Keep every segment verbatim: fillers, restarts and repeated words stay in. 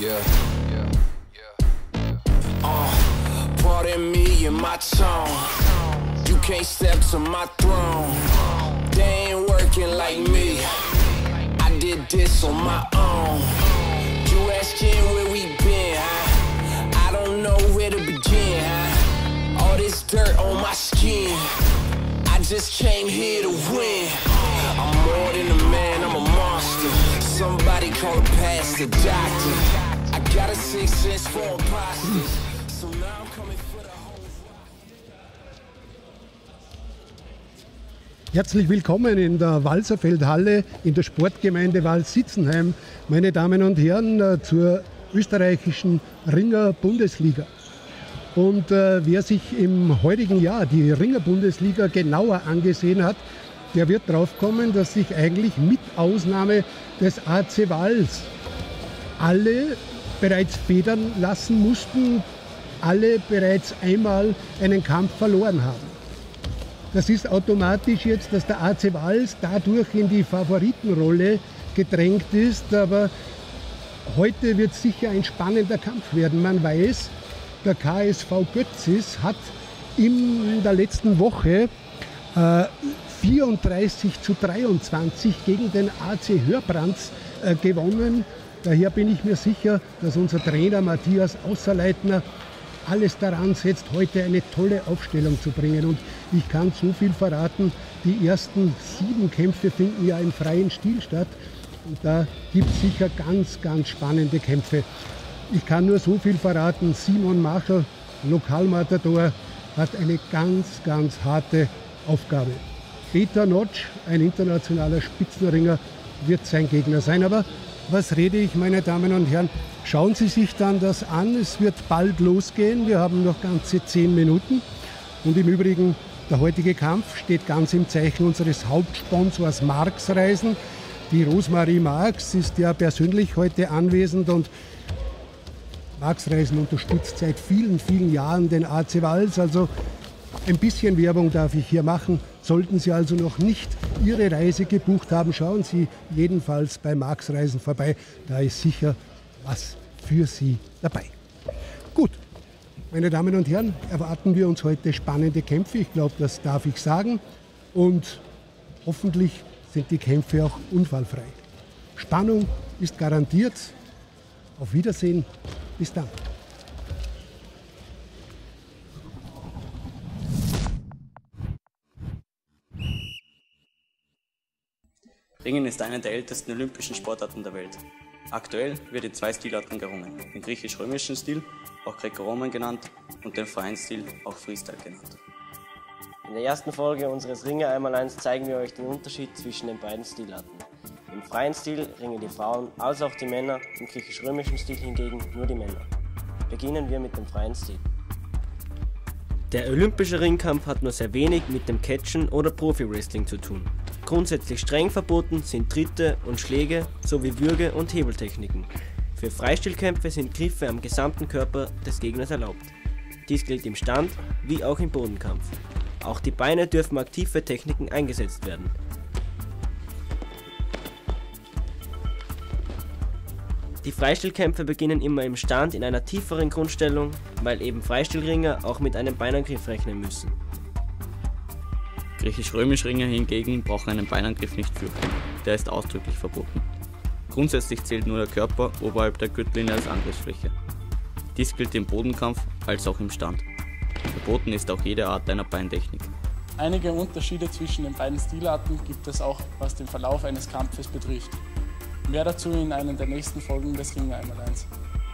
Yeah, yeah, yeah, yeah. Uh, pardon me and my tone. You can't step to my throne. They ain't working like me. I did this on my own. You asking where we been, huh? I don't know where to begin, huh? All this dirt on my skin. I just came here to win. I'm more than a man, I'm a monster. Somebody call a pastor, doctor. I got a sixth sense for imposters. So now I'm coming for the whole. Herzlich willkommen in der Walserfeldhalle in der Sportgemeinde Wals-Sitzenheim, meine Damen und Herren, zur österreichischen Ringer-Bundesliga. Und äh, wer sich im heutigen Jahr die Ringer-Bundesliga genauer angesehen hat, der wird drauf kommen, dass sich eigentlich mit Ausnahme des A C Vals alle bereits federn lassen mussten, alle bereits einmal einen Kampf verloren haben. Das ist automatisch jetzt, dass der A C Vals dadurch in die Favoritenrolle gedrängt ist, aber heute wird sicher ein spannender Kampf werden. Man weiß, der K S V Götzis hat in der letzten Woche äh, vierunddreißig zu dreiundzwanzig gegen den A C Hörbrands äh, gewonnen. Daher bin ich mir sicher, dass unser Trainer Matthias Außerleitner alles daran setzt, heute eine tolle Aufstellung zu bringen. Und ich kann so viel verraten, die ersten sieben Kämpfe finden ja im freien Stil statt. Und da gibt es sicher ganz, ganz spannende Kämpfe. Ich kann nur so viel verraten, Simon Marschall, Lokalmatador, hat eine ganz, ganz harte Aufgabe. Peter Notch, ein internationaler Spitzenringer, wird sein Gegner sein. Aber was rede ich, meine Damen und Herren? Schauen Sie sich dann das an. Es wird bald losgehen. Wir haben noch ganze zehn Minuten. Und im Übrigen, der heutige Kampf steht ganz im Zeichen unseres Hauptsponsors Marx Reisen. Die Rosmarie Marx ist ja persönlich heute anwesend und Marx Reisen unterstützt seit vielen, vielen Jahren den A C Vals. Also ein bisschen Werbung darf ich hier machen. Sollten Sie also noch nicht Ihre Reise gebucht haben, schauen Sie jedenfalls bei Marx Reisen vorbei. Da ist sicher was für Sie dabei. Gut, meine Damen und Herren, erwarten wir uns heute spannende Kämpfe. Ich glaube, das darf ich sagen. Und hoffentlich sind die Kämpfe auch unfallfrei. Spannung ist garantiert. Auf Wiedersehen. Bis dann. Ringen ist eine der ältesten olympischen Sportarten der Welt. Aktuell wird in zwei Stilarten gerungen, den griechisch-römischen Stil, auch Greco-Roman genannt, und den Vereinsstil, auch Freestyle genannt. In der ersten Folge unseres Ringer einmal eins zeigen wir euch den Unterschied zwischen den beiden Stilarten. Im freien Stil ringen die Frauen als auch die Männer, im griechisch-römischen Stil hingegen nur die Männer. Beginnen wir mit dem freien Stil. Der olympische Ringkampf hat nur sehr wenig mit dem Catchen oder Profi-Wrestling zu tun. Grundsätzlich streng verboten sind Tritte und Schläge sowie Würge- und Hebeltechniken. Für Freistilkämpfe sind Griffe am gesamten Körper des Gegners erlaubt. Dies gilt im Stand wie auch im Bodenkampf. Auch die Beine dürfen aktive Techniken eingesetzt werden. Die Freistilkämpfe beginnen immer im Stand in einer tieferen Grundstellung, weil eben Freistilringer auch mit einem Beinangriff rechnen müssen. Griechisch-römisch Ringer hingegen brauchen einen Beinangriff nicht fürchten, der ist ausdrücklich verboten. Grundsätzlich zählt nur der Körper oberhalb der Gürtellinie als Angriffsfläche. Dies gilt im Bodenkampf als auch im Stand. Verboten ist auch jede Art einer Beintechnik. Einige Unterschiede zwischen den beiden Stilarten gibt es auch, was den Verlauf eines Kampfes betrifft. Mehr dazu in einer der nächsten Folgen des Ringer einmal eins.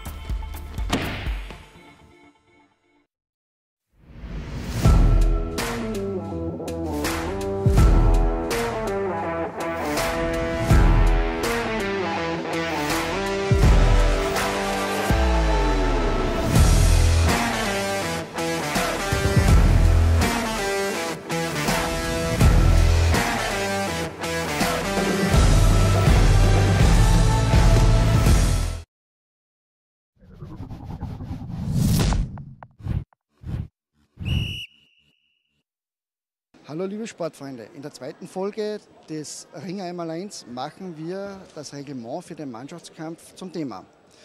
Hallo liebe Sportfreunde, in der zweiten Folge des Ringer einmal eins machen wir das Reglement für den Mannschaftskampf zum Thema.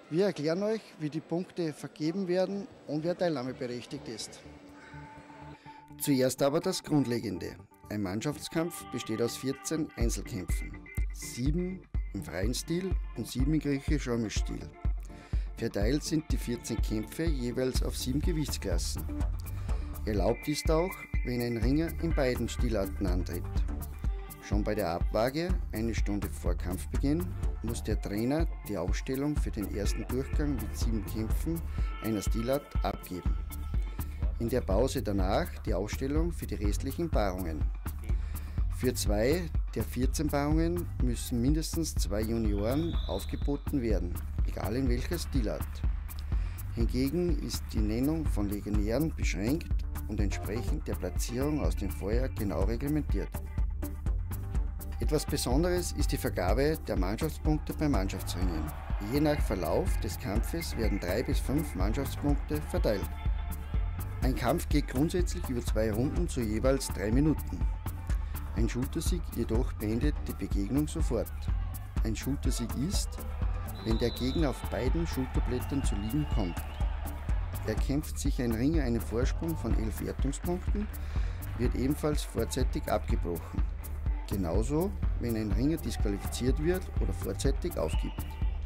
Wir erklären euch, wie die Punkte vergeben werden und wer teilnahmeberechtigt ist. Zuerst aber das Grundlegende. Ein Mannschaftskampf besteht aus vierzehn Einzelkämpfen, sieben im freien Stil und sieben im griechisch-römischen Stil. Verteilt sind die vierzehn Kämpfe jeweils auf sieben Gewichtsklassen. Erlaubt ist auch, wenn ein Ringer in beiden Stilarten antritt. Schon bei der Abwaage, eine Stunde vor Kampfbeginn, muss der Trainer die Aufstellung für den ersten Durchgang mit sieben Kämpfen einer Stilart abgeben. In der Pause danach die Aufstellung für die restlichen Paarungen. Für zwei der vierzehn Paarungen müssen mindestens zwei Junioren aufgeboten werden, egal in welcher Stilart. Hingegen ist die Nennung von Legionären beschränkt und entsprechend der Platzierung aus dem Vorjahr genau reglementiert. Etwas Besonderes ist die Vergabe der Mannschaftspunkte bei Mannschaftsringen. Je nach Verlauf des Kampfes werden drei bis fünf Mannschaftspunkte verteilt. Ein Kampf geht grundsätzlich über zwei Runden zu jeweils drei Minuten. Ein Schultersieg jedoch beendet die Begegnung sofort. Ein Schultersieg ist, wenn der Gegner auf beiden Schulterblättern zu liegen kommt. Erkämpft sich ein Ringer einen Vorsprung von elf Wertungspunkten, wird ebenfalls vorzeitig abgebrochen. Genauso, wenn ein Ringer disqualifiziert wird oder vorzeitig aufgibt.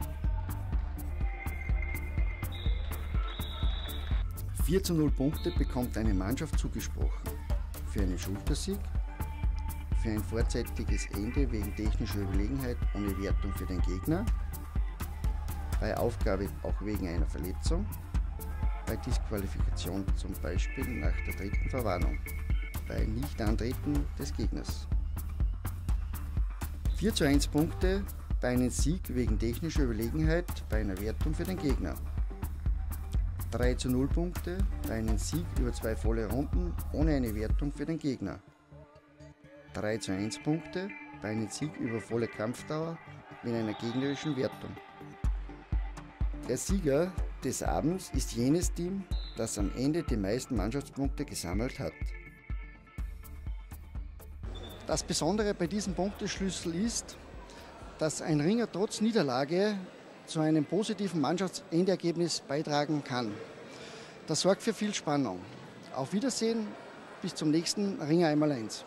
vier zu null Punkte bekommt eine Mannschaft zugesprochen. Für einen Schultersieg, für ein vorzeitiges Ende wegen technischer Überlegenheit ohne Wertung für den Gegner, bei Aufgabe auch wegen einer Verletzung, bei Disqualifikation zum Beispiel nach der dritten Verwarnung, bei Nichtantreten des Gegners. vier zu eins Punkte bei einem Sieg wegen technischer Überlegenheit bei einer Wertung für den Gegner. drei zu null Punkte bei einem Sieg über zwei volle Runden ohne eine Wertung für den Gegner. drei zu eins Punkte bei einem Sieg über volle Kampfdauer mit einer gegnerischen Wertung. Der Sieger des Abends ist jenes Team, das am Ende die meisten Mannschaftspunkte gesammelt hat. Das Besondere bei diesem Punkteschlüssel ist, dass ein Ringer trotz Niederlage zu einem positiven Mannschaftsendergebnis beitragen kann. Das sorgt für viel Spannung. Auf Wiedersehen, bis zum nächsten Ringer einmal eins.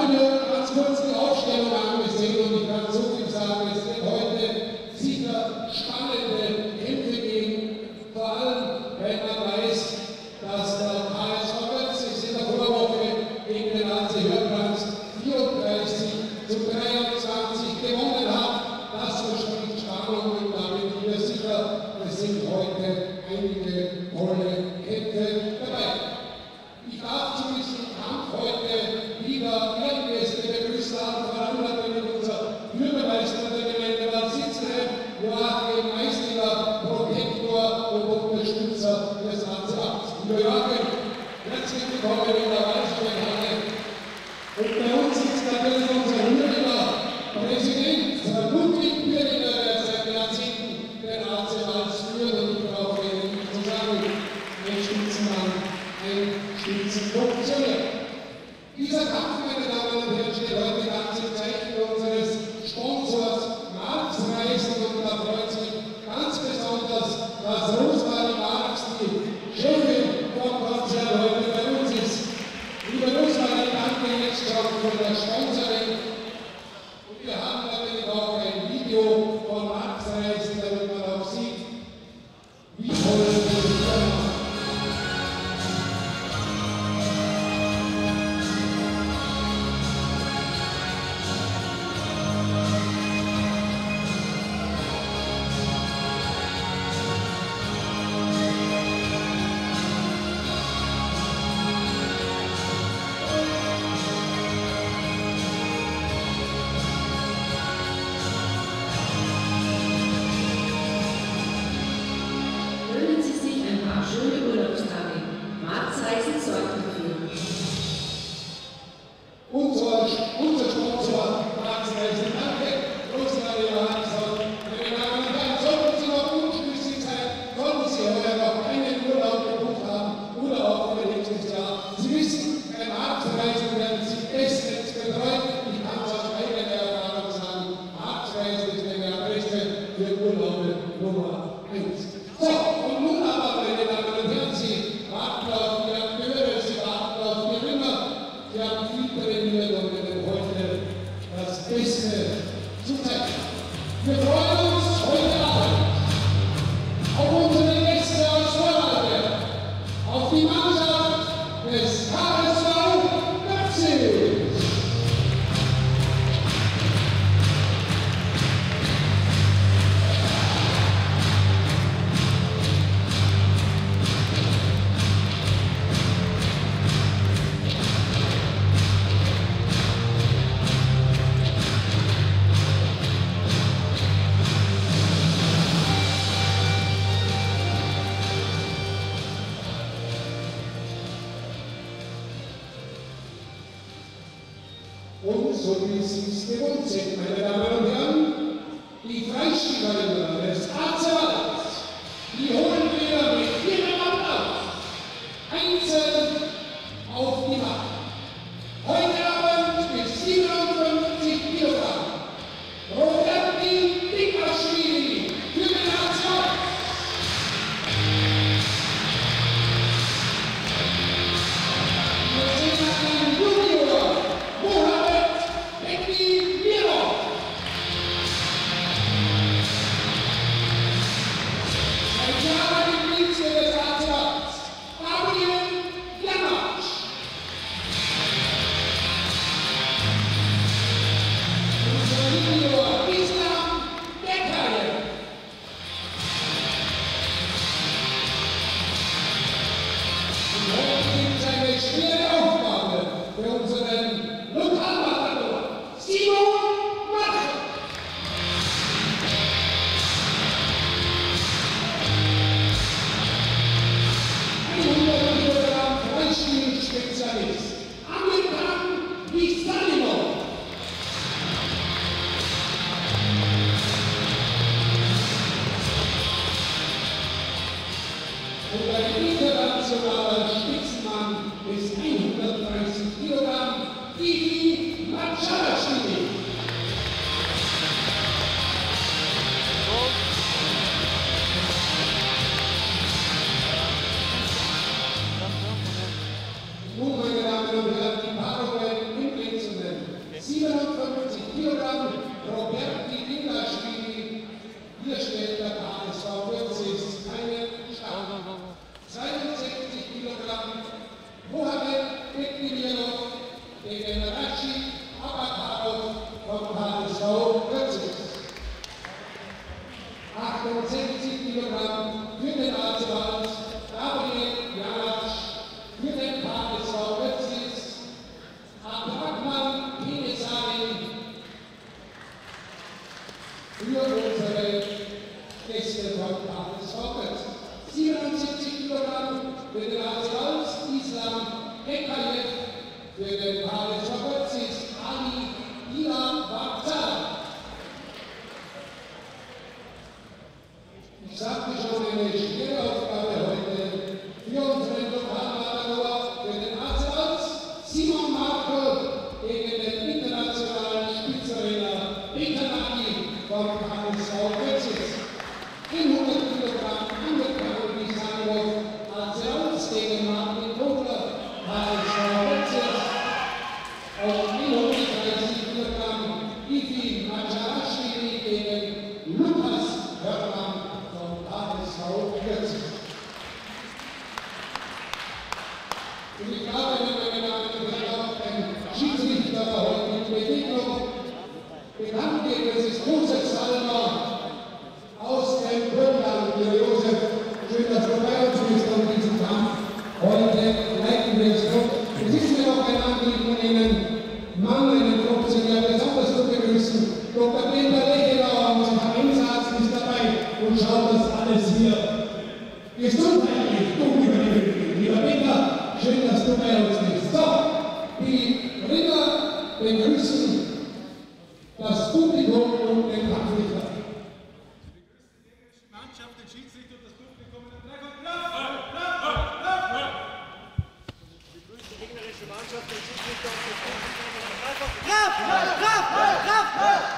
habe mir ganz kurz die Aufstellung angesehen und ich kann so viel sagen, es wird heute sicher spannende Kämpfe geben, vor allem wenn man weiß, dass der K S V Götz in der Vorwoche gegen den A C Hörplatz vierunddreißig zu dreiundzwanzig gewonnen hat. Das verspricht Spannung und damit wieder sicher, es sind heute einige tolle Kämpfe dabei. Ich darf zu diesem Kampf heute lieber Ehrengäste begrüßen, vor allem natürlich unser Bürgermeister der Gemeinde Bad Sitzenheim, Joachim Meislinger, Protektor und Unterstützer des A C acht. Lieber Joachim, herzlich willkommen in der Waldsteinhalle. Und bei uns sitzt natürlich unser Hürlinger Präsident, Ludwig Bürlinger, der seit Jahrzehnten den A C Wald führt und ich brauche ihn nicht zu sagen, ein Spitzenmann, ein Spitzenfunktionär. Dieser Kampf, meine Damen und Herren, steht heute ganz im Zeichen unseres Sponsors Marxreisen und da freut sich ganz besonders, dass Rosmarie Marx, die Chefin vom Konzern, heute bei uns ist. Liebe Rosmarie, danke jetzt schon für das Sponsoring. Und wir haben natürlich auch ein Video von Marxreisen, damit man auch sieht, wie toll wir das machen. Gönnen Sie sich ein paar schöne Urlaubstage. Marxreisen sorgt dafür. Unser, unser Sponsor Marxreisen, danke, Rosmarie Johansson. Meine Damen und Herren, sollten Sie noch unschlüssig sein, sollten Sie heuer noch keinen Urlaub gebucht haben oder auch für nächstes Jahr. Sie wissen, bei Marxreisen werden Sie bestens betreut. Ich kann es aus eigener Erfahrung sagen, Marxreisen ist eine Adresse für Urlaube Nummer eins. So, und nun aber, meine Damen und Herren, Sie warten auf die Akteure, Sie warten auf die Ringer. Sie haben viel trainiert, um Ihnen heute das Beste zu zeigen. Wir freuen uns heute Abend auf unsere Gäste aus Vorarlberg, auf die Mannschaft des K S V Götz. Und so wie Sie es gewohnt sind, meine Damen und Herren, die Freischieber des A C Wald, die holen wir mit ihrer Mannschaft einzeln auf die Matte. Heute Abend mit siebenundfünfzig Kilogramm. Roberti Dikaschwili für den A C Wald. Wir sehen einen Junior, Mohamed Bekti Mirov. Kilogramm Roberti Ingaschwili. Hier stellt der K S V Götzis keinen Start. zweiundsechzig Kilogramm Mohamed Bekmirov gegen Rashid Abakarov vom K S V Götzis. achtundsechzig Kilogramm für den A C Vals Gabriel Jalasch, für den K S V Götzis Abrakman Pinesarin, für unsere Gäste vom K S V Götzis. siebenundsiebzig Kilogramm für den A C Vals Islam Ekayev, für den K S V Götzis Ali Ila Barzal. Ich sagte schon, eine schwere Aufgabe heute für unseren Lokalmatador, für den A C Vals Simon Marco gegen den internationalen Spitzenrenner Bekanaki vom K S V Götzis. hundert Kilogramm Undercover Bisanov, A C Vals gegen Martin Kogler, K S V Götzis. Und hundertdreißig Kilogramm Ifi Macharashvili gegen Lukas Hörmann. Und ich glaube, meine Damen und Herren, auch ein Schiedsrichter der heutigen Begegnung, bekannt geht, es ist Josef Salmer aus dem Burgenland. Josef, schön, dass du bei uns bist und diesen Kampf heute leiten wirst. Es ist mir noch ein Anliegen, Ihnen Mann, einen Professionellen besonders zu begrüßen. Doktor Peter Lechenauer, unser Vereinsarzt, ist dabei und schaut das alles hier gesundheitlich gut über die Bühne. Lieber Peter, schön, dass du bei uns bist. So, die Ringer begrüßen das Publikum und den Kampfrichter. Die Mannschaft, den Schiedsrichter und das Publikum in der Dreifach. Die begrüßt die gegnerische Mannschaft, den Schiedsrichter und das Publikum in der Dreifach. Kraft, Kraft, Kraft, Kraft!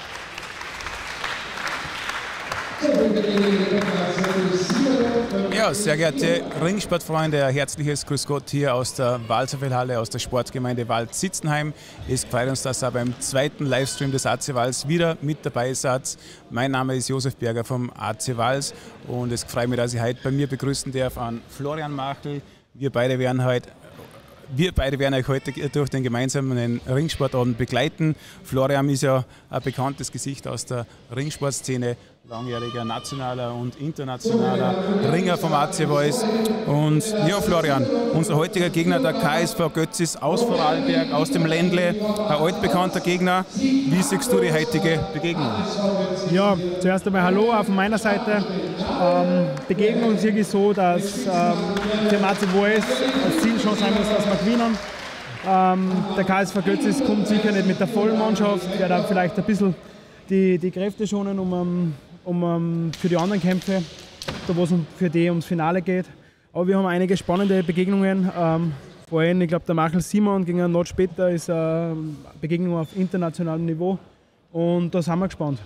Ja, sehr geehrte Ringsportfreunde, ein herzliches Grüß Gott hier aus der Walserfeldhalle, aus der Sportgemeinde Wald-Sitzenheim. Es freut uns, dass ihr beim zweiten Livestream des A C Vals wieder mit dabei seid. Mein Name ist Josef Berger vom A C Vals und es freut mich, dass ich heute bei mir begrüßen darf an Florian Machl. Wir beide werden heute Wir beide werden euch heute durch den gemeinsamen Ringsportabend begleiten. Florian ist ja ein bekanntes Gesicht aus der Ringsportszene, langjähriger nationaler und internationaler Ringer vom A C Vals. Und ja, Florian, unser heutiger Gegner, der K S V Götzis aus Vorarlberg, aus dem Ländle, ein altbekannter Gegner. Wie siehst du die heutige Begegnung? Ja, zuerst einmal Hallo auch von meiner Seite. Ähm, Begegnung ist wirklich so, dass ähm, für den A C Vals das Ziel schon sein muss, dass wir gewinnen. Ähm, der K S V Götzis kommt sicher nicht mit der vollen Mannschaft, wird auch vielleicht ein bisschen die, die Kräfte schonen, um, um, um für die anderen Kämpfe, da wo es um, für die ums Finale geht. Aber wir haben einige spannende Begegnungen. Ähm, vorhin, ich glaube, der Machl Simon gegen einen Not später ist eine Begegnung auf internationalem Niveau und da sind wir gespannt.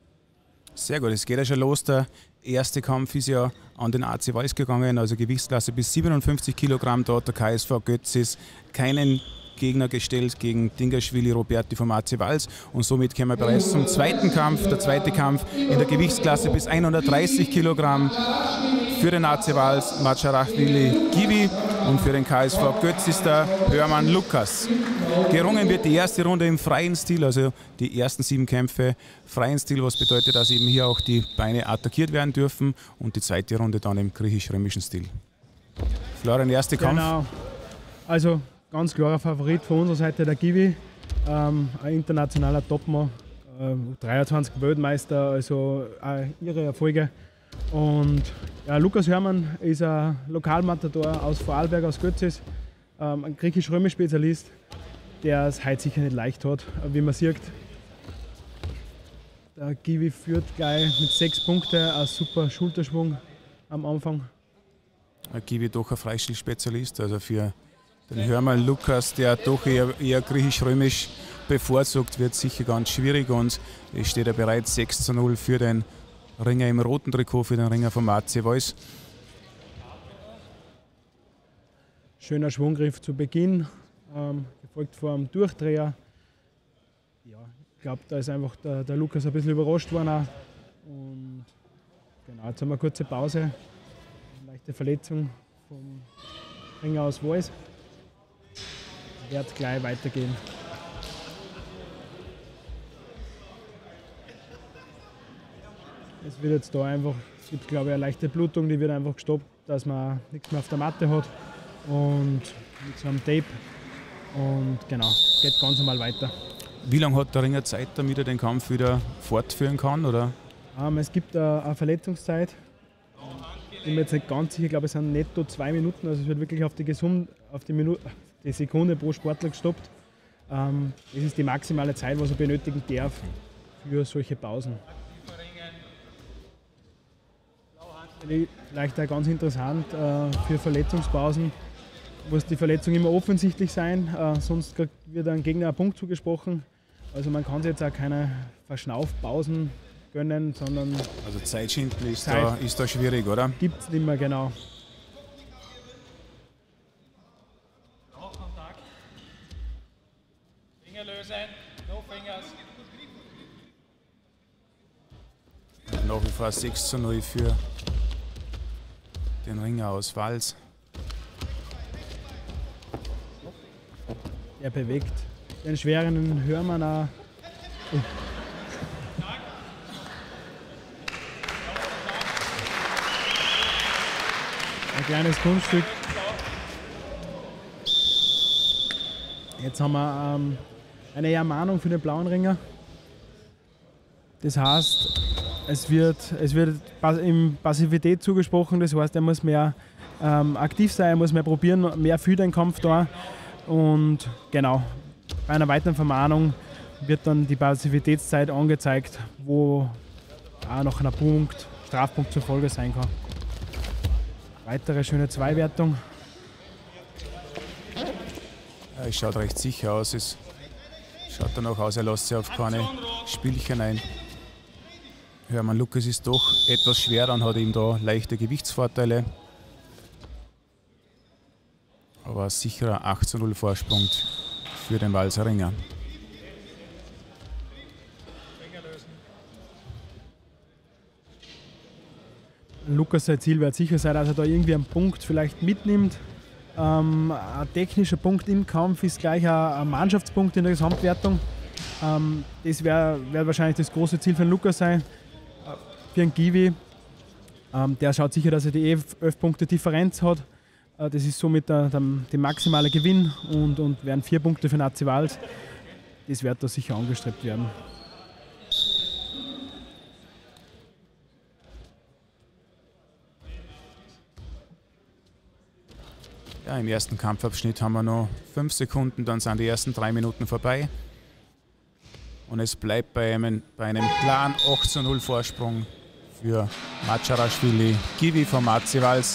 Sehr gut, es geht ja schon los. Der erste Kampf ist ja an den A C Vals gegangen, also Gewichtsklasse bis siebenundfünfzig Kilogramm. Da hat der K S V Götzis keinen Gegner gestellt gegen Dingaschwili Roberti vom A C Vals. Und somit kommen wir bereits zum zweiten Kampf. Der zweite Kampf in der Gewichtsklasse bis hundertdreißig Kilogramm. Für den A C Vals Macharashvili Givi und für den K S V Götzis der Hörmann Lukas. Gerungen wird die erste Runde im freien Stil, also die ersten sieben Kämpfe freien Stil, was bedeutet, dass eben hier auch die Beine attackiert werden dürfen, und die zweite Runde dann im griechisch-römischen Stil. Florian, erster Kampf. Genau. Also ganz klarer Favorit von unserer Seite der Givi, ähm, ein internationaler Topmann, äh, dreiundzwanzig Weltmeister, also auch ihre Erfolge. Und ja, Lukas Hörmann ist ein Lokalmatador aus Vorarlberg, aus Götzis, ähm, ein griechisch-römisch Spezialist, der es heute sicher nicht leicht hat, wie man sieht. Der Givi führt gleich mit sechs Punkten, ein super Schulterschwung am Anfang. Der Givi doch ein Freistil-Spezialist, also für den Hörmann Lukas, der doch eher, eher griechisch-römisch bevorzugt, wird sicher ganz schwierig, und es steht ja bereits sechs zu null für den Ringer im roten Trikot, für den Ringer vom A C Vals. Schöner Schwunggriff zu Beginn, ähm, gefolgt vom Durchdreher. Ja, ich glaube, da ist einfach der, der Lukas ein bisschen überrascht worden. Auch. Und genau, jetzt haben wir eine kurze Pause. Eine leichte Verletzung vom Ringer aus Wals. Wird gleich weitergehen. Es wird jetzt da einfach, es gibt glaube ich eine leichte Blutung, die wird einfach gestoppt, dass man nichts mehr auf der Matte hat und mit so einem Tape und genau, geht ganz normal weiter. Wie lange hat der Ringer Zeit, damit er den Kampf wieder fortführen kann? Oder? Um, es gibt eine, eine Verletzungszeit, ich bin mir jetzt nicht ganz sicher, ich glaube es sind netto zwei Minuten, also es wird wirklich auf die, Gesund, auf die, Minute, die Sekunde pro Sportler gestoppt. Um, das ist die maximale Zeit, was er benötigen darf für solche Pausen. Vielleicht auch ganz interessant, äh, für Verletzungspausen muss die Verletzung immer offensichtlich sein, äh, sonst wird einem Gegner ein Punkt zugesprochen. Also man kann sich jetzt auch keine Verschnaufpausen gönnen, sondern... Also Zeitschinden ist, Zeit da, ist da schwierig, oder? Gibt es nicht mehr, genau. Finger lösen, no fingers. Nach wie vor sechs zu null für den Ringer aus Wals. Er bewegt den schweren Hörmann auch. Oh. Ein kleines Kunststück. Jetzt haben wir ähm, eine Ermahnung für den blauen Ringer. Das heißt, es wird, es wird ihm Passivität zugesprochen, das heißt, er muss mehr ähm, aktiv sein, er muss mehr probieren, mehr für den Kampf da. Und genau, bei einer weiteren Vermahnung wird dann die Passivitätszeit angezeigt, wo auch noch ein Punkt, Strafpunkt zur Folge sein kann. Weitere schöne Zweiwertung. Ja, es schaut recht sicher aus. Es schaut danach aus, er lässt sich auf keine Spielchen ein. Hörmann Lukas ist doch etwas schwerer und hat ihm da leichte Gewichtsvorteile. Aber ein sicherer acht zu null Vorsprung für den Walser Ringer. Lukas, sein Ziel wird sicher sein, dass er da irgendwie einen Punkt vielleicht mitnimmt. Ähm, ein technischer Punkt im Kampf ist gleich ein, ein Mannschaftspunkt in der Gesamtwertung. Ähm, das wäre wär wahrscheinlich das große Ziel von Lukas sein. Für einen Givi. Ähm, der schaut sicher, dass er die elf Punkte Differenz hat. Äh, das ist somit der, der, der maximale Gewinn und, und wären vier Punkte für Nazi Wals. Das wird da sicher angestrebt werden. Ja, im ersten Kampfabschnitt haben wir noch fünf Sekunden, dann sind die ersten drei Minuten vorbei. Und es bleibt bei einem, bei einem klaren acht zu null Vorsprung für Macharashvili, Givi von Nazi Wals.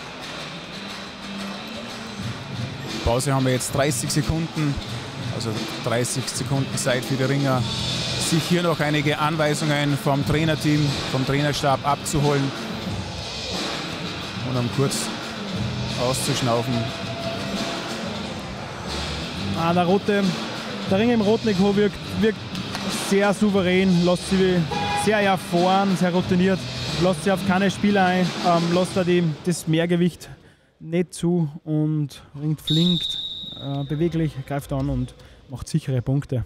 Pause haben wir jetzt dreißig Sekunden, also dreißig Sekunden Zeit für die Ringer, sich hier noch einige Anweisungen vom Trainerteam, vom Trainerstab abzuholen und um kurz auszuschnaufen. Ah, der, rote, der Ringer im Rottrikot wirkt, wirkt sehr souverän, lässt sich sehr erfahren, sehr routiniert, lässt sich auf keine Spieler ein, ähm, lässt da die, das Mehrgewicht nicht zu und ringt flink, äh, beweglich, greift an und macht sichere Punkte.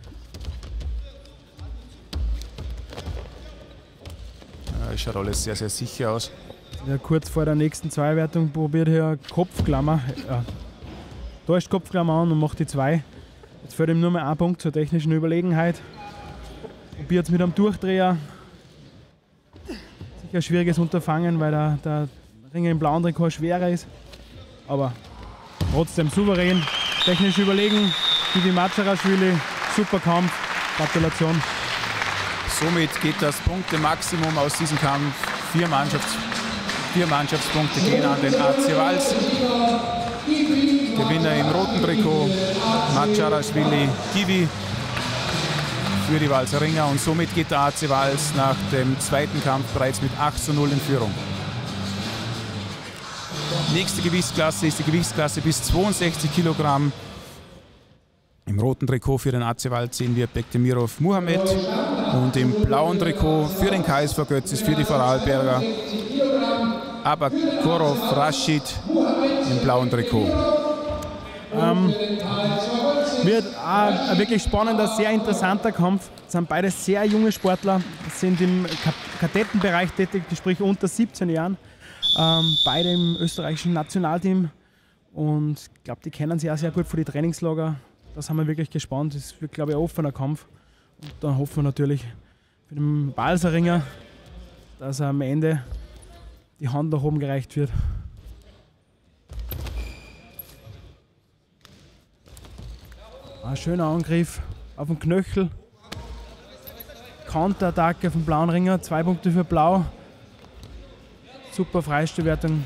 Ja, es schaut alles sehr, sehr sicher aus. Ja, kurz vor der nächsten Zweiwertung probiert er Kopfklammer. Ja, täuscht Kopfklammer an und macht die zwei. Jetzt fällt ihm nur mehr ein Punkt zur technischen Überlegenheit. Probiert es mit einem Durchdreher. Sicher ein schwieriges Unterfangen, weil der, der Ringer im blauen Trikot schwerer ist. Aber trotzdem souverän, technisch überlegen. Givi Macharashvili, super Kampf, Gratulation. Somit geht das Punkte-Maximum aus diesem Kampf. Vier, Mannschafts vier Mannschaftspunkte gehen an den A C Wals. Gewinner im roten Trikot, Macharashvili, Givi für die Walser Ringer. Und somit geht der A C Wals nach dem zweiten Kampf bereits mit acht zu null in Führung. Nächste Gewichtsklasse ist die Gewichtsklasse bis zweiundsechzig Kilogramm. Im roten Trikot für den A C Wald sehen wir Bektemirov Muhammad und im blauen Trikot für den K S V Götzis, für die Vorarlberger Abakorov Rashid im blauen Trikot. Ähm, wird auch ein wirklich spannender, sehr interessanter Kampf. Es sind beide sehr junge Sportler, sind im Kadettenbereich tätig, sprich unter siebzehn Jahren. Ähm, beide im österreichischen Nationalteam und ich glaube, die kennen sich auch sehr gut für die Trainingslager. Da sind wir wirklich gespannt. Es wird, glaube ich, ein offener Kampf. Und dann hoffen wir natürlich für den Balser-Ringer, dass am Ende die Hand nach oben gereicht wird. Ein schöner Angriff auf den Knöchel. Counterattacke vom blauen Ringer. Zwei Punkte für Blau. Super Freistellwertung.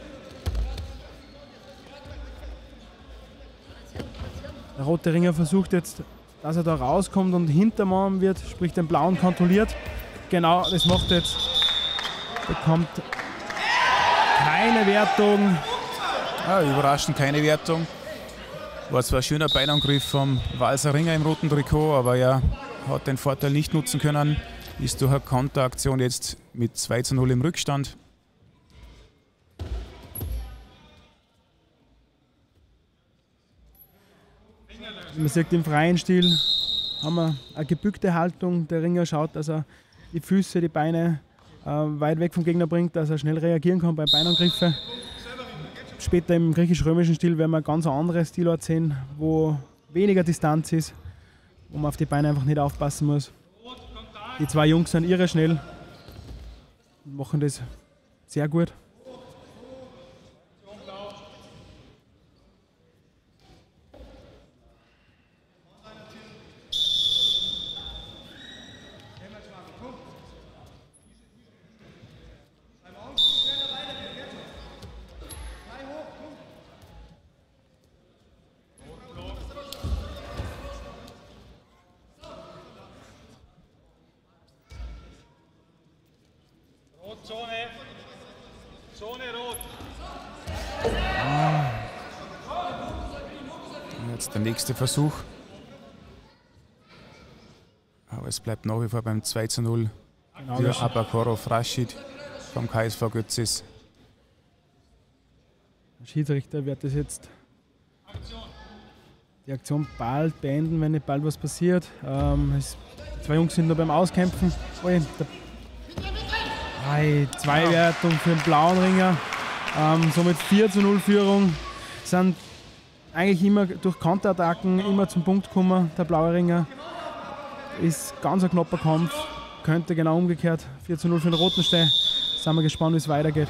Der rote Ringer versucht jetzt, dass er da rauskommt und hintermann wird, sprich den blauen kontrolliert. Genau, das macht er jetzt. Bekommt keine Wertung. Ja, überraschend keine Wertung. War zwar ein schöner Beinangriff vom Walser Ringer im roten Trikot, aber er hat den Vorteil nicht nutzen können. Ist durch eine Konteraktion jetzt mit zwei zu null im Rückstand. Man sieht im freien Stil, haben wir eine gebückte Haltung. Der Ringer schaut, dass er die Füße, die Beine äh, weit weg vom Gegner bringt, dass er schnell reagieren kann bei Beinangriffen. Später im griechisch-römischen Stil werden wir eine ganz andere Stilart sehen, wo weniger Distanz ist, wo man auf die Beine einfach nicht aufpassen muss. Die zwei Jungs sind irre schnell und machen das sehr gut. Zone. Zone rot. Ah. Jetzt der nächste Versuch. Aber es bleibt nach wie vor beim zwei zu null für Abakorov Rashid vom K S V Götzis. Der Schiedsrichter wird das jetzt die Aktion bald beenden, wenn nicht bald was passiert. Ähm, es, die zwei Jungs sind noch beim Auskämpfen. Oh, der Zwei Wertung für den blauen Ringer. Ähm, somit vier zu null Führung. Sind eigentlich immer durch Counterattacken immer zum Punkt gekommen. Der blaue Ringer ist ganz ein knapper Kampf. Könnte genau umgekehrt. vier zu null für den roten stehen. Sind wir gespannt, wie es weitergeht.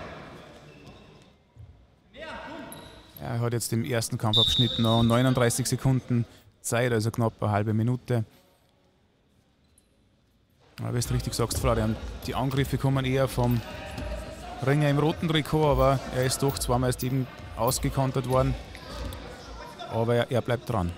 Ja, er hat jetzt im ersten Kampfabschnitt noch neununddreißig Sekunden Zeit, also knapp eine halbe Minute. Aber wie du richtig sagst, Florian, die Angriffe kommen eher vom Ringer im roten Trikot, aber er ist doch zweimal erst eben ausgekontert worden. Aber er, er bleibt dran.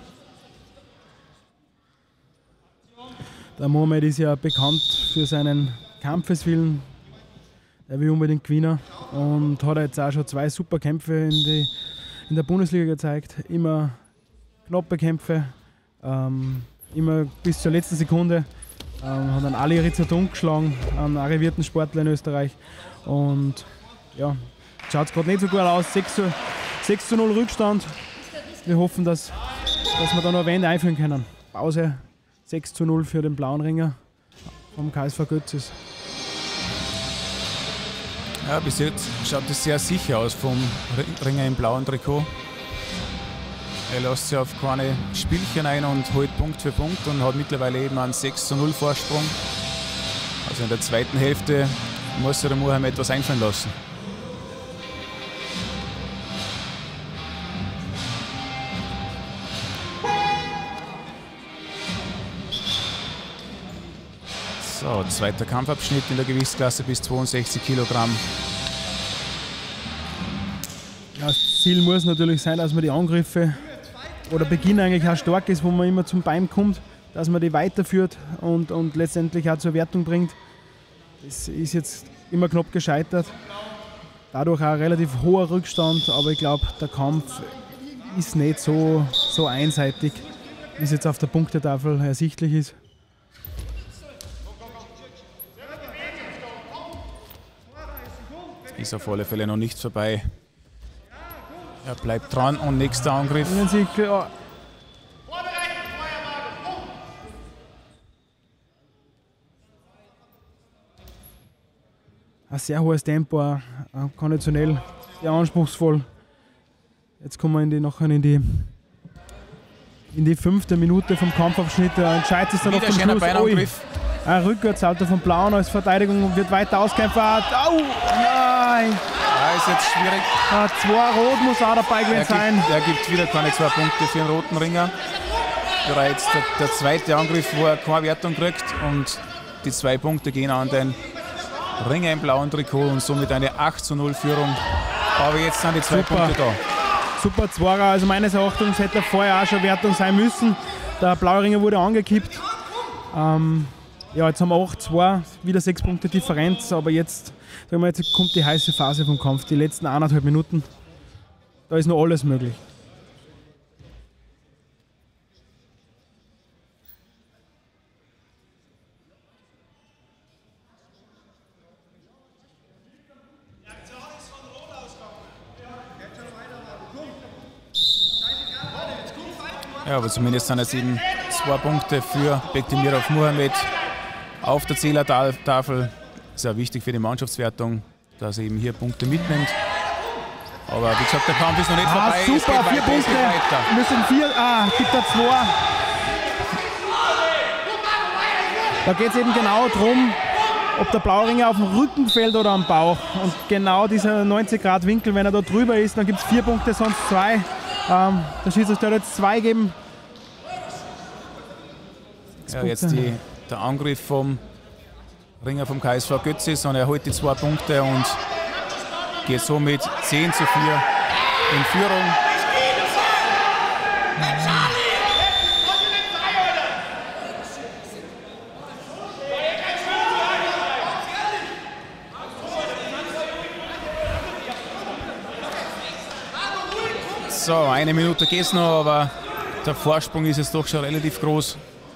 Der Mohamed ist ja bekannt für seinen Kampfeswillen. Er will unbedingt gewinnen und hat jetzt auch schon zwei super Kämpfe in, die, in der Bundesliga gezeigt. Immer knappe Kämpfe, ähm, immer bis zur letzten Sekunde. Ähm, hat einen Ali Rizzaton geschlagen, einen arrivierten Sportler in Österreich. Und ja, schaut es gerade nicht so gut aus. sechs zu null Rückstand. Wir hoffen, dass, dass wir da noch eine Wende einführen können. Pause, sechs zu null für den blauen Ringer vom K S V Götzis. Ja, bis jetzt schaut es sehr sicher aus vom Ringer im blauen Trikot. Er lässt sich auf keine Spielchen ein und holt Punkt für Punkt und hat mittlerweile eben einen sechs zu null Vorsprung. Also in der zweiten Hälfte muss der Mohamed etwas einfallen lassen. So, zweiter Kampfabschnitt in der Gewichtsklasse bis zweiundsechzig Kilogramm. Ja, das Ziel muss natürlich sein, dass man die Angriffe oder Beginn eigentlich auch stark ist, wo man immer zum Bein kommt, dass man die weiterführt und, und letztendlich auch zur Wertung bringt. Das ist jetzt immer knapp gescheitert. Dadurch auch ein relativ hoher Rückstand, aber ich glaube, der Kampf ist nicht so, so einseitig, wie es jetzt auf der Punktetafel ersichtlich ist. Ist auf alle Fälle noch nicht vorbei. Er bleibt dran und nächster Angriff. Ein sehr hohes Tempo, auch konditionell, sehr anspruchsvoll. Jetzt kommen wir in die, nachher in die, in die fünfte Minute vom Kampfabschnitt. Entscheidet es dann auf den Schluss. Beinangriff. Ein Rückwärtshalter von Blauen als Verteidigung, wird weiter auskämpfen. Au! Nein! Ja, ist jetzt schwierig. Ah, zwei Rot muss auch dabei gewesen sein. Er gibt wieder keine zwei Punkte für den roten Ringer. Bereits der, der zweite Angriff, wo er keine Wertung kriegt. Und die zwei Punkte gehen an den Ringer im blauen Trikot und somit eine acht zu null Führung. Aber jetzt sind die zwei Super. Punkte da. Super Zwarer, also meines Erachtens hätte vorher auch schon Wertung sein müssen. Der blaue Ringer wurde angekippt. Ähm, ja, jetzt haben wir acht zwei, wieder sechs Punkte Differenz, aber jetzt, sagen wir, jetzt kommt die heiße Phase vom Kampf, die letzten eineinhalb Minuten. Da ist noch alles möglich. Ja, aber zumindest sind es eben zwei Punkte für Bektemirov Muhamed auf der Zählertafel. Ist ja wichtig für die Mannschaftswertung, dass er eben hier Punkte mitnimmt. Aber wie gesagt, der Kampf ist noch nicht ah, vorbei. Super, es geht vier weiter, Punkte. es geht weiter. Müssen vier, ah, gibt er zwei. Da geht es eben genau darum, ob der Blauringer auf dem Rücken fällt oder am Bauch. Und genau dieser neunzig Grad Winkel, wenn er da drüber ist, dann gibt es vier Punkte, sonst zwei. Ähm, der Schiedsrichter hat jetzt zwei geben. Ja, jetzt die, der Angriff vom Ringer vom K S V Götzis und er holt die zwei Punkte und geht somit zehn zu vier in Führung. So, eine Minute geht es noch, aber der Vorsprung ist jetzt doch schon relativ groß.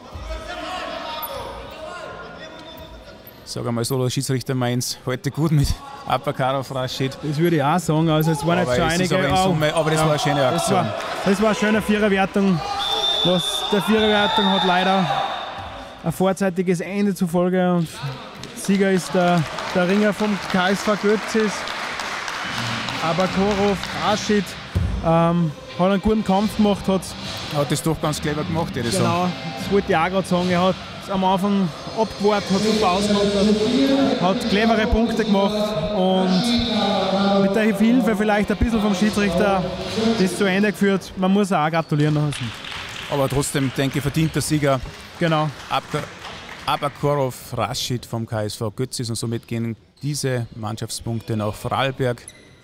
Sag einmal so, der Schiedsrichter meint heute gut mit Abakarov Rashid. Das würde ich auch sagen. Also es waren jetzt schon einige. Aber, Summe, aber das ja, war eine schöne Aktion. Das war, das war eine schöne Viererwertung. Was der Viererwertung hat leider ein vorzeitiges Ende zufolge. Und Sieger ist der, der Ringer vom K S V Götzis, Abakarov Rashid. Ähm, hat einen guten Kampf gemacht. Hat, hat das doch ganz clever gemacht, würde ich genau, sagen. Das wollte ich auch gerade sagen. Er hat am Anfang abgewartet, hat super ausgemacht, hat clevere Punkte gemacht und mit der Hilfe vielleicht ein bisschen vom Schiedsrichter das zu Ende geführt. Man muss auch gratulieren lassen. Aber trotzdem, denke ich, verdient der Sieger. Genau. Abakarov Rashid vom K S V Götzis und somit gehen diese Mannschaftspunkte nach Vorarlberg.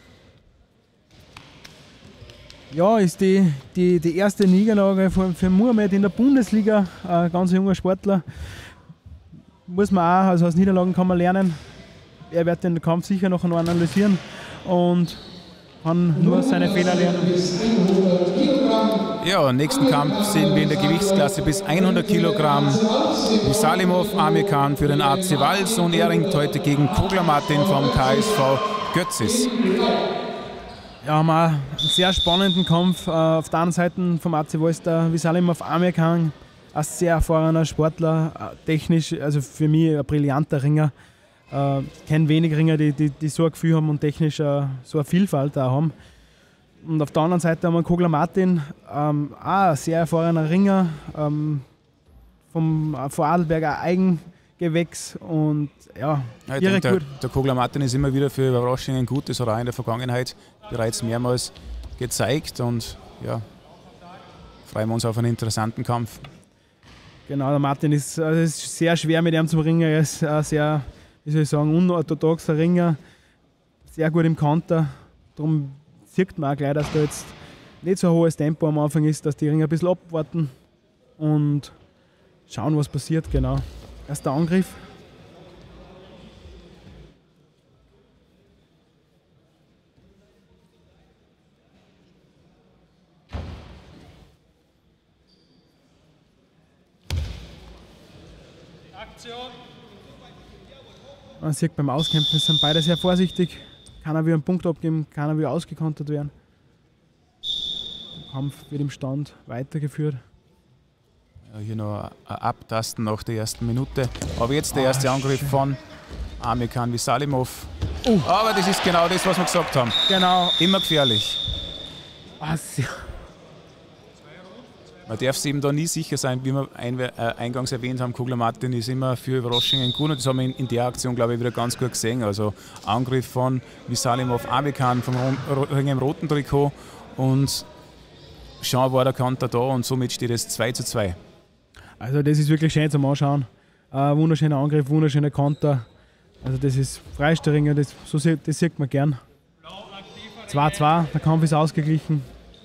Ja, ist die, die, die erste Niederlage für, für Muhamed in der Bundesliga, ein ganz junger Sportler. Muss man auch, also aus Niederlagen kann man lernen. Er wird den Kampf sicher noch analysieren und kann nur seine Fehler lernen. Ja, im nächsten Kampf sehen wir in der Gewichtsklasse bis hundert Kilogramm Salimov Amirkan für den A C Vals und er ringt heute gegen Kogler Martin vom K S V Götzis. Ja, haben auch einen sehr spannenden Kampf. Auf der anderen Seite vom A C Vals der Salimov Amirkan, ein sehr erfahrener Sportler, technisch, also für mich ein brillanter Ringer. Ich äh, kenne wenig Ringer, die, die, die so ein Gefühl haben und technisch äh, so eine Vielfalt auch haben. Und auf der anderen Seite haben wir Kogler Martin, ähm, auch ein sehr erfahrener Ringer, ähm, vom Vorarlberger Eigengewächs und ja, ja ich denke, der, der Kogler Martin ist immer wieder für Überraschungen gut, das hat er auch in der Vergangenheit bereits mehrmals gezeigt und ja, freuen wir uns auf einen interessanten Kampf. Genau, der Martin ist, also ist sehr schwer mit ihm zu ringen, er ist ein sehr, wie soll ich sagen, unorthodoxer Ringer, sehr gut im Konter, darum sieht man auch gleich, dass da jetzt nicht so ein hohes Tempo am Anfang ist, dass die Ringer ein bisschen abwarten und schauen, was passiert, genau. Erster Angriff. Man sieht beim Auskämpfen, es sind beide sehr vorsichtig. Keiner will einen Punkt abgeben, keiner will ausgekontert werden. Der Kampf wird im Stand weitergeführt. Ja, hier noch ein Abtasten nach der ersten Minute. Aber jetzt der erste ah, Angriff schön. von Amirkhan Visalimov. Uh. Aber das ist genau das, was wir gesagt haben. Genau. Immer gefährlich. Ah, sehr. Man darf sich eben da nie sicher sein, wie wir eingangs erwähnt haben. Kugler Martin ist immer für Überraschungen gut und das haben wir in der Aktion, glaube ich, wieder ganz gut gesehen. Also Angriff von Visalimov, Amirkhan vom Ring im roten Trikot und schon war der Konter da und somit steht es zwei zu zwei. Also das ist wirklich schön zum Anschauen. Ein wunderschöner Angriff, wunderschöner Konter. Also das ist Freisteringer, das, so, das sieht man gern. zwei zu zwei, der Kampf ist ausgeglichen.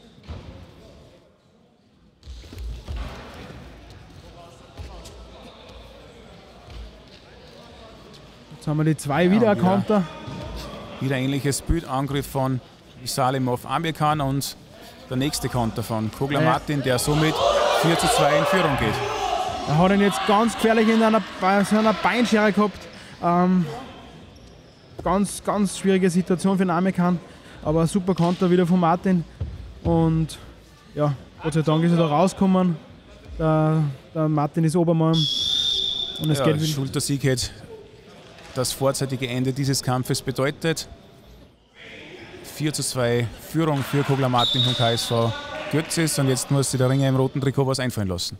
Jetzt haben wir die zwei ja, wieder ein Konter. Wieder ähnliches Bild, Angriff von Visalimov Amirkhan und der nächste Konter von Kugler Martin, der somit vier zu zwei in Führung geht. Er hat ihn jetzt ganz gefährlich in einer, bei so einer Beinschere gehabt. Ähm, ganz, ganz schwierige Situation für den Amirkhan, aber super Konter wieder von Martin. Und ja, Gott sei Dank ist er da rausgekommen. Der, der Martin ist Obermann. Und es ja, geht Schultersieg hätte das vorzeitige Ende dieses Kampfes bedeutet. vier zu zwei Führung für Kugler Martin vom K S V Götzis und jetzt muss sich der Ringer im roten Trikot was einfallen lassen.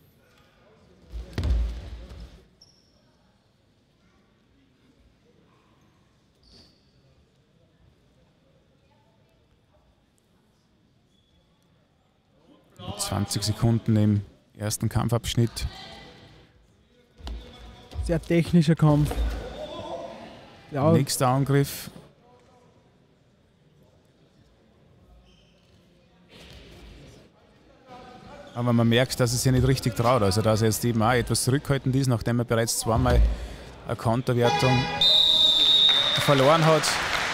zwanzig Sekunden im ersten Kampfabschnitt. Sehr technischer Kampf. Ja. Nächster Angriff. Aber man merkt, dass es sich nicht richtig traut. Also dass er jetzt eben auch etwas zurückhaltend ist, nachdem er bereits zweimal eine Konterwertung verloren hat.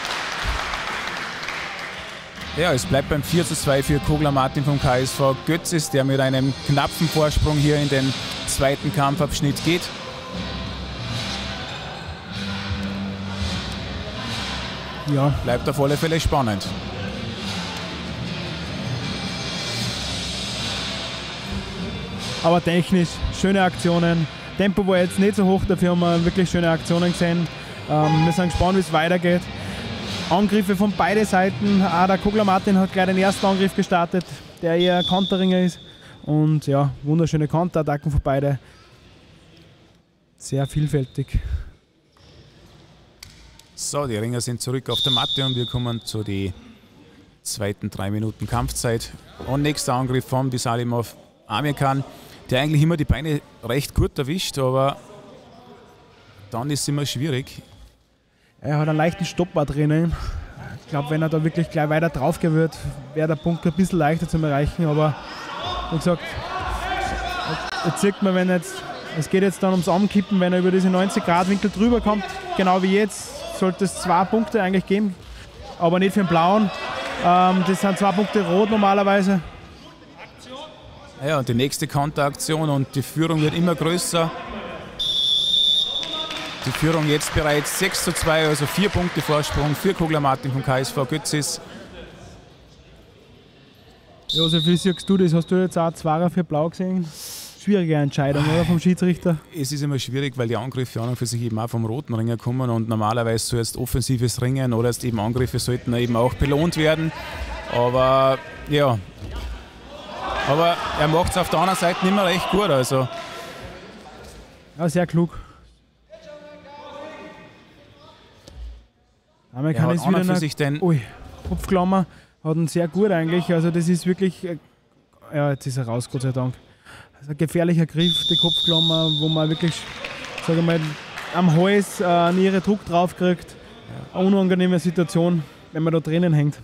Ja, es bleibt beim vier zu zwei für Kugler Martin vom K S V Götzis, der mit einem knappen Vorsprung hier in den zweiten Kampfabschnitt geht. Ja. Bleibt auf alle Fälle spannend. Aber technisch schöne Aktionen. Tempo war jetzt nicht so hoch, dafür haben wir wirklich schöne Aktionen gesehen. Ähm, wir sind gespannt, wie es weitergeht. Angriffe von beiden Seiten. Auch der Kugler Martin hat gleich den ersten Angriff gestartet, der eher Konterringer ist. Und ja, wunderschöne Konterattacken von beiden. Sehr vielfältig. So, die Ringer sind zurück auf der Matte und wir kommen zu den zweiten drei Minuten Kampfzeit. Und nächster Angriff von Visalimov Amirkhan, der eigentlich immer die Beine recht gut erwischt, aber dann ist es immer schwierig. Er hat einen leichten Stopper drinnen. Ich glaube, wenn er da wirklich gleich weiter drauf gehen wird, wäre der Punkt ein bisschen leichter zu erreichen. Aber wie gesagt, jetzt sieht man, wenn jetzt, es geht jetzt dann ums Ankippen, wenn er über diese neunzig Grad Winkel drüber kommt, genau wie jetzt, sollte es zwei Punkte eigentlich geben, aber nicht für den Blauen. Ähm, das sind zwei Punkte rot normalerweise. Ja, und die nächste Konteraktion und die Führung wird immer größer. Die Führung jetzt bereits sechs zu zwei, also vier Punkte Vorsprung für Kugler Martin vom K S V Götzis. Josef, wie siehst du das? Hast du jetzt auch Zweier für Blau gesehen? Schwierige Entscheidung, oder, vom Schiedsrichter? Es ist immer schwierig, weil die Angriffe an und für sich eben auch vom roten Ringer kommen und normalerweise so jetzt offensives Ringen oder jetzt eben Angriffe sollten eben auch belohnt werden. Aber ja, aber er macht es auf der anderen Seite nicht mehr recht gut. Also. Ja, sehr klug. Damit kann es wieder für sich den Ui, Kopfklammer hat ihn sehr gut eigentlich. Also das ist wirklich, ja, jetzt ist er raus, Gott sei Dank. Also ein gefährlicher Griff, die Kopfklammer, wo man wirklich, sage ich mal, am Hals äh, einen irre Druck drauf kriegt. Eine unangenehme Situation, wenn man da drinnen hängt.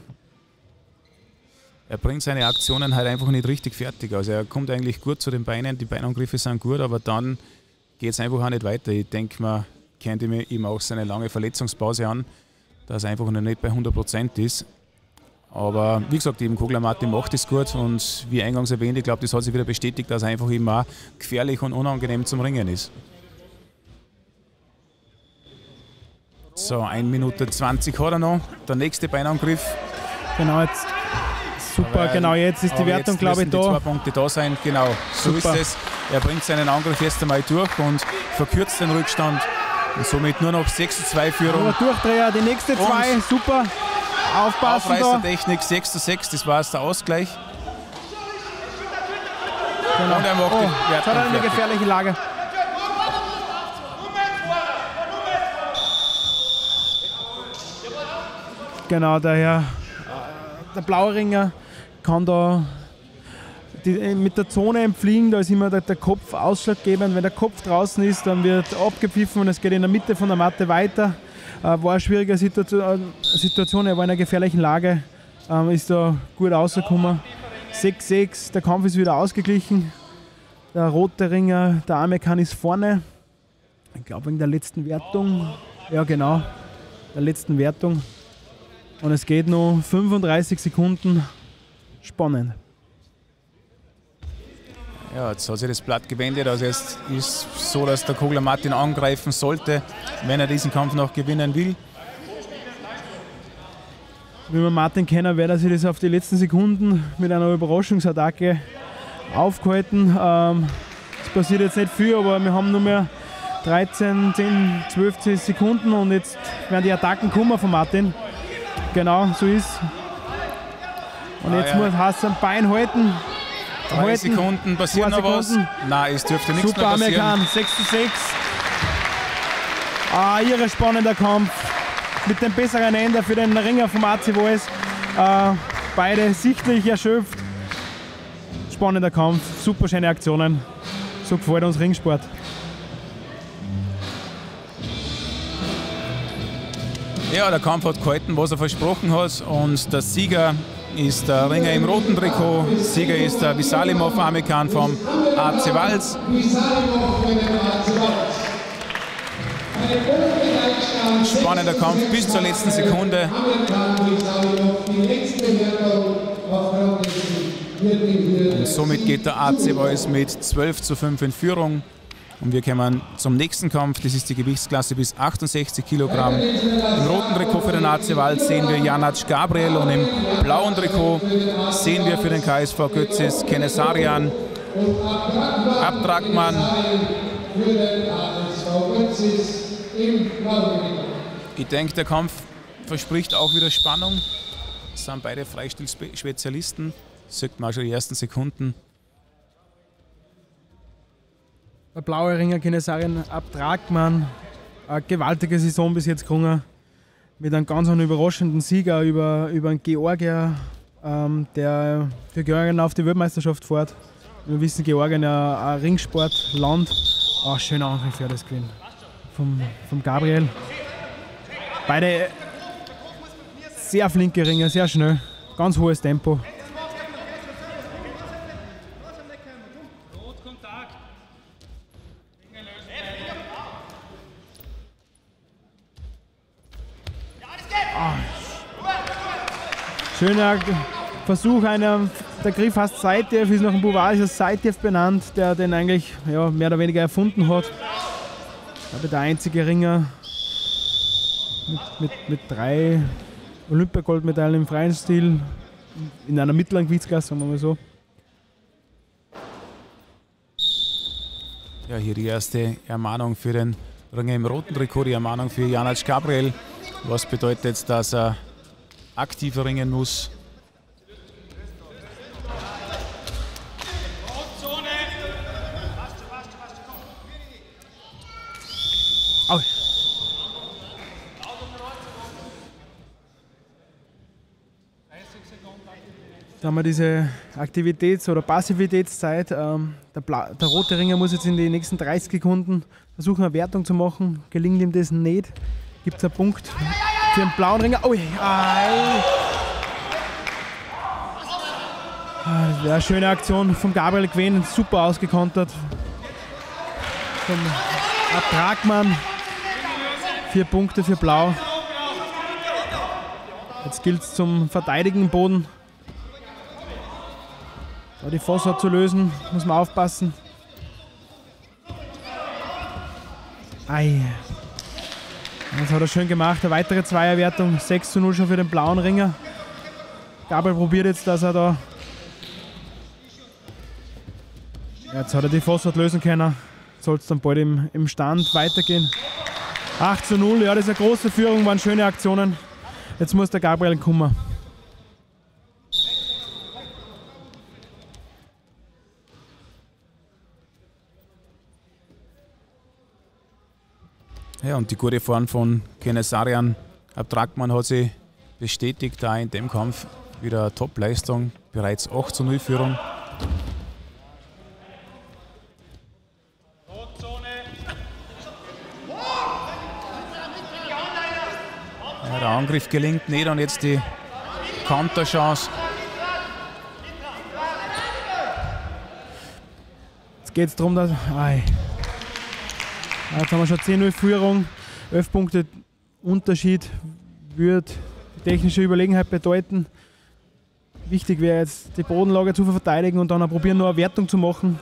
Er bringt seine Aktionen halt einfach nicht richtig fertig. Also er kommt eigentlich gut zu den Beinen, die Beinangriffe sind gut, aber dann geht es einfach auch nicht weiter. Ich denke, man kennt ihm auch seine lange Verletzungspause an, dass er einfach noch nicht bei hundert Prozent ist. Aber wie gesagt, eben Kugler Martin macht es gut und wie eingangs erwähnt, ich glaube, das hat sich wieder bestätigt, dass er einfach immer gefährlich und unangenehm zum Ringen ist. So, eine Minute zwanzig hat er noch. Der nächste Beinangriff. Genau, jetzt. Super, aber, genau, jetzt ist die Wertung, glaube ich, da. Die zwei Punkte da sein, genau. So Super. ist es. Er bringt seinen Angriff erst einmal durch und verkürzt den Rückstand. Und somit nur noch sechs zu zwei Führung. Aber Durchdreher, die nächste zwei, und super. Aufpassen da. Aufreißertechnik, sechs zu sechs, das war der Ausgleich. Genau. Und er macht oh, die jetzt hat er eine fertig. gefährliche Lage. Genau, daher der blaue Ringer kann da die, mit der Zone entfliegen, da ist immer der, der Kopf ausschlaggebend. Wenn der Kopf draußen ist, dann wird abgepfiffen und es geht in der Mitte von der Matte weiter. Äh, war eine schwierige Situation, Situation, er war in einer gefährlichen Lage, ähm, ist da gut rausgekommen. sechs sechs, der Kampf ist wieder ausgeglichen. Der rote Ringer, der Amerikan ist vorne. Ich glaube wegen der letzten Wertung. Ja genau, der letzten Wertung. Und es geht noch fünfunddreißig Sekunden. Spannend. Ja, jetzt hat sich das Blatt gewendet. Also jetzt ist es so, dass der Kogler Martin angreifen sollte, wenn er diesen Kampf noch gewinnen will. Wie wir Martin kennen, wird er sich das auf die letzten Sekunden mit einer Überraschungsattacke aufgehalten. Ähm, es passiert jetzt nicht viel, aber wir haben nur mehr dreizehn, zehn, zwölf Sekunden und jetzt werden die Attacken kommen von Martin. Genau, so ist. Und ah, jetzt ja. muss Hassan Bein halten. Drei halten. Sekunden, passiert noch was? Nein, es dürfte nichts Super mehr passieren. Amerikan, sechs zu sechs. Ah, irre spannender Kampf. Mit dem besseren Ende für den Ringer vom A C Wals. Äh, beide sichtlich erschöpft. Spannender Kampf, super schöne Aktionen. So gefällt uns Ringsport. Ja, der Kampf hat gehalten, was er versprochen hat. Und der Sieger ist der Ringer im roten Trikot. Sieger ist der Visalimov Amerikan vom A C Wals. Spannender Kampf bis zur letzten Sekunde. Und somit geht der A C Wals mit zwölf zu fünf in Führung. Und wir kommen zum nächsten Kampf. Das ist die Gewichtsklasse bis achtundsechzig Kilogramm. Im roten Trikot für den A C Wals sehen wir Janac Gabriel und im blauen Trikot sehen wir für den K S V Götzis Kenesarian Abdragman. Ich denke, der Kampf verspricht auch wieder Spannung. Das sind beide Freistil-Spezialisten. Das sieht man auch schon die ersten Sekunden. Der blaue Ringer Kenesarian Abdragman, eine gewaltige Saison bis jetzt gerungen. Mit einem ganz überraschenden Sieger über, über einen Georgier, ähm, der für Georgien auf die Weltmeisterschaft fährt. Wir wissen, Georgien ist ein, ein Ringsportland. Oh, schöner Angriff für das Gewinn vom, vom Gabriel. Beide sehr flinke Ringer, sehr schnell, ganz hohes Tempo. Schöner Versuch, einer, der Griff heißt Sidetief, ist nach dem Bouvard Sidetief benannt, der den eigentlich ja, mehr oder weniger erfunden hat. Aber der einzige Ringer mit, mit, mit drei Olympiagoldmedaillen im freien Stil, in einer mittleren Gewichtsklasse, sagen wir mal so. Ja, hier die erste Ermahnung für den Ringer im roten Trikot, die Ermahnung für Janac Gabriel. Was bedeutet, dass er aktiver ringen muss. Oh. Da haben wir diese Aktivitäts- oder Passivitätszeit. Ähm, der, der rote Ringer muss jetzt in den nächsten dreißig Sekunden versuchen, eine Wertung zu machen. Gelingt ihm das nicht, gibt es einen Punkt für den blauen Ringer. Oh, ai. Das wäre eine schöne Aktion von Gabriel Quinn, super ausgekontert. Vom Abdragman. Vier Punkte für Blau. Jetzt gilt es zum Verteidigen im Boden. Da die Fossa zu lösen, muss man aufpassen. Ei. Das hat er schön gemacht. Eine weitere Zweierwertung. sechs zu null schon für den blauen Ringer. Gabriel probiert jetzt, dass er da... Jetzt hat er die Fossart lösen können. Soll es dann bald im, im Stand weitergehen. acht zu null, ja, das ist eine große Führung, waren schöne Aktionen. Jetzt muss der Gabriel kommen. Ja, und die gute Form von Kenesarian Abdragman hat sich bestätigt, da in dem Kampf wieder eine Top-Leistung. Bereits acht zu null Führung. Ja, der Angriff gelingt nicht und jetzt die Konterchance. Jetzt geht es darum, dass... Ei. Jetzt haben wir schon zehn null Führung, elf Punkte Unterschied würde die technische Überlegenheit bedeuten. Wichtig wäre jetzt die Bodenlage zu verteidigen und dann auch probieren, noch eine Wertung zu machen.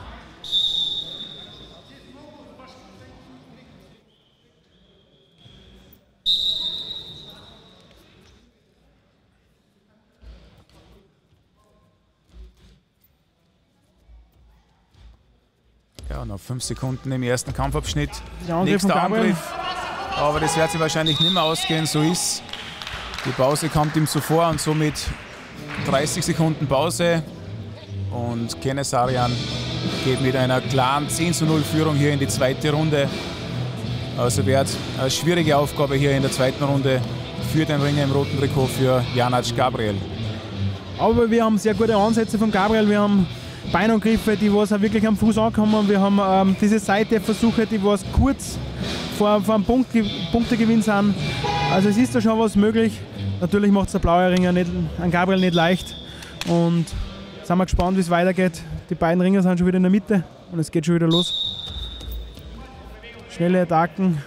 Ja, noch fünf Sekunden im ersten Kampfabschnitt. Angriff Nächster Angriff. Aber das wird sich wahrscheinlich nicht mehr ausgehen, so ist. Die Pause kommt ihm zuvor und somit dreißig Sekunden Pause. Und Kenesarian geht mit einer klaren zehn zu null Führung hier in die zweite Runde. Also wird eine schwierige Aufgabe hier in der zweiten Runde für den Ringer im roten Trikot für Janac Gabriel. Aber wir haben sehr gute Ansätze von Gabriel. Wir haben Beinangriffe, die was auch wirklich am Fuß ankommen. Wir haben ähm, diese Seiteversuche, die was kurz vor, vor einem Punkt, Punktegewinn sind. Also es ist da schon was möglich. Natürlich macht es der blaue Ringer nicht, an Gabriel nicht leicht. Und sind wir gespannt, wie es weitergeht. Die beiden Ringer sind schon wieder in der Mitte und es geht schon wieder los. Schnelle Attacken.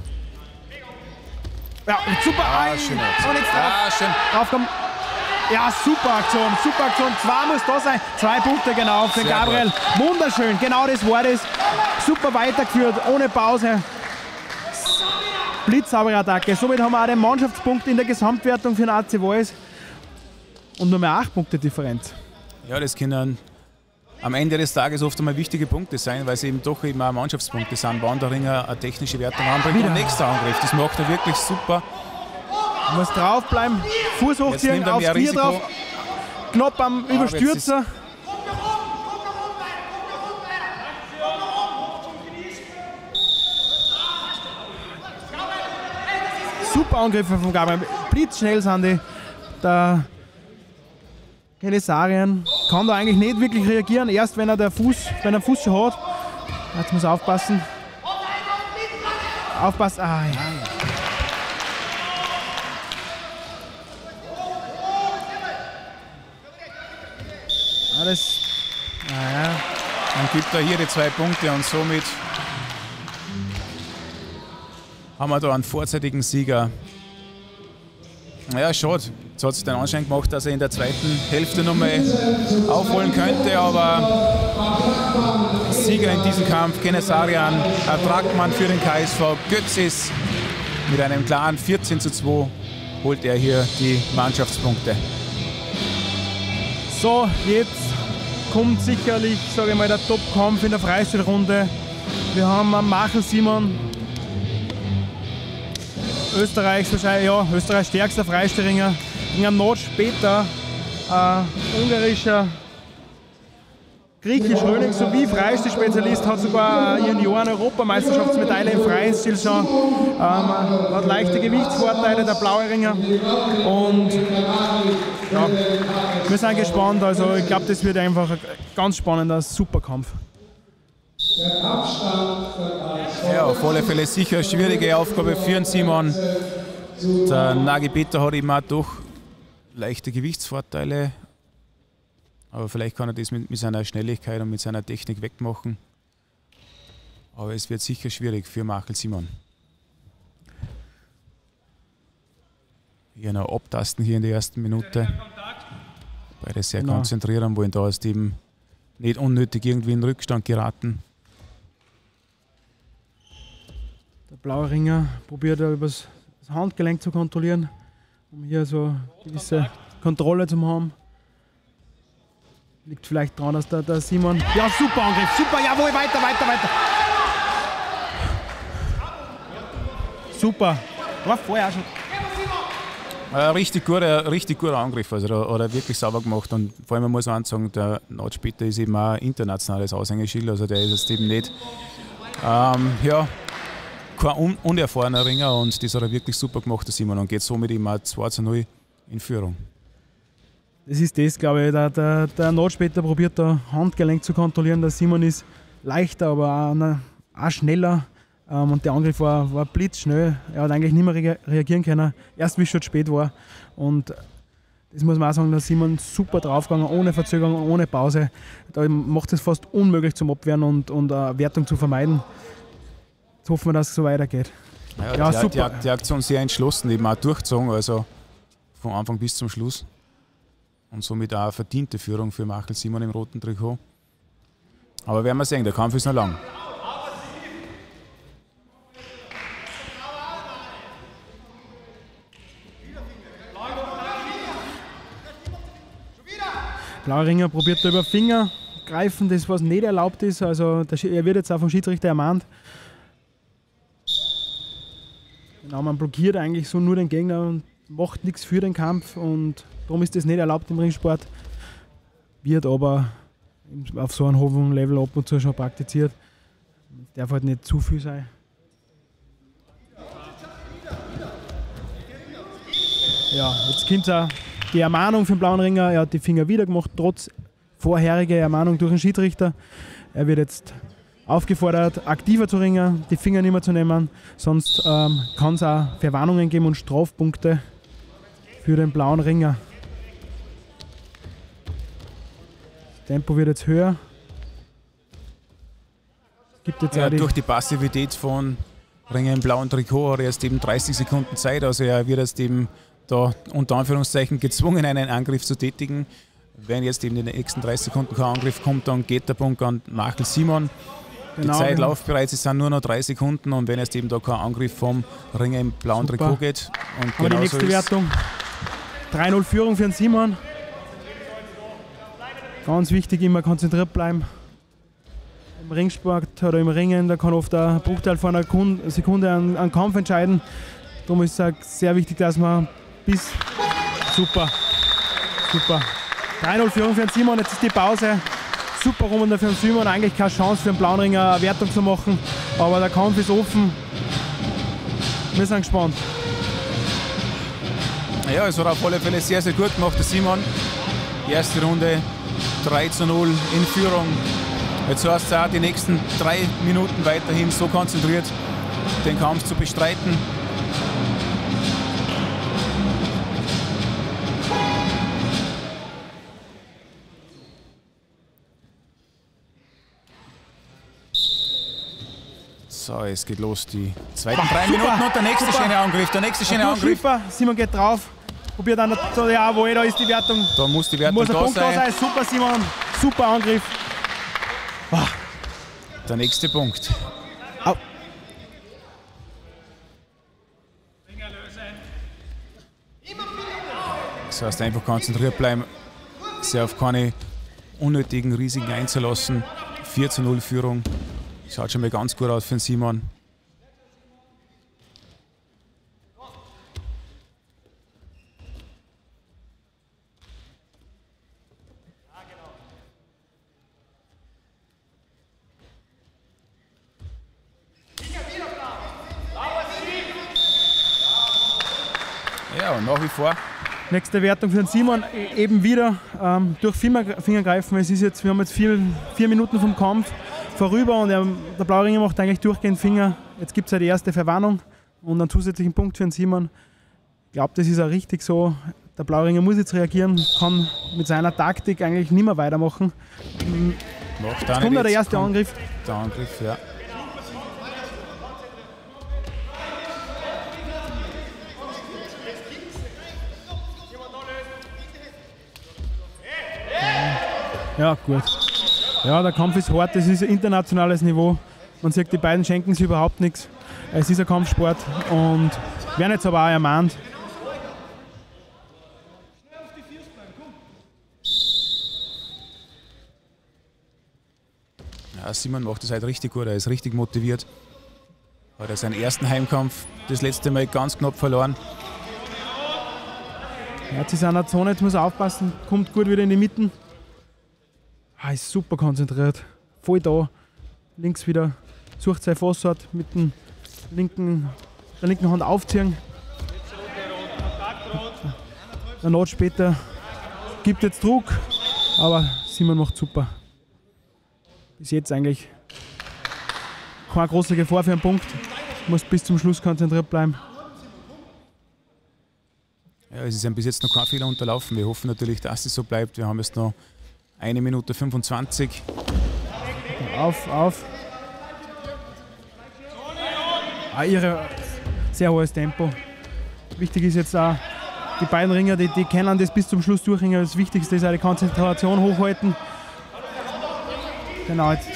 Ja, super. Ah, schön. Und jetzt ja, schön. Draufkommen. Ja, super Aktion, super Aktion. Zwei muss da sein. Zwei Punkte genau für Sehr Gabriel. Gut. Wunderschön, genau das war das. Super weitergeführt, ohne Pause. Blitzsaubere Attacke. Somit haben wir auch den Mannschaftspunkt in der Gesamtwertung für den A C Vals. Und nur mehr acht Punkte Differenz. Ja, das können am Ende des Tages oft einmal wichtige Punkte sein, weil sie eben doch eben auch Mannschaftspunkte sind. Wann der Ringer eine technische Wertung anbringt. Und nächster Angriff, das macht er wirklich super. Muss draufbleiben, Fuß hochziehen, aufs Knie Risiko. Drauf, knapp am ah, Überstürzer. Super Angriffe von Gabriel, blitzschnell sind die. Der Kenesarian kann da eigentlich nicht wirklich reagieren, erst wenn er der Fuß, wenn er Fuß schon hat. Jetzt muss er aufpassen. Aufpassen. Ah, ja. Das, naja. Dann gibt er hier die zwei Punkte und somit haben wir da einen vorzeitigen Sieger. Naja, schade. Jetzt hat es den Anschein gemacht, dass er in der zweiten Hälfte nochmal aufholen könnte, aber Sieger in diesem Kampf, Kenesarian Abdragman für den K S V Götzis. Mit einem klaren vierzehn zu zwei holt er hier die Mannschaftspunkte. So, jetzt kommt sicherlich, sage ich mal, der Top-Kampf in der Freistilrunde. Wir haben einen Machel Simon, Österreichs wahrscheinlich, ja, Österreichs stärkster Freistilringer. In einem Notch später ein ungarischer griechisch-rönig sowie Freistil-Spezialist, hat sogar eine Junioren-Europameisterschaftsmedaille im Freistil schon. Ähm, hat leichte Gewichtsvorteile, der blaue Ringer. Und ja, wir sind gespannt. Also ich glaube, das wird einfach ein ganz spannender Superkampf. Ja, auf alle Fälle sicher eine schwierige Aufgabe für den Simon. Der Nagi Peter hat immer doch leichte Gewichtsvorteile. Aber vielleicht kann er das mit, mit seiner Schnelligkeit und mit seiner Technik wegmachen. Aber es wird sicher schwierig für Machel Simon. Hier noch abtasten hier in der ersten Minute. Beide sehr genau konzentrieren, wollen da ist eben nicht unnötig irgendwie in Rückstand geraten. Der blaue Ringer probiert er über das Handgelenk zu kontrollieren, um hier so eine gewisse Kontrolle zu haben. Liegt vielleicht daran, dass der, der Simon... Ja, super Angriff, super, jawohl, weiter, weiter, weiter. Super, war vorher schon. Ein richtig guter, richtig guter Angriff, also da hat er wirklich sauber gemacht und vor allem man muss man sagen, der Notch-Peter ist eben auch ein internationales Aushängeschild, also der ist jetzt eben nicht ähm, ja, kein un unerfahrener Ringer und das hat er wirklich super gemacht, der Simon, und geht somit eben auch zwei zu null in Führung. Das ist das, glaube ich, der, der, der Notch-Peter probiert da Handgelenk zu kontrollieren, der Simon ist leichter, aber auch, auch schneller. Um, und der Angriff war, war blitzschnell. Er hat eigentlich nicht mehr re reagieren können, erst wie es schon spät war. Und das muss man auch sagen, der Simon super draufgegangen, ohne Verzögerung, ohne Pause. Da macht es fast unmöglich zum Abwehren und, und uh, Wertung zu vermeiden. Jetzt hoffen wir, dass es so weitergeht. Ja, ja, die, super. Die, die Aktion sehr entschlossen, eben auch durchgezogen, also von Anfang bis zum Schluss. Und somit auch eine verdiente Führung für Machel Simon im roten Trikot. Aber werden wir sehen, der Kampf ist noch lang. Blauer Ringer probiert da über Finger greifen, das was nicht erlaubt ist. Also der, er wird jetzt auch vom Schiedsrichter ermahnt. Genau, man blockiert eigentlich so nur den Gegner und macht nichts für den Kampf und darum ist das nicht erlaubt im Ringsport. Wird aber auf so einem hohen Level ab und zu schon praktiziert. Es darf halt nicht zu viel sein. Ja, jetzt kommt auch die Ermahnung für den blauen Ringer. Er hat die Finger wieder gemacht, trotz vorheriger Ermahnung durch den Schiedsrichter. Er wird jetzt aufgefordert, aktiver zu ringen, die Finger nicht mehr zu nehmen. Sonst ähm, kann es auch Verwarnungen geben und Strafpunkte für den blauen Ringer. Das Tempo wird jetzt höher. Gibt jetzt ja, die durch die Passivität von Ringer im blauen Trikot hat er erst eben dreißig Sekunden Zeit. Also er wird jetzt eben da unter Anführungszeichen gezwungen, einen Angriff zu tätigen. Wenn jetzt eben in den nächsten dreißig Sekunden kein Angriff kommt, dann geht der Punkt an Machel Simon. Genau, die Zeit genau. läuft bereits, es sind nur noch drei Sekunden und wenn jetzt eben da kein Angriff vom Ringer im blauen Super. Trikot geht. Und Aber die genau nächste so ist, Wertung. drei null Führung für den Simon. Ganz wichtig, immer konzentriert bleiben. Im Ringsport oder im Ringen, da kann oft ein Bruchteil von einer Sekunde einen, einen Kampf entscheiden. Darum ist es sehr wichtig, dass man bis... Super, super. drei null Führung für den Simon, jetzt ist die Pause. Super Runde für den Simon, eigentlich keine Chance für den blauen Ringer eine Wertung zu machen. Aber der Kampf ist offen. Wir sind gespannt. Ja, es hat auf alle Fälle sehr, sehr gut gemacht, der Simon. Die erste Runde drei zu null in Führung. Jetzt heißt es auch, die nächsten drei Minuten weiterhin so konzentriert, den Kampf zu bestreiten. So, es geht los, die zweiten drei Super. Minuten und der nächste Super. schöne Angriff, der nächste schöne Ja, Angriff. Super, Simon geht drauf, probiert dann, so, ja, wo da ist die Wertung. Da muss die Wertung muss ein da Punkt da sein. sein. Super Simon, super Angriff. Ah. Der nächste Punkt. Au. Das heißt, einfach konzentriert bleiben, sich auf keine unnötigen Risiken einzulassen. vier zu null Führung. Schaut schon mal ganz gut aus für den Simon. Ja, und nach wie vor. Nächste Wertung für den Simon, eben wieder ähm, durch Finger, Fingergreifen. Es ist jetzt, wir haben jetzt vier, vier Minuten vom Kampf vorüber und er, der blaue Ringer macht eigentlich durchgehend Finger. Jetzt gibt es ja die erste Verwarnung und einen zusätzlichen Punkt für den Simon. Ich glaube, das ist auch richtig so. Der blaue Ringer muss jetzt reagieren, kann mit seiner Taktik eigentlich nicht mehr weitermachen. Macht jetzt kommt ja der erste Angriff. Der Angriff, ja. Ja, gut. Ja, der Kampf ist hart, das ist ein internationales Niveau. Man sieht, die beiden schenken sich überhaupt nichts. Es ist ein Kampfsport und werden jetzt aber auch ermahnt. Ja, Simon macht das halt richtig gut, er ist richtig motiviert. Hat er seinen ersten Heimkampf das letzte Mal ganz knapp verloren. Ja, jetzt ist er in der Zone, jetzt muss er aufpassen, kommt gut wieder in die Mitte. Ah, ist super konzentriert, voll da. Links wieder, sucht sein Fossart mit dem linken, der linken Hand aufziehen. Der Not später gibt jetzt Druck, aber Simon macht super. Bis jetzt eigentlich keine große Gefahr für einen Punkt. Muss bis zum Schluss konzentriert bleiben. Ja, es ist ihm bis jetzt noch kein Fehler unterlaufen. Wir hoffen natürlich, dass es so bleibt. Wir haben jetzt noch eine Minute fünfundzwanzig. Auf, auf. Ah, ihre sehr hohes Tempo. Wichtig ist jetzt auch, die beiden Ringer, die, die können das bis zum Schluss durchringen. Das Wichtigste ist auch die Konzentration hochhalten. Genau, jetzt.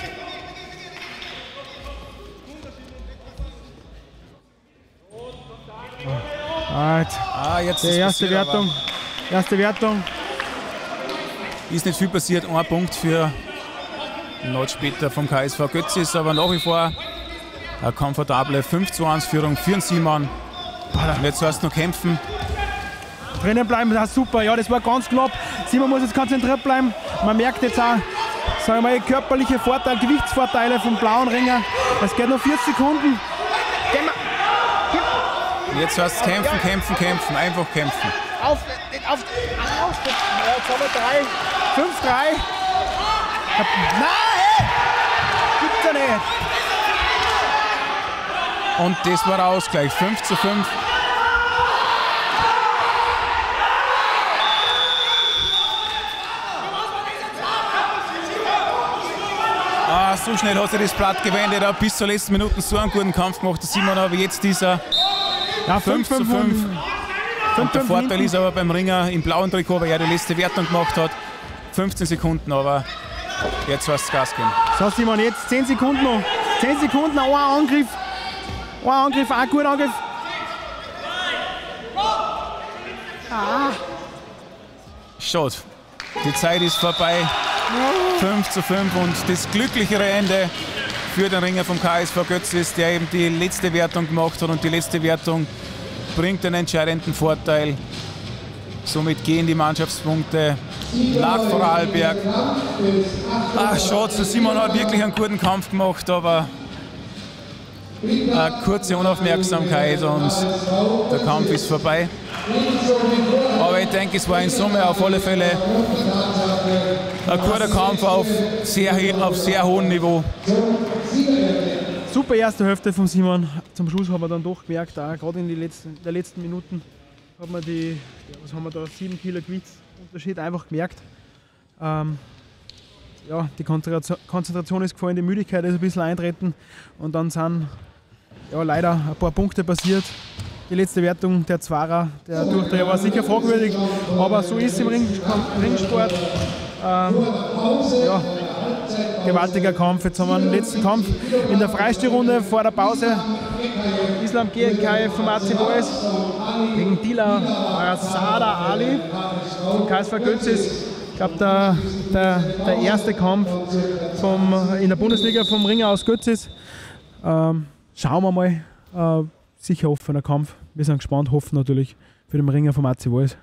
Right. Ah, jetzt die ist erste passiert, Wertung. Erste Wertung. Ist nicht viel passiert. Ein Punkt für Not später vom K S V Götz ist aber nach wie vor eine komfortable fünf zu eins Führung für den Simon. Und jetzt heißt es noch kämpfen. Drinnen bleiben, das ist super. Ja, das war ganz knapp. Simon muss jetzt konzentriert bleiben. Man merkt jetzt auch, sagen wir mal, körperliche Vorteile, Gewichtsvorteile vom blauen Ringer. Es geht noch vierzig Sekunden. Jetzt heißt es kämpfen, kämpfen, kämpfen, einfach kämpfen. Auf, auf, auf. Ja, jetzt haben wir drei, fünf, drei. Nein! Gibt's ja nicht. Und das war der Ausgleich, fünf zu fünf. Ah, so schnell hat sich das Blatt gewendet. Auch bis zur letzten Minute so einen guten Kampf gemacht. Der Simon, aber jetzt dieser ja, fünf zu fünf. Und der Vorteil ist aber beim Ringer im blauen Trikot, weil er die letzte Wertung gemacht hat. fünfzehn Sekunden, aber jetzt soll es Gas geben. So Simon, jetzt zehn Sekunden noch. zehn Sekunden, ein Angriff. Ein Angriff, ein guter Angriff. Ah. Schade. Die Zeit ist vorbei. fünf zu fünf und das glücklichere Ende für den Ringer vom K S V Götz ist, der eben die letzte Wertung gemacht hat und die letzte Wertung bringt den entscheidenden Vorteil. Somit gehen die Mannschaftspunkte nach Vorarlberg. Ach, schade, der Simon hat wirklich einen guten Kampf gemacht, aber eine kurze Unaufmerksamkeit und der Kampf ist vorbei. Aber ich denke, es war in Summe auf alle Fälle ein guter Kampf auf sehr, auf sehr hohem Niveau. Super erste Hälfte von Simon. Zum Schluss haben wir dann doch gemerkt, auch gerade in den letzten, der letzten Minuten hat man die, ja, was haben wir da, sieben Kilo Gewichtsunterschied einfach gemerkt. Ähm, ja, die Konzentration ist gefallen, die Müdigkeit ist ein bisschen eintreten und dann sind ja, leider ein paar Punkte passiert. Die letzte Wertung der Zwarer, der Durchdreher war sicher fragwürdig, aber so ist es im Ring, Ringsport. Ähm, ja, gewaltiger Kampf. Jetzt haben wir den letzten Kampf in der Freistilrunde vor der Pause. Islam G N K vom A C Boys gegen Dila Rasada Ali vom K S V Götz ist, ich glaube, der, der, der erste Kampf vom, in der Bundesliga vom Ringer aus Götz ist. Ähm, schauen wir mal. Äh, sicher offener Kampf. Wir sind gespannt, hoffen natürlich für den Ringer vom A C Boys.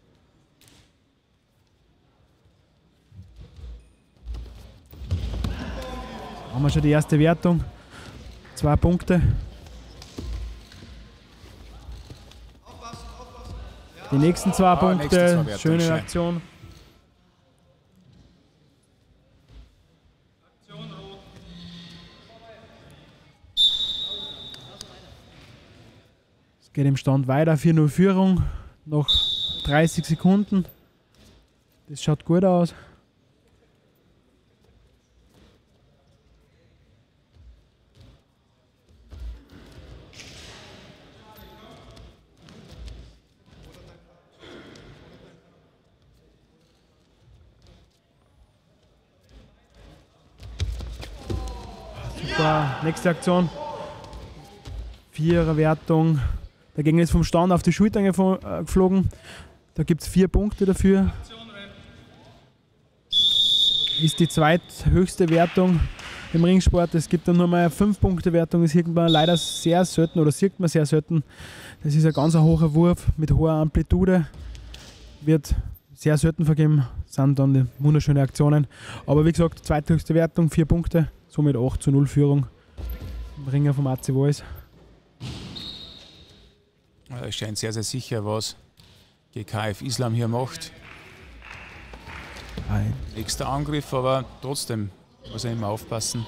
Haben wir schon die erste Wertung. Zwei Punkte. Die nächsten zwei Ah, Punkte. nächste zwei Wertung, Schöne schön. Aktion. Es geht im Stand weiter. vier null Führung. Noch dreißig Sekunden. Das schaut gut aus. da nächste Aktion. Vierer Wertung. Der Gegner ist vom Stand auf die Schultern geflogen. Da gibt es vier Punkte dafür. Ist die zweithöchste Wertung im Ringsport. Es gibt dann nur mal eine fünf Punkte Wertung. Das sieht man leider sehr selten oder sieht man sehr selten. Das ist ein ganz hoher Wurf mit hoher Amplitude. Wird sehr selten vergeben. Das sind dann die wunderschönen Aktionen. Aber wie gesagt, zweithöchste Wertung, vier Punkte. Somit acht zu null Führung im Ringer vom A C Wallis. Es scheint sehr, sehr sicher, was G K F Islam hier macht. Nein. Nächster Angriff, aber trotzdem muss er immer aufpassen.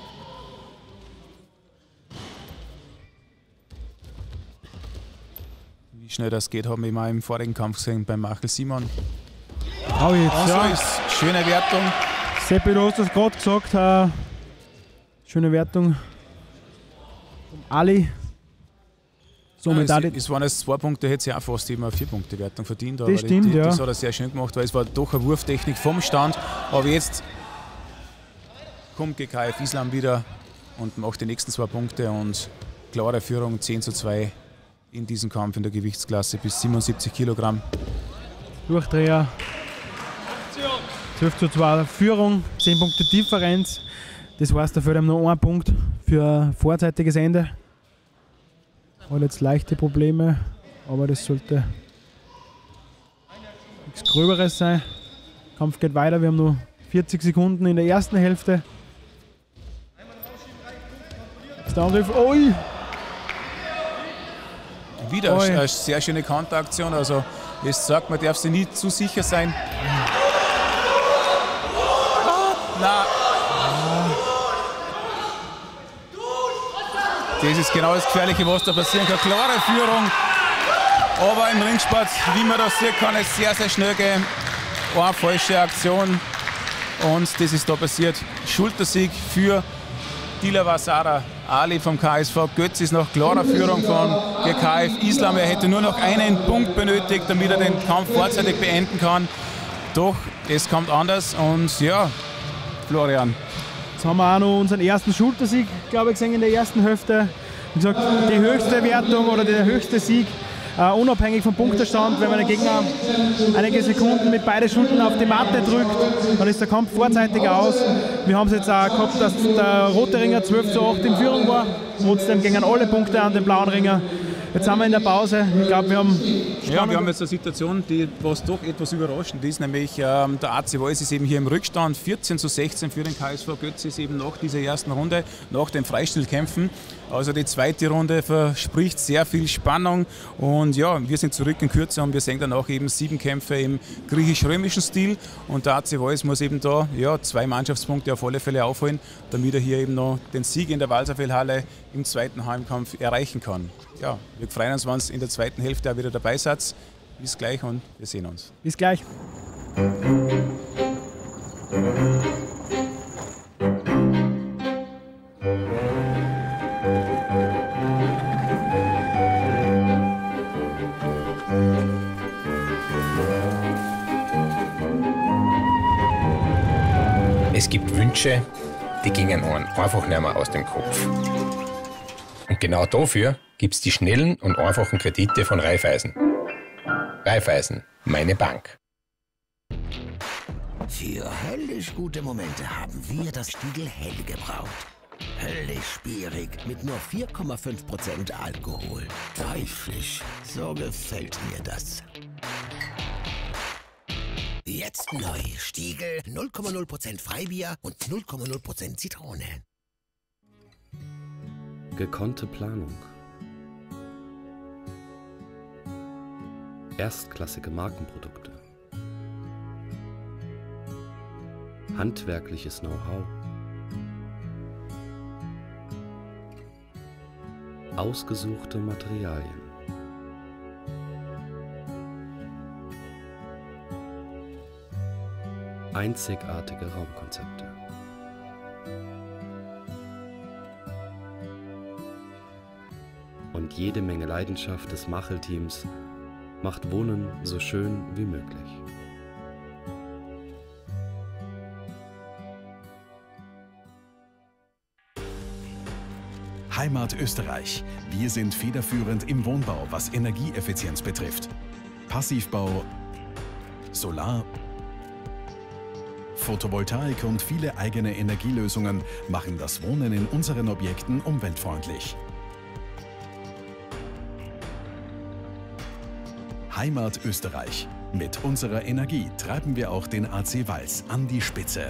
Wie schnell das geht, haben wir mal im vorigen Kampf gesehen beim Michael Simon. Oh, jetzt, also ja. ist schöne Wertung. Seppi, du hast das gerade gesagt. Äh, schöne Wertung vom Ali. Somit ja, es, es waren jetzt zwei Punkte, hätte sie auch fast immer eine Vier-Punkte-Wertung verdient. Aber das stimmt, die, die, ja. Das hat er sehr schön gemacht, weil es war doch eine Wurftechnik vom Stand. Aber jetzt kommt G K F Islam wieder und macht die nächsten zwei Punkte und klare Führung zehn zu zwei in diesem Kampf in der Gewichtsklasse bis siebenundsiebzig Kilogramm. Durchdreher. zwölf zu zwei Führung, zehn Punkte Differenz. Das heißt, da fehlt ihm noch ein Punkt für ein vorzeitiges Ende. Hat jetzt leichte Probleme, aber das sollte nichts Gröberes sein. Der Kampf geht weiter, wir haben noch vierzig Sekunden in der ersten Hälfte. Ist der Angriff, oi! Wieder oi. Eine sehr schöne Konteraktion, also es sagt, man darf sich nie zu sicher sein. Na. Das ist genau das Gefährliche, was da passieren kann. Klare Führung, aber im Ringsport, wie man das sieht, kann es sehr, sehr schnell gehen. Eine falsche Aktion und das ist da passiert. Schultersieg für Dilavasara Ali vom K S V Götz ist nach klarer Führung von G K F Islam. Er hätte nur noch einen Punkt benötigt, damit er den Kampf vorzeitig beenden kann. Doch es kommt anders und ja, Florian. Jetzt haben wir auch noch unseren ersten Schultersieg, glaube ich, gesehen in der ersten Hälfte. Wie gesagt, die höchste Wertung oder der höchste Sieg, uh, unabhängig vom Punktestand. Wenn man den Gegner einige Sekunden mit beiden Schultern auf die Matte drückt, dann ist der Kampf vorzeitig aus. Wir haben es jetzt auch gehabt, dass der rote Ringer zwölf zu acht in Führung war. Trotzdem gingen alle Punkte an den blauen Ringer. Jetzt sind wir in der Pause. Ich glaube, wir haben... Ja, wir haben jetzt eine Situation, die was doch etwas überraschend ist, nämlich ähm, der A C Wallis ist eben hier im Rückstand. vierzehn zu sechzehn für den K S V Götz ist eben nach dieser ersten Runde, nach den Freistilkämpfen. Also die zweite Runde verspricht sehr viel Spannung und ja, wir sind zurück in Kürze und wir sehen dann auch eben sieben Kämpfe im griechisch-römischen Stil und der A C Wallis muss eben da ja, zwei Mannschaftspunkte auf alle Fälle aufholen, damit er hier eben noch den Sieg in der Walserfeldhalle im zweiten Heimkampf erreichen kann. Ja, wir freuen uns, wenn ihr in der zweiten Hälfte auch wieder dabei seid. Bis gleich und wir sehen uns. Bis gleich. Es gibt Wünsche, die gingen einem einfach nicht mehr aus dem Kopf. Und genau dafür gibt es die schnellen und einfachen Kredite von Raiffeisen. Raiffeisen, meine Bank. Für höllisch gute Momente haben wir das Stiegl Hell gebraut. Höllisch spierig mit nur vier Komma fünf Prozent Alkohol. Teuflisch, so gefällt mir das. Jetzt neu Stiegl null Komma null Prozent Freibier und null Komma null Prozent Zitrone. Gekonnte Planung. Erstklassige Markenprodukte. Handwerkliches Know-how. Ausgesuchte Materialien. Einzigartige Raumkonzepte. Und jede Menge Leidenschaft des Machel-Teams macht Wohnen so schön wie möglich. Heimat Österreich. Wir sind federführend im Wohnbau, was Energieeffizienz betrifft. Passivbau, Solar, Photovoltaik und viele eigene Energielösungen machen das Wohnen in unseren Objekten umweltfreundlich. Heimat Österreich. Mit unserer Energie treiben wir auch den A C Vals an die Spitze.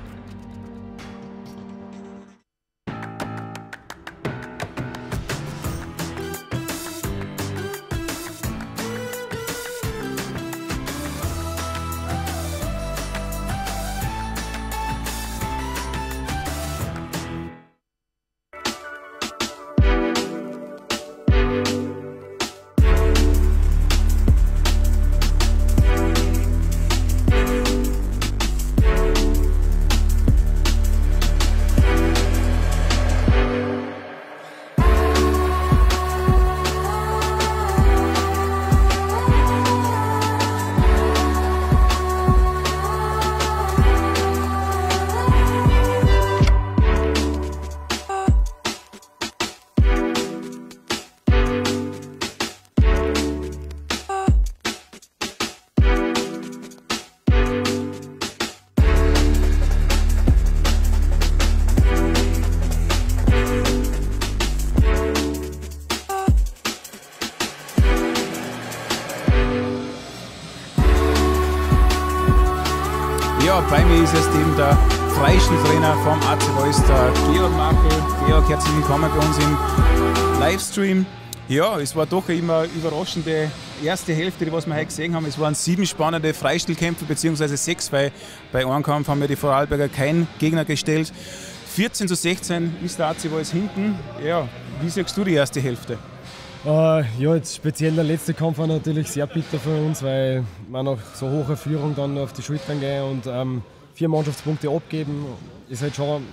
Ja, bei mir ist jetzt eben der Freistiltrainer vom A C Vals, der Georg Markel. Georg, herzlich willkommen bei uns im Livestream. Ja, es war doch eine immer überraschende erste Hälfte, die was wir heute gesehen haben. Es waren sieben spannende Freistilkämpfe, beziehungsweise sechs, weil bei einem Kampf haben wir die Vorarlberger keinen Gegner gestellt. vierzehn zu sechzehn ist der A C Vals hinten. Ja, wie siehst du die erste Hälfte? Uh, ja, jetzt speziell der letzte Kampf war natürlich sehr bitter für uns, weil wir nach so hoher Führung dann auf die Schultern gehen und ähm, vier Mannschaftspunkte abgeben, ist halt schon,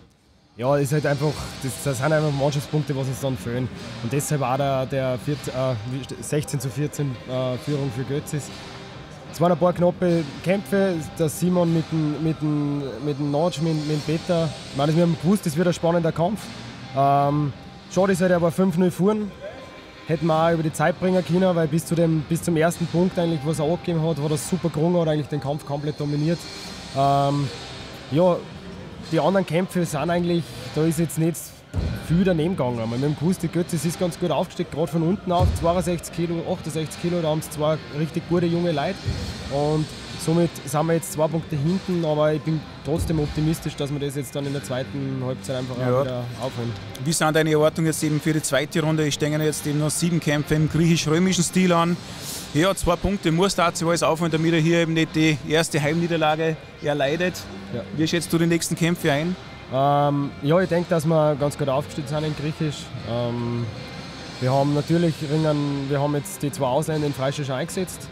ja, ist halt einfach, das, das sind einfach Mannschaftspunkte, was uns dann fehlen. Und deshalb auch der, der vierzehn, äh, sechzehn zu vierzehn äh, Führung für Götzis. Es waren ein paar knappe Kämpfe, der Simon mit dem, mit dem, mit dem Notch, mit, mit dem Peter. Ich meine, wir haben gewusst, das wird ein spannender Kampf. Ähm, schade ist halt aber fünf null fuhren. Hätten wir auch über die Zeit bringen können, weil bis, zu dem, bis zum ersten Punkt, eigentlich, was er abgegeben hat, war das super gerungen, hat eigentlich den Kampf komplett dominiert. Ähm, ja, die anderen Kämpfe sind eigentlich, da ist jetzt nicht viel daneben gegangen. Wir haben gewusst, die Götzis ist ganz gut aufgesteckt, gerade von unten auf, zweiundsechzig Kilo, achtundsechzig Kilo, da haben sie zwei richtig gute junge Leute. Und somit sind wir jetzt zwei Punkte hinten, aber ich bin trotzdem optimistisch, dass wir das jetzt dann in der zweiten Halbzeit einfach ja. wieder aufholen. Wie sind deine Erwartungen jetzt eben für die zweite Runde? Es stehen jetzt eben noch sieben Kämpfe im griechisch-römischen Stil an. Ja, zwei Punkte muss der A C Vals aufholen, damit er hier eben nicht die erste Heimniederlage erleidet. Ja. Wie schätzt du die nächsten Kämpfe ein? Ähm, ja, ich denke, dass wir ganz gut aufgestellt sind in Griechisch. Ähm, wir haben natürlich Ringen, wir haben jetzt die zwei Ausländer in Freistadt schon eingesetzt.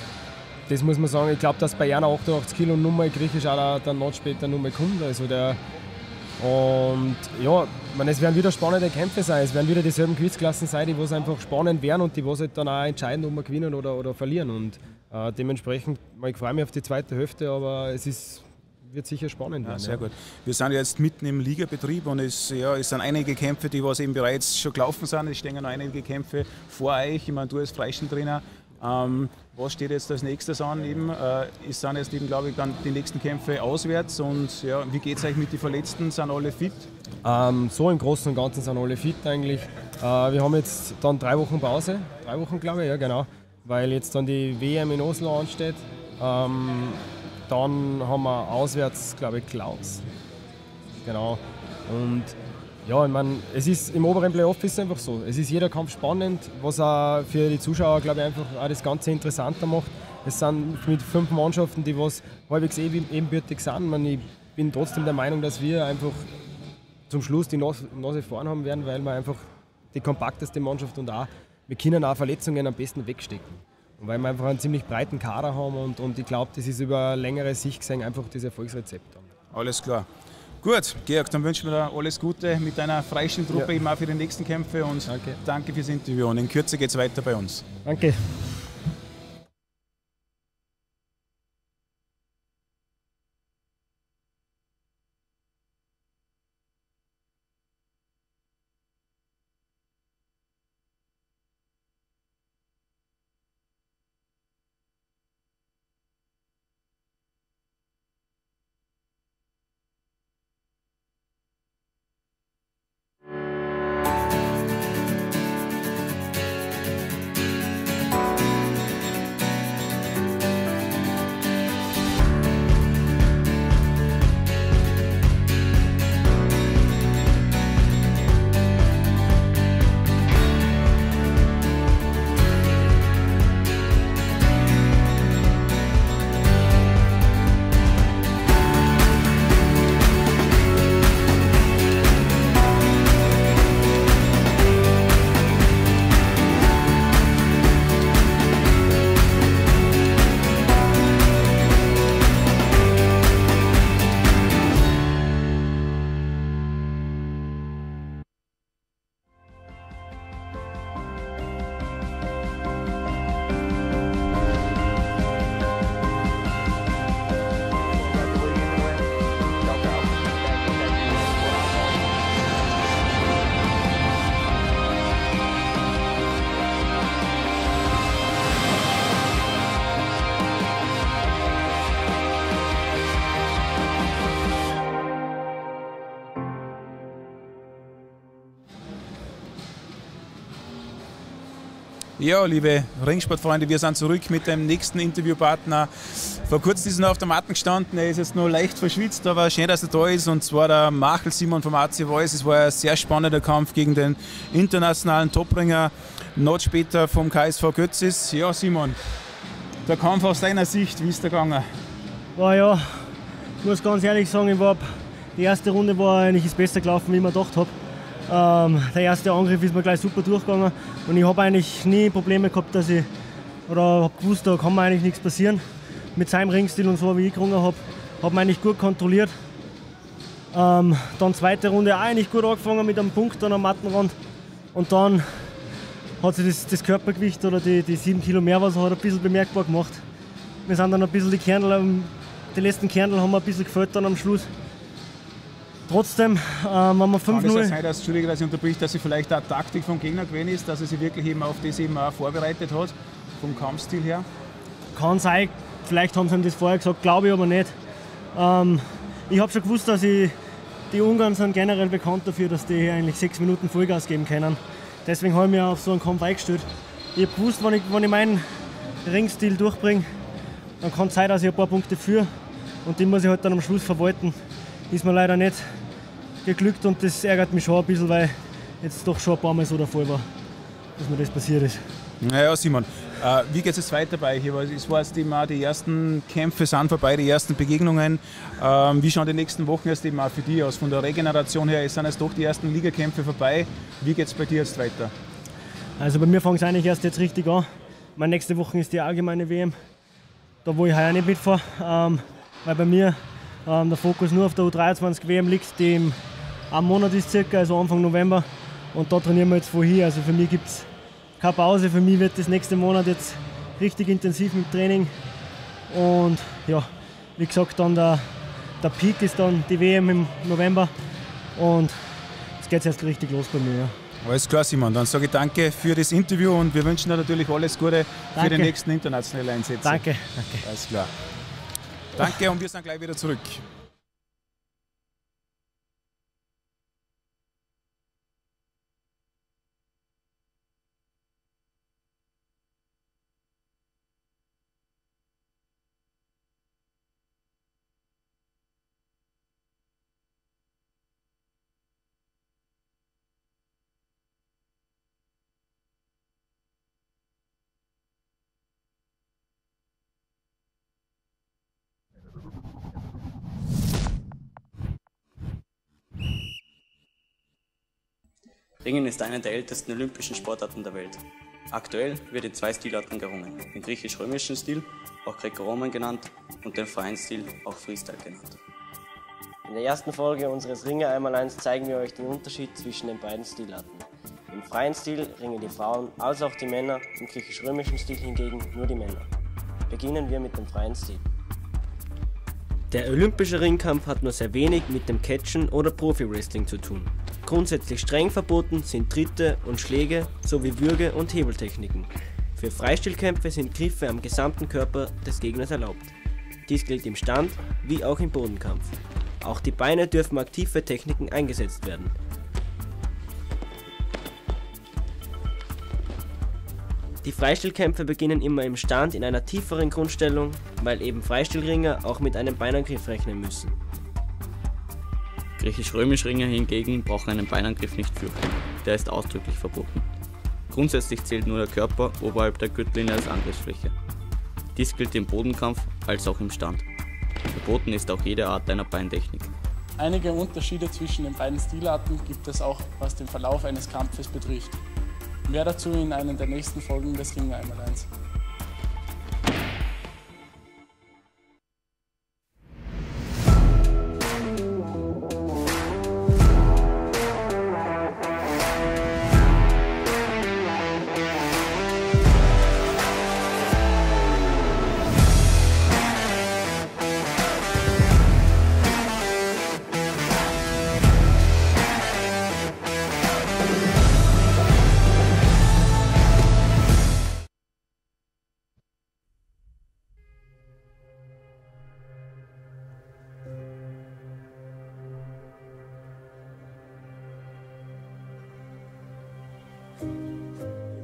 Das muss man sagen, ich glaube, dass bei einer achtundachtzig Kilo Nummer in Griechisch auch der, der Not später Nummer kommt. Also der, und ja, ich meine, es werden wieder spannende Kämpfe sein. Es werden wieder dieselben Gewichtsklassen sein, die was einfach spannend werden und die was halt dann auch entscheiden, ob wir gewinnen oder, oder verlieren. Und äh, dementsprechend, ich freue mich auf die zweite Hälfte, aber es ist, wird sicher spannend werden. Ja, sehr ja. gut. Wir sind jetzt mitten im Ligabetrieb und es, ja, es sind einige Kämpfe, die was eben bereits schon gelaufen sind. Es stehen noch einige Kämpfe vor euch. Ich meine, du als Freistiltrainer. Ähm, was steht jetzt als nächstes an? Eben, äh, es sind jetzt eben, glaube ich, dann die nächsten Kämpfe auswärts. Und ja, wie geht es euch mit den Verletzten? Sind alle fit? Ähm, so im Großen und Ganzen sind alle fit eigentlich. Äh, wir haben jetzt dann drei Wochen Pause, drei Wochen glaube ich, ja genau, weil jetzt dann die W M in Oslo ansteht. Ähm, dann haben wir auswärts, glaube ich, Klaus. Genau. Und ja, ich meine, es ist im oberen Playoff ist es einfach so. Es ist jeder Kampf spannend, was auch für die Zuschauer, glaube ich, einfach auch das Ganze interessanter macht. Es sind mit fünf Mannschaften, die was halbwegs ebenbürtig sind. Ich, meine, ich bin trotzdem der Meinung, dass wir einfach zum Schluss die Nase, Nase vorn haben werden, weil wir einfach die kompakteste Mannschaft und auch, wir können auch Verletzungen am besten wegstecken. Und weil wir einfach einen ziemlich breiten Kader haben und, und ich glaube, das ist über längere Sicht gesehen einfach das Erfolgsrezept. Alles klar. Gut, Georg, dann wünschen wir dir alles Gute mit deiner Freistiltruppe, ja. eben auch für die nächsten Kämpfe und danke, danke fürs Interview und in Kürze geht es weiter bei uns. Danke. Ja, liebe Ringsportfreunde, wir sind zurück mit dem nächsten Interviewpartner. Vor kurzem ist er noch auf der Matte gestanden, er ist jetzt noch leicht verschwitzt, aber schön, dass er da ist. Und zwar der Machel Simon vom A C Voice. Es war ein sehr spannender Kampf gegen den internationalen Topringer, noch später vom K S V Götzis. Ja, Simon, der Kampf aus deiner Sicht, wie ist der gegangen? War ja, ich muss ganz ehrlich sagen, ich war, die erste Runde war eigentlich besser gelaufen, wie ich mir gedacht habe. Ähm, der erste Angriff ist mir gleich super durchgegangen und ich habe eigentlich nie Probleme gehabt, dass ich, oder habe gewusst, da kann mir eigentlich nichts passieren. Mit seinem Ringstil und so, wie ich gerungen habe, habe ich eigentlich gut kontrolliert. Ähm, dann zweite Runde auch eigentlich gut angefangen mit einem Punkt dann am Mattenrand und dann hat sich das, das Körpergewicht oder die, die sieben Kilo mehr was hat ein bisschen bemerkbar gemacht. Wir sind dann ein bisschen die Kernel, die letzten Kernel haben mir ein bisschen gefällt dann am Schluss. Trotzdem, ähm, wenn wir fünf null... Kann es sein, dass, Entschuldige, dass ich unterbrich, dass sie vielleicht eine Taktik vom Gegner gewesen ist, dass er sich wirklich eben auf das eben auch vorbereitet hat, vom Kampfstil her? Kann sein, vielleicht haben sie ihm das vorher gesagt, glaube ich aber nicht. Ähm, ich habe schon gewusst, dass ich, die Ungarn sind generell bekannt dafür, dass die eigentlich sechs Minuten Vollgas geben können. Deswegen habe ich mich auf so einen Kampf eingestellt. Ich habe gewusst, wenn ich, wenn ich meinen Ringstil durchbringe, dann kann es sein, dass ich ein paar Punkte führe und die muss ich halt dann am Schluss verwalten. Ist mir leider nicht geglückt und das ärgert mich schon ein bisschen, weil jetzt doch schon ein paar Mal so der Fall war, dass mir das passiert ist. Naja, Simon, äh, wie geht es jetzt weiter bei euch? Es war jetzt eben auch, die ersten Kämpfe sind vorbei, die ersten Begegnungen. Ähm, wie schauen die nächsten Wochen jetzt eben auch für dich aus? Von der Regeneration her sind jetzt doch die ersten Ligakämpfe vorbei. Wie geht es bei dir jetzt weiter? Also bei mir fängt es eigentlich erst jetzt richtig an. Meine nächste Woche ist die allgemeine W M. Da wo ich heuer nicht mitfahre, ähm, weil bei mir ähm, der Fokus nur auf der U dreiundzwanzig W M liegt, die im einem Monat ist circa, also Anfang November. Und da trainieren wir jetzt vorher. Also für mich gibt es keine Pause. Für mich wird das nächste Monat jetzt richtig intensiv mit Training. Und ja, wie gesagt, dann der, der Peak ist dann die W M im November. Und es geht jetzt richtig los bei mir. Ja. Alles klar, Simon. Dann sage ich danke für das Interview und wir wünschen dir natürlich alles Gute danke. für die nächsten internationalen Einsätze. Danke, danke. Alles klar. Danke und wir sind gleich wieder zurück. Ringen ist eine der ältesten olympischen Sportarten der Welt. Aktuell wird in zwei Stilarten gerungen, den griechisch-römischen Stil, auch Greco-Roman genannt, und den Vereinsstil, auch Freestyle genannt. In der ersten Folge unseres Ringer einmal eins zeigen wir euch den Unterschied zwischen den beiden Stilarten. Im freien Stil ringen die Frauen als auch die Männer, im griechisch-römischen Stil hingegen nur die Männer. Beginnen wir mit dem freien Stil. Der olympische Ringkampf hat nur sehr wenig mit dem Catchen oder Profi-Wrestling zu tun. Grundsätzlich streng verboten sind Tritte und Schläge sowie Würge- und Hebeltechniken. Für Freistilkämpfe sind Griffe am gesamten Körper des Gegners erlaubt. Dies gilt im Stand wie auch im Bodenkampf. Auch die Beine dürfen aktive Techniken eingesetzt werden. Die Freistilkämpfe beginnen immer im Stand in einer tieferen Grundstellung, weil eben Freistilringer auch mit einem Beinangriff rechnen müssen. Griechisch-römisch Ringer hingegen brauchen einen Beinangriff nicht fürchten, der ist ausdrücklich verboten. Grundsätzlich zählt nur der Körper oberhalb der Gürtellinie als Angriffsfläche. Dies gilt im Bodenkampf als auch im Stand. Verboten ist auch jede Art einer Beintechnik. Einige Unterschiede zwischen den beiden Stilarten gibt es auch, was den Verlauf eines Kampfes betrifft. Mehr dazu in einer der nächsten Folgen des Ringer einmal eins.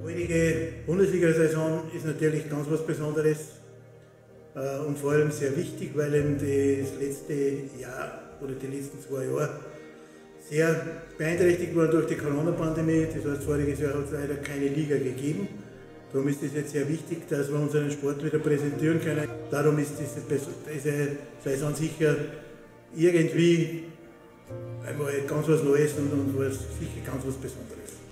heutige Bundesliga-Saison ist natürlich ganz was Besonderes äh, und vor allem sehr wichtig, weil eben das letzte Jahr oder die letzten zwei Jahre sehr beeinträchtigt wurden durch die Corona-Pandemie. Das heißt, voriges Jahr hat es leider keine Liga gegeben. Darum ist es jetzt sehr wichtig, dass wir unseren Sport wieder präsentieren können. Darum ist diese, diese Saison sicher irgendwie einmal ganz was Neues und, und was, sicher ganz was Besonderes.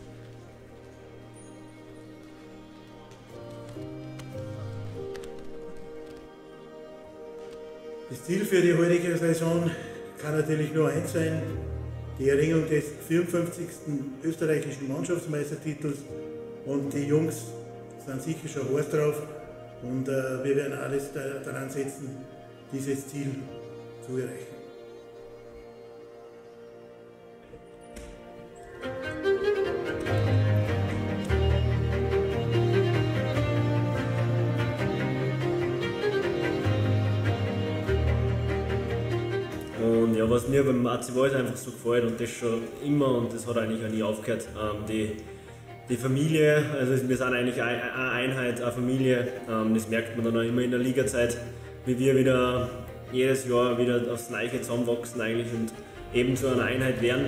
Das Ziel für die heutige Saison kann natürlich nur eins sein, die Erringung des vierundfünfzigsten österreichischen Mannschaftsmeistertitels, und die Jungs sind sicher schon heiß drauf und äh, wir werden alles daran setzen, dieses Ziel zu erreichen. Und ja, was mir beim A C Wals einfach so gefällt, und das schon immer, und das hat eigentlich auch nie aufgehört, ähm, die, die Familie, also wir sind eigentlich eine Einheit, eine Familie, ähm, das merkt man dann auch immer in der Ligazeit, wie wir wieder jedes Jahr wieder aufs Neue zusammenwachsen eigentlich und eben zu einer Einheit werden.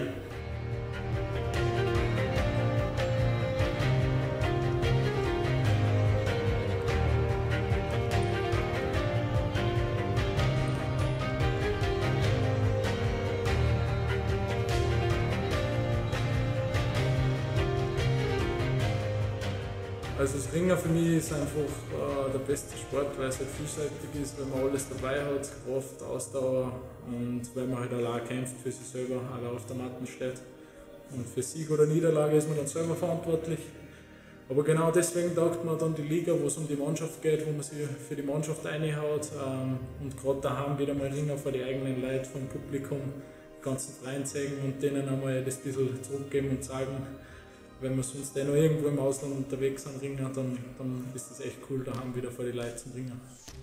Also das Ringen für mich ist einfach äh, der beste Sport, weil es halt vielseitig ist, weil man alles dabei hat, Kraft, Ausdauer, und weil man halt allein kämpft für sich selber, allein auf der Matte steht. Und für Sieg oder Niederlage ist man dann selber verantwortlich. Aber genau deswegen taugt man dann die Liga, wo es um die Mannschaft geht, wo man sich für die Mannschaft reinhaut. Ähm, und gerade daheim wieder mal Ringen vor die eigenen Leute, vom Publikum, die ganzen Freien zeigen und denen einmal das bisschen zurückgeben und sagen, wenn wir sonst eh noch irgendwo im Ausland unterwegs sind, Ringen, dann, dann ist das echt cool, daheim wieder vor die Leute zum Ringen.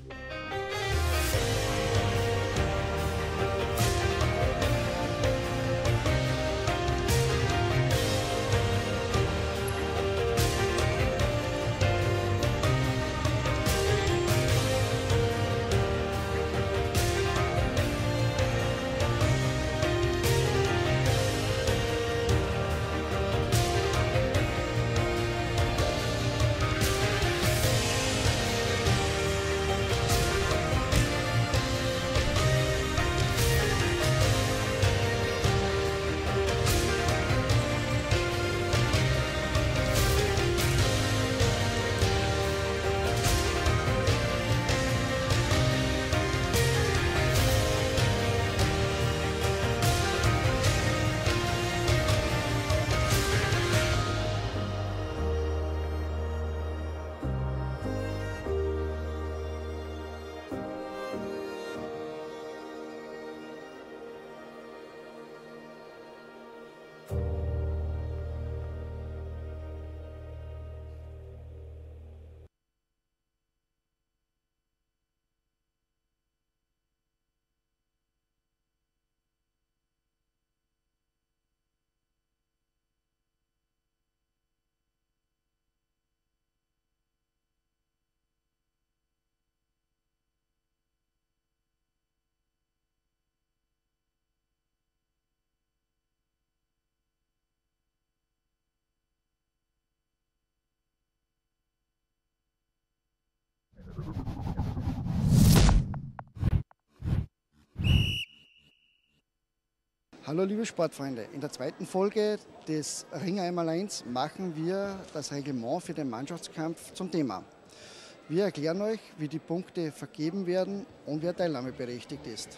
Hallo liebe Sportfreunde, in der zweiten Folge des Ring einmal eins machen wir das Reglement für den Mannschaftskampf zum Thema. Wir erklären euch, wie die Punkte vergeben werden und wer teilnahmeberechtigt ist.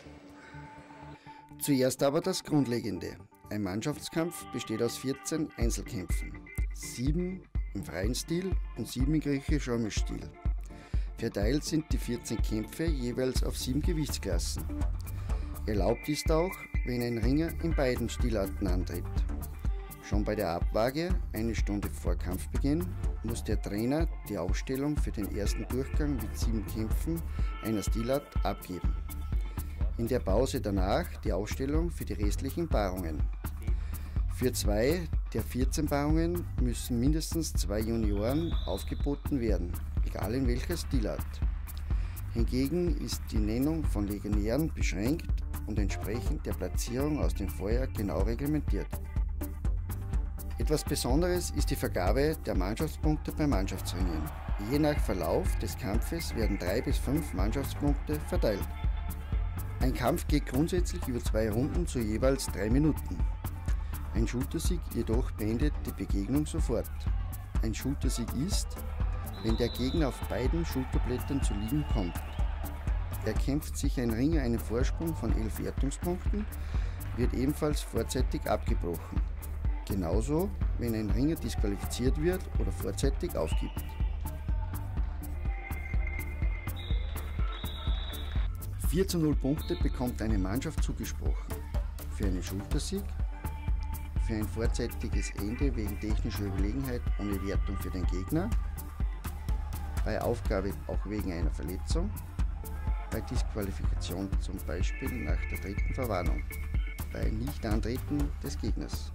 Zuerst aber das Grundlegende. Ein Mannschaftskampf besteht aus vierzehn Einzelkämpfen, sieben im freien Stil und sieben im griechisch-römischen Stil. Verteilt sind die vierzehn Kämpfe jeweils auf sieben Gewichtsklassen. Erlaubt ist auch, wenn ein Ringer in beiden Stilarten antritt. Schon bei der Abwaage, eine Stunde vor Kampfbeginn, muss der Trainer die Aufstellung für den ersten Durchgang mit sieben Kämpfen einer Stilart abgeben. In der Pause danach die Aufstellung für die restlichen Paarungen. Für zwei, der vierzehn Paarungen müssen mindestens zwei Junioren aufgeboten werden, egal in welcher Stilart. Hingegen ist die Nennung von Legionären beschränkt und entsprechend der Platzierung aus dem Vorjahr genau reglementiert. Etwas Besonderes ist die Vergabe der Mannschaftspunkte bei Mannschaftsringen. Je nach Verlauf des Kampfes werden drei bis fünf Mannschaftspunkte verteilt. Ein Kampf geht grundsätzlich über zwei Runden zu jeweils drei Minuten. Ein Schultersieg jedoch beendet die Begegnung sofort. Ein Schultersieg ist, wenn der Gegner auf beiden Schulterblättern zu liegen kommt. Erkämpft sich ein Ringer einen Vorsprung von elf Wertungspunkten, wird ebenfalls vorzeitig abgebrochen. Genauso, wenn ein Ringer disqualifiziert wird oder vorzeitig aufgibt. vier zu null Punkte bekommt eine Mannschaft zugesprochen. Für einen Schultersieg, für ein vorzeitiges Ende wegen technischer Überlegenheit ohne Wertung für den Gegner, bei Aufgabe auch wegen einer Verletzung, bei Disqualifikation zum Beispiel nach der dritten Verwarnung, bei Nichtantreten des Gegners.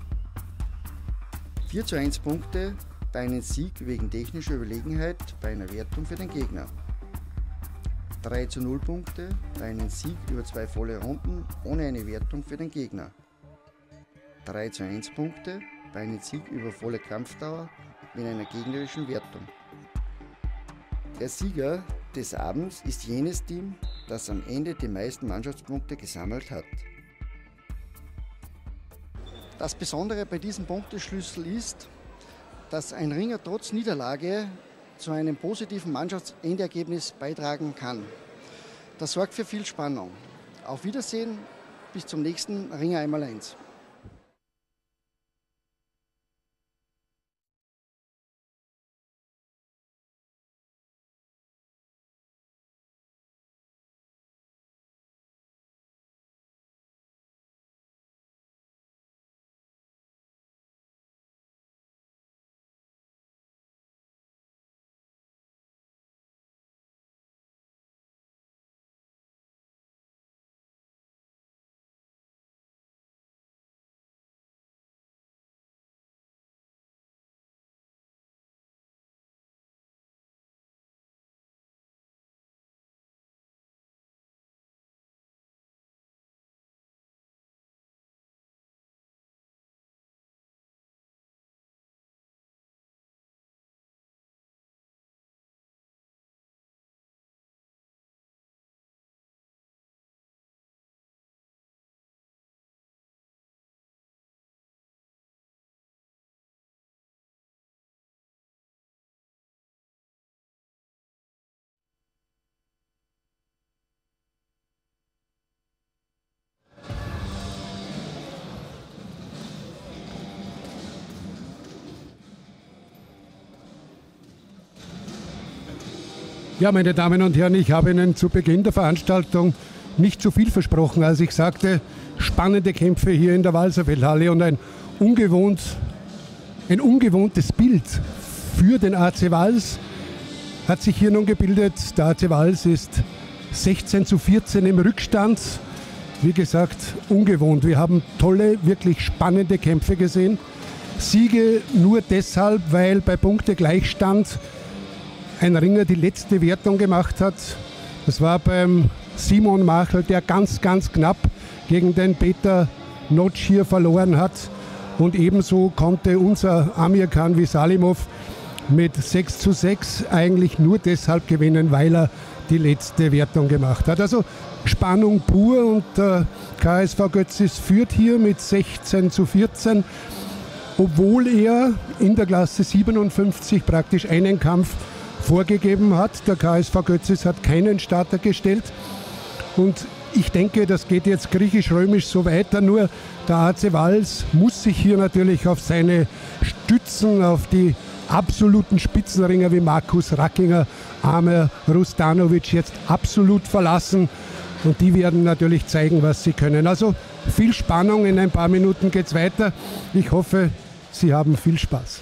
vier zu eins Punkte bei einem Sieg wegen technischer Überlegenheit bei einer Wertung für den Gegner. drei zu null Punkte bei einem Sieg über zwei volle Runden ohne eine Wertung für den Gegner. drei zu eins Punkte bei einem Sieg über volle Kampfdauer mit einer gegnerischen Wertung. Der Sieger des Abends ist jenes Team, das am Ende die meisten Mannschaftspunkte gesammelt hat. Das Besondere bei diesem Punkteschlüssel ist, dass ein Ringer trotz Niederlage zu einem positiven Mannschaftsendergebnis beitragen kann. Das sorgt für viel Spannung. Auf Wiedersehen, bis zum nächsten Ringer einmal eins. Ja, meine Damen und Herren, ich habe Ihnen zu Beginn der Veranstaltung nicht zu viel versprochen, als ich sagte, spannende Kämpfe hier in der Walserfeldhalle und ein, ungewohnt, ein ungewohntes Bild für den A C Vals hat sich hier nun gebildet. Der A C Vals ist sechzehn zu vierzehn im Rückstand. Wie gesagt, ungewohnt. Wir haben tolle, wirklich spannende Kämpfe gesehen. Siege nur deshalb, weil bei Punktegleichstand ein Ringer die letzte Wertung gemacht hat. Das war beim Simon Machel, der ganz, ganz knapp gegen den Peter Notch hier verloren hat. Und ebenso konnte unser Amir Khan Visalimov mit sechs zu sechs eigentlich nur deshalb gewinnen, weil er die letzte Wertung gemacht hat. Also Spannung pur und der K S V Götzis führt hier mit sechzehn zu vierzehn, obwohl er in der Klasse siebenundfünfzig praktisch einen Kampf vorgegeben hat. Der K S V Götzis hat keinen Starter gestellt und ich denke, das geht jetzt griechisch-römisch so weiter, nur der A C Vals muss sich hier natürlich auf seine Stützen, auf die absoluten Spitzenringer wie Markus Rackinger, Amer Rustanovic jetzt absolut verlassen und die werden natürlich zeigen, was sie können. Also viel Spannung, in ein paar Minuten geht es weiter. Ich hoffe, Sie haben viel Spaß.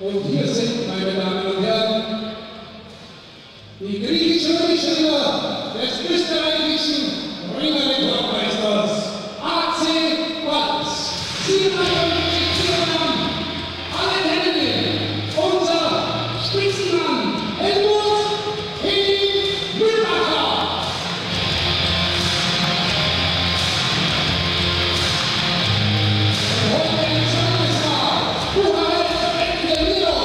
Und hier sind, meine Damen und Herren, die griechisch-römische Ringer des österreichischen Ringerrekordmeisters A C Walz. siebenundneunzig Kilogramm, alle Hände, unser Spitzenmann Helmut Henning Mühlbacher. Und heute ein zweites Mal, Bukarest Engelino.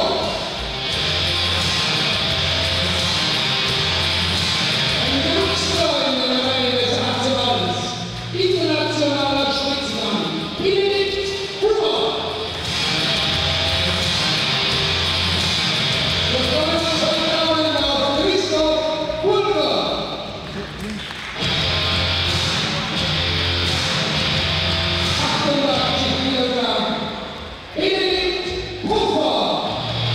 Ein Glücksfreund in der Reihe des A C Walz, internationaler Spitzenmann, Benedikt Huber. Wir freuen uns heute Abend auf Christoph Burger. achtundachtzig Kilogramm, Benedikt Puffer.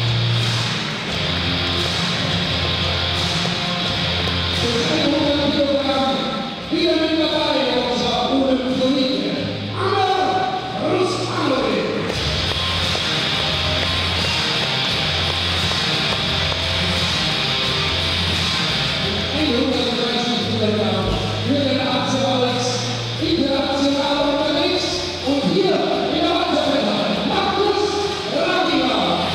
Bis hundert Kilogramm, wieder mit dabei unser Olympioniker, Amr Rustamli. hundertdreißig Kilogramm für den A C Walz, international unterwegs und hier in der Walzerwelle Markus Raginger.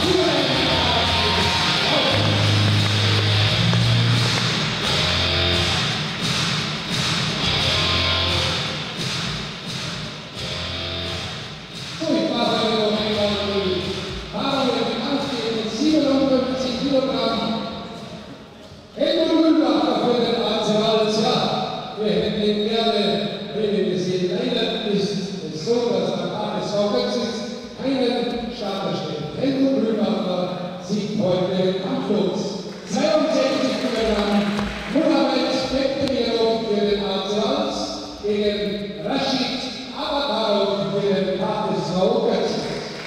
So, ich mache noch einmal die Haare mit siebenundfünfzig Kilogramm. Helmut Mühlbacher für den A C Walz, ja, wir hätten ihn gerne drinnen gesehen. Leider ist es so, dass am A S V Götzis keinen Starter steht. Helmut Mühlbacher siegt heute kampflos. zweiundsechzig Kilogramm, Mohamed Bektemirov für den A C Walz gegen Rashid Abakarov für den A S V Götzis.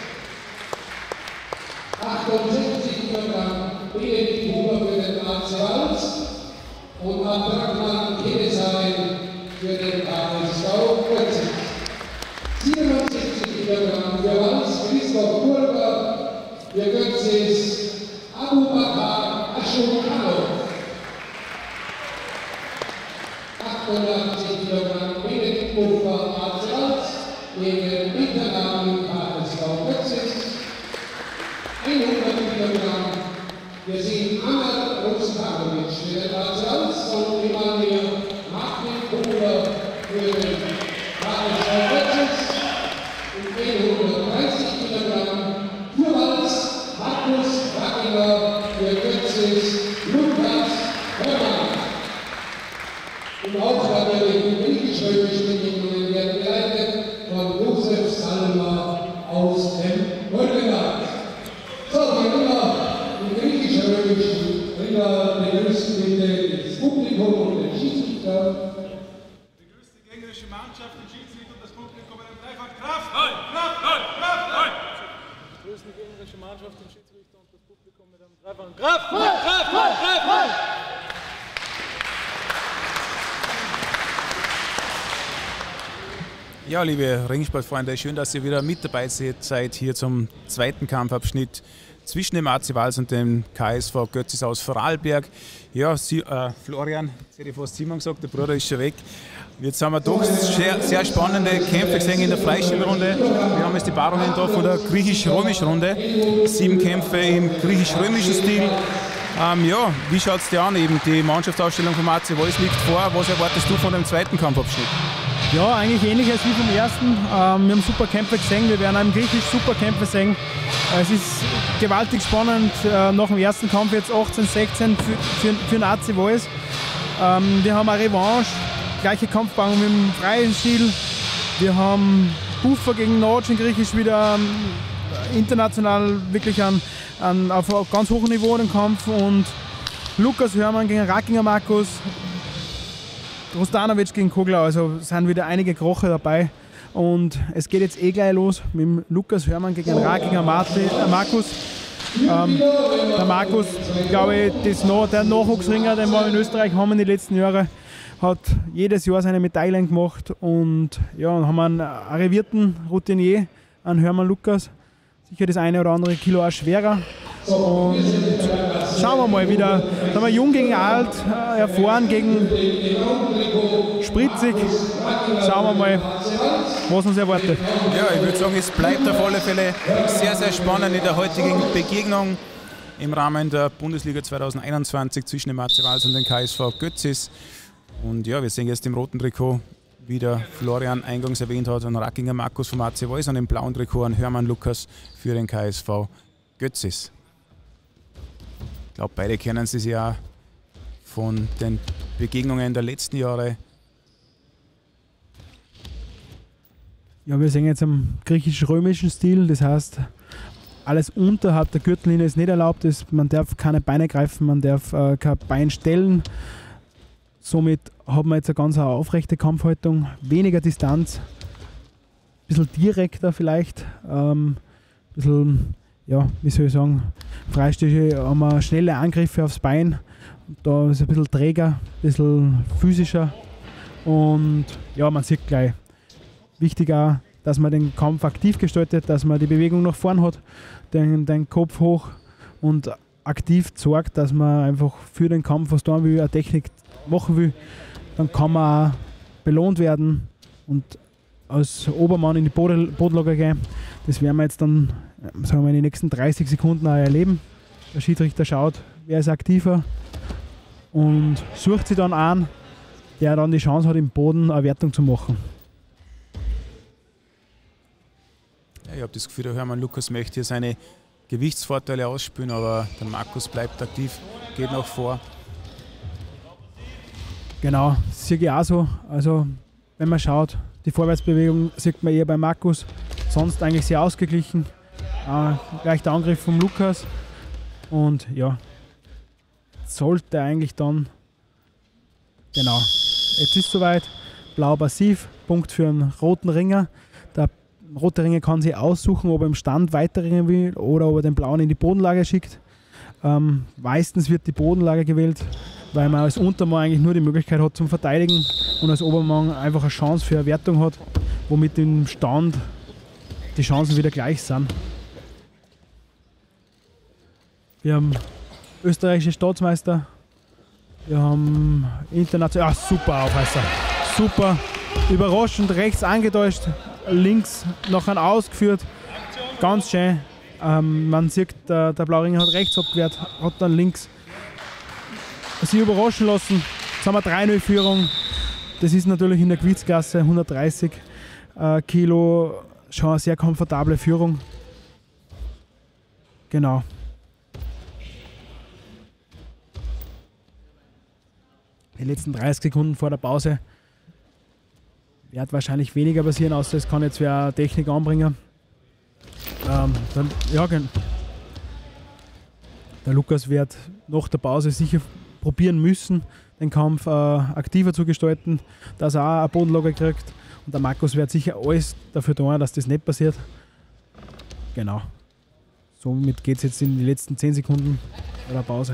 achtundsechzig Kilogramm, Benedikt Huber für den A C Walz und Abdrachman Kedesheim für den A S V Götzis. siebenundsechzig Kilogramm für Walz, Christoph Burger, für Götzis, Abu Bakar Ashurkanov. achtundachtzig Kilogramm, Benedikt Puffer, A C Walz gegen Internamen A S V Götzis. hundert Kilogramm. Wir sehen Amr Rustamli für den A C Walz und Emanuel Martin Kohler für den A S V Götzis. Und hundertdreißig Kilogramm für Walz, Markus Raginger für Götzis, Lukas Hörmann. Und auch natürlich die griechisch-römischen Bedingungen werden geleitet von Josef Salma aus dem Röttgenland. So, die Ringer, die griechisch-römischen Ringer begrüßen bitte das Publikum und den Schiedsrichter. Begrüßt die gegnerische Mannschaft, den Schiedsrichter und das Publikum mit einem Dreifach Kraft! Nein, Kraft, nein, Kraft, nein! Begrüßen die gegnerische Mannschaft, den Schiedsrichter und das Publikum mit einem Dreifach Kraft! Nein, Kraft, nein, Kraft, nein! Ja, liebe Ringsportfreunde, schön, dass ihr wieder mit dabei seid hier zum zweiten Kampfabschnitt zwischen dem A C Walz und dem K S V Götzis aus Vorarlberg. Ja, Sie, äh, Florian, jetzt hätte ich fast Simon gesagt, der Bruder ist schon weg. Jetzt haben wir doch sehr, sehr spannende Kämpfe gesehen in der Freistilrunde. Wir haben jetzt die Paarungen da von der griechisch-römischen Runde. Sieben Kämpfe im griechisch-römischen Stil. Ähm, ja, wie schaut es dir an? Eben die Mannschaftsausstellung vom A C Walz liegt vor. Was erwartest du von dem zweiten Kampfabschnitt? Ja, eigentlich ähnliches wie vom ersten. Ähm, wir haben super Kämpfe gesehen, wir werden auch im Griechisch super Kämpfe sehen. Es ist gewaltig spannend, äh, nach dem ersten Kampf jetzt achtzehn sechzehn für, für, für den A C Walz. Ähm, wir haben eine Revanche, gleiche Kampfbahn mit dem freien Stil. Wir haben Buffer gegen Notch in Griechisch wieder ähm, international wirklich an, an, auf ganz hohem Niveau den Kampf und Lukas Hörmann gegen Rakinger Markus. Rostanovic gegen Kogler, also sind wieder einige Kroche dabei. Und es geht jetzt eh gleich los mit dem Lukas Hörmann gegen Rakinger Martin, äh Markus. Ähm, der Markus, glaube ich, das noch, der Nachwuchsringer, den wir in Österreich haben in den letzten Jahren, hat jedes Jahr seine Medaillen gemacht. Und ja, haben einen arrivierten Routinier, einen Hörmann Lukas. sicher das eine oder andere Kilo auch schwerer. Und schauen wir mal wieder. Da haben wir jung gegen alt, erfahren gegen spritzig. Schauen wir mal, was uns erwartet. Ja, ich würde sagen, es bleibt auf alle Fälle sehr, sehr spannend in der heutigen Begegnung im Rahmen der Bundesliga zweitausendeinundzwanzig zwischen dem A C Vals und dem K S V Götzis. Und ja, wir sehen jetzt im roten Trikot, wie der Florian eingangs erwähnt hat, einen Rackinger Markus vom A C Vals, und im blauen Trikot einen Hörmann Lukas für den K S V Götzis. Ich glaube, beide kennen sie sich ja von den Begegnungen der letzten Jahre. Ja, wir sehen jetzt am griechisch-römischen Stil, das heißt, alles unterhalb der Gürtellinie ist nicht erlaubt, ist, man darf keine Beine greifen, man darf äh, kein Bein stellen. Somit haben wir jetzt eine ganz aufrechte Kampfhaltung, weniger Distanz, ein bisschen direkter vielleicht, ähm, ein bisschen, ja, wie soll ich sagen, Freistöße haben wir schnelle Angriffe aufs Bein, da ist ein bisschen träger, ein bisschen physischer und ja, man sieht gleich, wichtig auch, dass man den Kampf aktiv gestaltet, dass man die Bewegung nach vorn hat, den, den Kopf hoch und aktiv sorgt, dass man einfach für den Kampf was tun will, eine Technik machen will, dann kann man auch belohnt werden und als Obermann in die Bodenlager gehen. Das werden wir jetzt dann, sagen wir, in den nächsten dreißig Sekunden auch erleben. Der Schiedsrichter schaut, wer ist aktiver und sucht sich dann an, der dann die Chance hat, im Boden eine Wertung zu machen. Ja, ich habe das Gefühl, der Hörmann Lukas möchte hier seine Gewichtsvorteile ausspielen, aber der Markus bleibt aktiv, geht noch vor. Genau, das sehe ich auch so. Also, wenn man schaut, die Vorwärtsbewegung sieht man eher bei Markus, sonst eigentlich sehr ausgeglichen. Äh, gleich der Angriff vom Lukas. Und ja, sollte eigentlich dann, genau, jetzt ist es soweit, blau passiv, Punkt für einen roten Ringer. Der rote Ringer kann sich aussuchen, ob er im Stand weiterringen will oder ob er den blauen in die Bodenlage schickt. Ähm, meistens wird die Bodenlage gewählt, weil man als Untermann eigentlich nur die Möglichkeit hat zum Verteidigen und als Obermann einfach eine Chance für eine Wertung hat, womit im Stand die Chancen wieder gleich sind. Wir haben österreichische Staatsmeister, wir haben international, ah, super Aufreißer, super, überraschend rechts angetäuscht, links nachher ausgeführt, ganz schön. Ähm, man sieht, der, der Blauringer hat rechts abgewehrt, hat dann links sich überraschen lassen. Jetzt haben wir drei null Führung. Das ist natürlich in der Gewichtsklasse hundertdreißig äh, Kilo schon eine sehr komfortable Führung. Genau. Die letzten dreißig Sekunden vor der Pause wird wahrscheinlich weniger passieren, außer es kann jetzt wer Technik anbringen. Ähm, dann, ja, der Lukas wird nach der Pause sicher probieren müssen, den Kampf äh, aktiver zu gestalten, dass er auch eine Bodenlage kriegt. Und der Markus wird sicher alles dafür tun, dass das nicht passiert. Genau. Somit geht es jetzt in die letzten zehn Sekunden bei der Pause.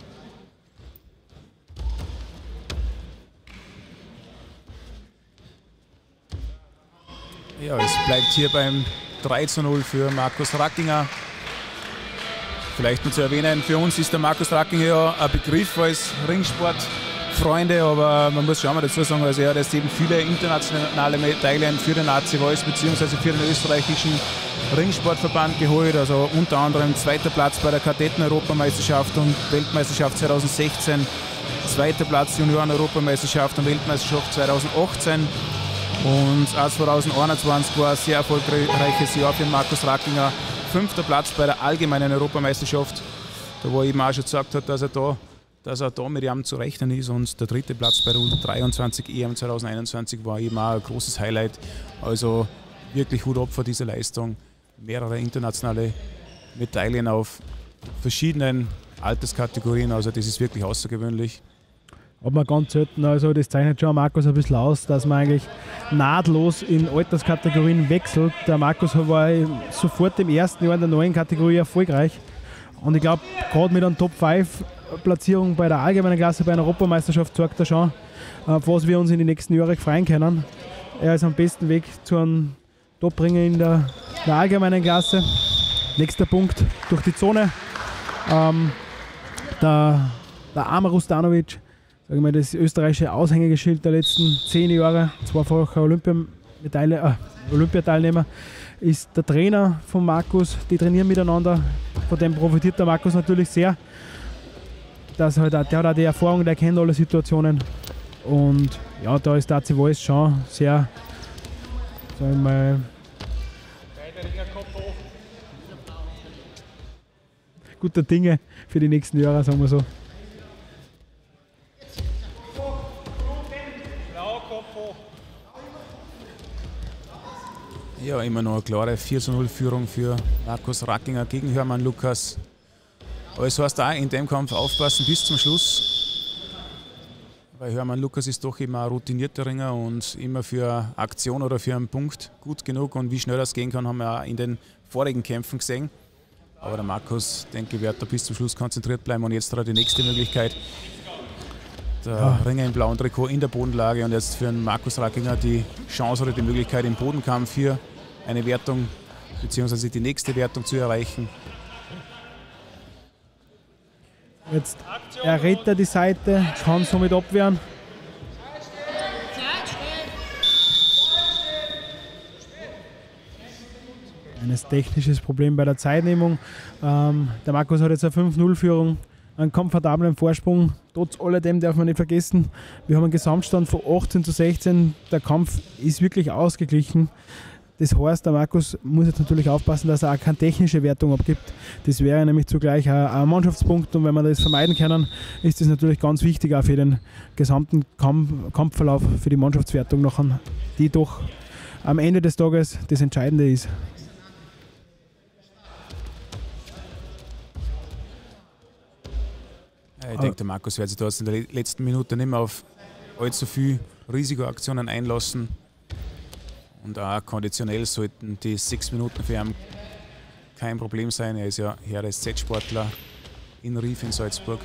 Ja, es bleibt hier beim drei zu null für Markus Rackinger. Vielleicht nur zu erwähnen, für uns ist der Markus Rackinger ja ein Begriff als Ringsportfreunde, aber man muss schon mal dazu sagen, also er hat jetzt eben viele internationale Medaillen für den A C Vals bzw. für den österreichischen Ringsportverband geholt, also unter anderem zweiter Platz bei der Kadetten-Europameisterschaft und Weltmeisterschaft zweitausendsechzehn, zweiter Platz Junioren-Europameisterschaft und Weltmeisterschaft zweitausendachtzehn. Und auch zweitausendeinundzwanzig war ein sehr erfolgreiches Jahr für Markus Rackinger. Fünfter Platz bei der allgemeinen Europameisterschaft, da wo er eben auch schon gesagt hat, dass er da, dass er da mit ihm zu rechnen ist. Und der dritte Platz bei der U dreiundzwanzig E M zweitausendeinundzwanzig war eben auch ein großes Highlight. Also wirklich Hut ab vor dieser Leistung. Mehrere internationale Medaillen auf verschiedenen Alterskategorien, also das ist wirklich außergewöhnlich. Hat man ganz selten, also das zeichnet schon Markus ein bisschen aus, dass man eigentlich nahtlos in Alterskategorien wechselt. Der Markus war sofort im ersten Jahr in der neuen Kategorie erfolgreich. Und ich glaube, gerade mit einer Top fünf Platzierung bei der allgemeinen Klasse bei einer Europameisterschaft zeigt er schon, auf was wir uns in den nächsten Jahren freuen können. Er ist am besten Weg zu einem Top-Ringer in der, der allgemeinen Klasse. Nächster Punkt durch die Zone. Ähm, der, der Amar Rustanovic, sag ich mal, das österreichische Aushängeschild der letzten zehn Jahre, zweifacher Olympiamedaille, äh, Olympiateilnehmer, ist der Trainer von Markus. Die trainieren miteinander. Von dem profitiert der Markus natürlich sehr. Das halt auch, der hat auch die Erfahrung, der kennt alle Situationen. Und ja, da ist der A C Wallis schon sehr, sag ich mal, guter Dinge für die nächsten Jahre, sagen wir so. Ja, immer noch eine klare vier zu null Führung für Markus Rackinger gegen Hermann Lukas. Aber es heißt auch in dem Kampf aufpassen bis zum Schluss. Weil Hermann Lukas ist doch immer ein routinierter Ringer und immer für Aktion oder für einen Punkt gut genug. Und wie schnell das gehen kann, haben wir auch in den vorigen Kämpfen gesehen. Aber der Markus, denke ich, wird da bis zum Schluss konzentriert bleiben. Und jetzt hat er die nächste Möglichkeit. Der ja. Ringer im blauen Trikot in der Bodenlage. Und jetzt für den Markus Rackinger die Chance oder die Möglichkeit, im Bodenkampf hier eine Wertung bzw. die nächste Wertung zu erreichen. Jetzt errät er die Seite, kann somit abwehren. Ein technisches Problem bei der Zeitnehmung. Ähm, der Markus hat jetzt eine fünf null Führung, einen komfortablen Vorsprung. Trotz alledem darf man nicht vergessen, wir haben einen Gesamtstand von achtzehn zu sechzehn. Der Kampf ist wirklich ausgeglichen. Das heißt, der Markus muss jetzt natürlich aufpassen, dass er auch keine technische Wertung abgibt. Das wäre nämlich zugleich ein Mannschaftspunkt, und wenn wir das vermeiden können, ist das natürlich ganz wichtig auch für den gesamten Kampf, Kampfverlauf, für die Mannschaftswertung nachher, die doch am Ende des Tages das Entscheidende ist. Ich denke, der Markus wird sich da in der letzten Minute nicht mehr auf allzu viele Risikoaktionen einlassen. Und auch konditionell sollten die sechs Minuten für ihn kein Problem sein. Er ist ja Heeres Z-Sportler in Rief in Salzburg.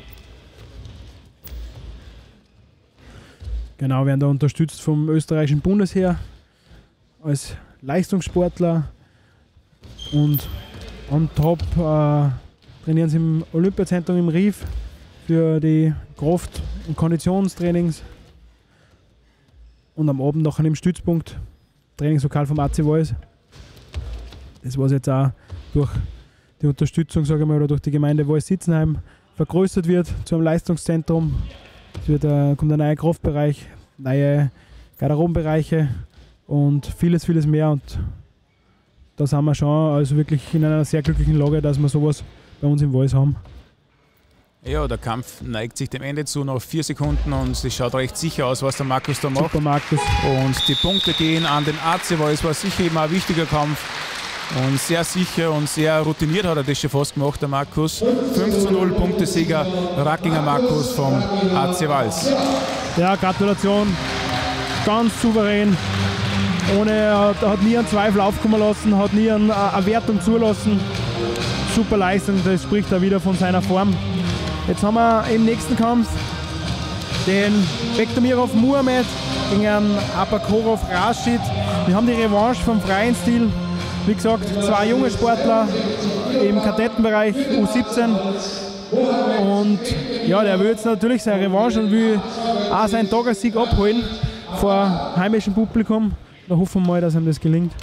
Genau, werden da unterstützt vom österreichischen Bundesheer als Leistungssportler. Und on top äh, trainieren sie im Olympiazentrum im Rief für die Kraft- und Konditionstrainings. Und am Abend nachher im Stützpunkt Trainingslokal vom A C Wallis. Das was jetzt auch durch die Unterstützung, sage ich mal, oder durch die Gemeinde Wallis-Sitzenheim vergrößert wird zu einem Leistungszentrum. Es wird, äh, kommt ein neuer Kraftbereich, neue Garderobenbereiche und vieles, vieles mehr. Und da sind wir schon also wirklich in einer sehr glücklichen Lage, dass wir sowas bei uns im Wallis haben. Ja, der Kampf neigt sich dem Ende zu, noch vier Sekunden, und es schaut recht sicher aus, was der Markus da macht. Super Markus. Und die Punkte gehen an den A C Wallis. Es war sicher immer ein wichtiger Kampf und sehr sicher und sehr routiniert hat er das schon fast gemacht, der Markus. fünf zu null Punktesieger Rackinger Markus vom A C Wallis. Ja, Gratulation, ganz souverän. Ohne, er hat, hat nie einen Zweifel aufkommen lassen, hat nie eine, eine Wertung zulassen. Super Leistung, das spricht er wieder von seiner Form. Jetzt haben wir im nächsten Kampf den Bektamirov Muhammad gegen einen Abakorov Rashid. Wir haben die Revanche vom freien Stil. Wie gesagt, zwei junge Sportler im Kadettenbereich U siebzehn. Und ja, der will jetzt natürlich seine Revanche und will auch seinen Tagersieg abholen vor heimischem Publikum. Da hoffen wir mal, dass ihm das gelingt.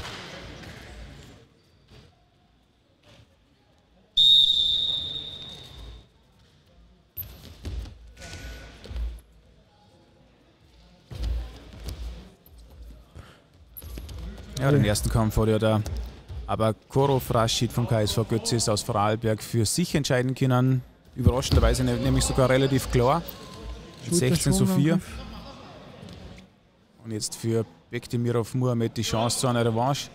Ja, den ersten Kampf hat ja der Abakorov Rashid vom K S V Götzis aus Vorarlberg für sich entscheiden können. Überraschenderweise nämlich sogar relativ klar. sechzehn zu vier. Und jetzt für Bektamirov Muhammad die Chance zu einer Revanche.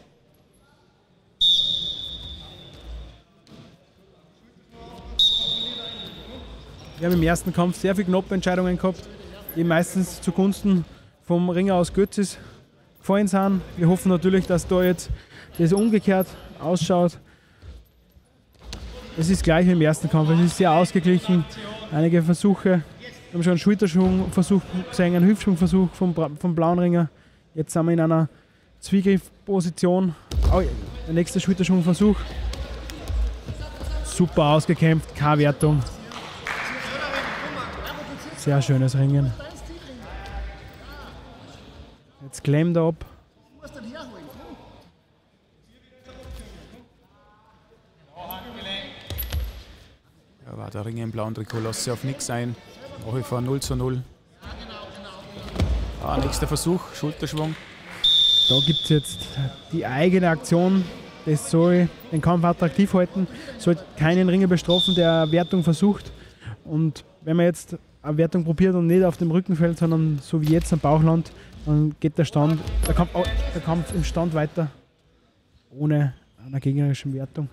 Wir haben im ersten Kampf sehr viele knappe Entscheidungen gehabt, die meistens zugunsten vom Ringer aus Götzis gefallen sind. Wir hoffen natürlich, dass da jetzt das umgekehrt ausschaut. Es ist gleich wie im ersten Kampf, es ist sehr ausgeglichen. Einige Versuche, wir haben schon einen Schulterschwungversuch gesehen, einen Hüftschwungversuch vom, vom blauen Ringer. Jetzt sind wir in einer Zwiegriffposition. Oh, der nächste Schulterschwungversuch. super ausgekämpft, keine Wertung. Sehr schönes Ringen. Jetzt klemmt er ab. Ja, war der Ring im blauen Trikot, lässt sich auf nichts ein. Nach wie vor null zu null. Ah, nächster Versuch, Schulterschwung. Da gibt es jetzt die eigene Aktion. Das soll den Kampf attraktiv halten, soll keinen Ringer bestrafen, der eine Wertung versucht. Und wenn man jetzt eine Wertung probiert und nicht auf dem Rücken fällt, sondern so wie jetzt am Bauchland, dann geht der, Stand, der, Kampf, der Kampf im Stand weiter, ohne eine gegnerische Wertung.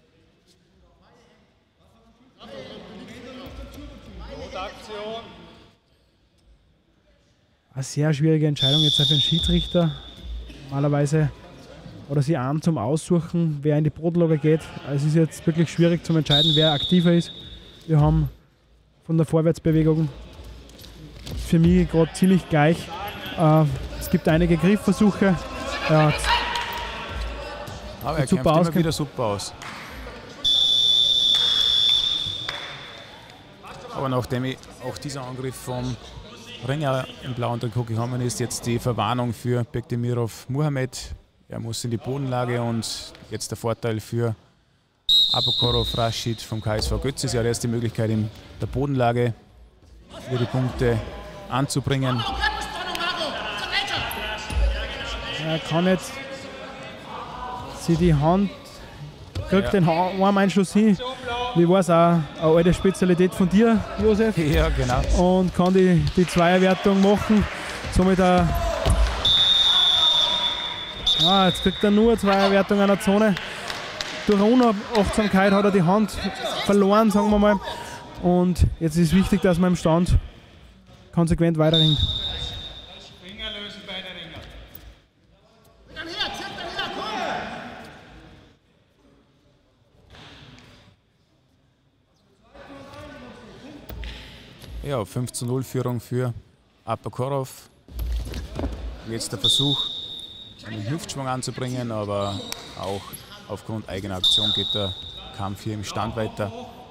Eine sehr schwierige Entscheidung jetzt für den Schiedsrichter. Normalerweise oder sie an zum Aussuchen, wer in die Brotlager geht. Es ist jetzt wirklich schwierig zu entscheiden, wer aktiver ist. Wir haben von der Vorwärtsbewegung für mich gerade ziemlich gleich. Äh, es gibt einige Griffversuche. Ja, aber er kämpft immer wieder super aus. Aber nachdem auch dieser Angriff vom Ringer im blauen Trikot gekommen ist, jetzt die Verwarnung für Bektemirov Muhammad. Er muss in die Bodenlage und jetzt der Vorteil für Abakorov Rashid vom K S V Götzis. Ja, der ist die Möglichkeit in der Bodenlage hier die Punkte anzubringen. Er kann jetzt sie die Hand, kriegt ja den Armeinschluss hin. Wie war es auch eine alte Spezialität von dir, Josef? Ja, genau. Und kann die, die Zweierwertung machen. Somit eine, ah, jetzt kriegt er nur eine Zweierwertung einer Zone. Durch eine Unachtsamkeit hat er die Hand verloren, sagen wir mal. Und jetzt ist wichtig, dass man im Stand konsequent weiterringt. Ja, fünf zu null Führung für Abakorov. Jetzt der Versuch, einen Hüftschwung anzubringen, aber auch aufgrund eigener Aktion geht der Kampf hier im Stand weiter.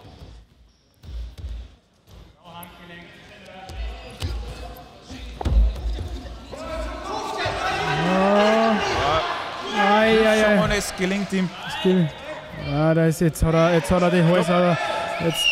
Ja, ja, ja. Schon, es gelingt ihm. Ja, da ist jetzt, hat er, jetzt hat er die Hälse. Jetzt.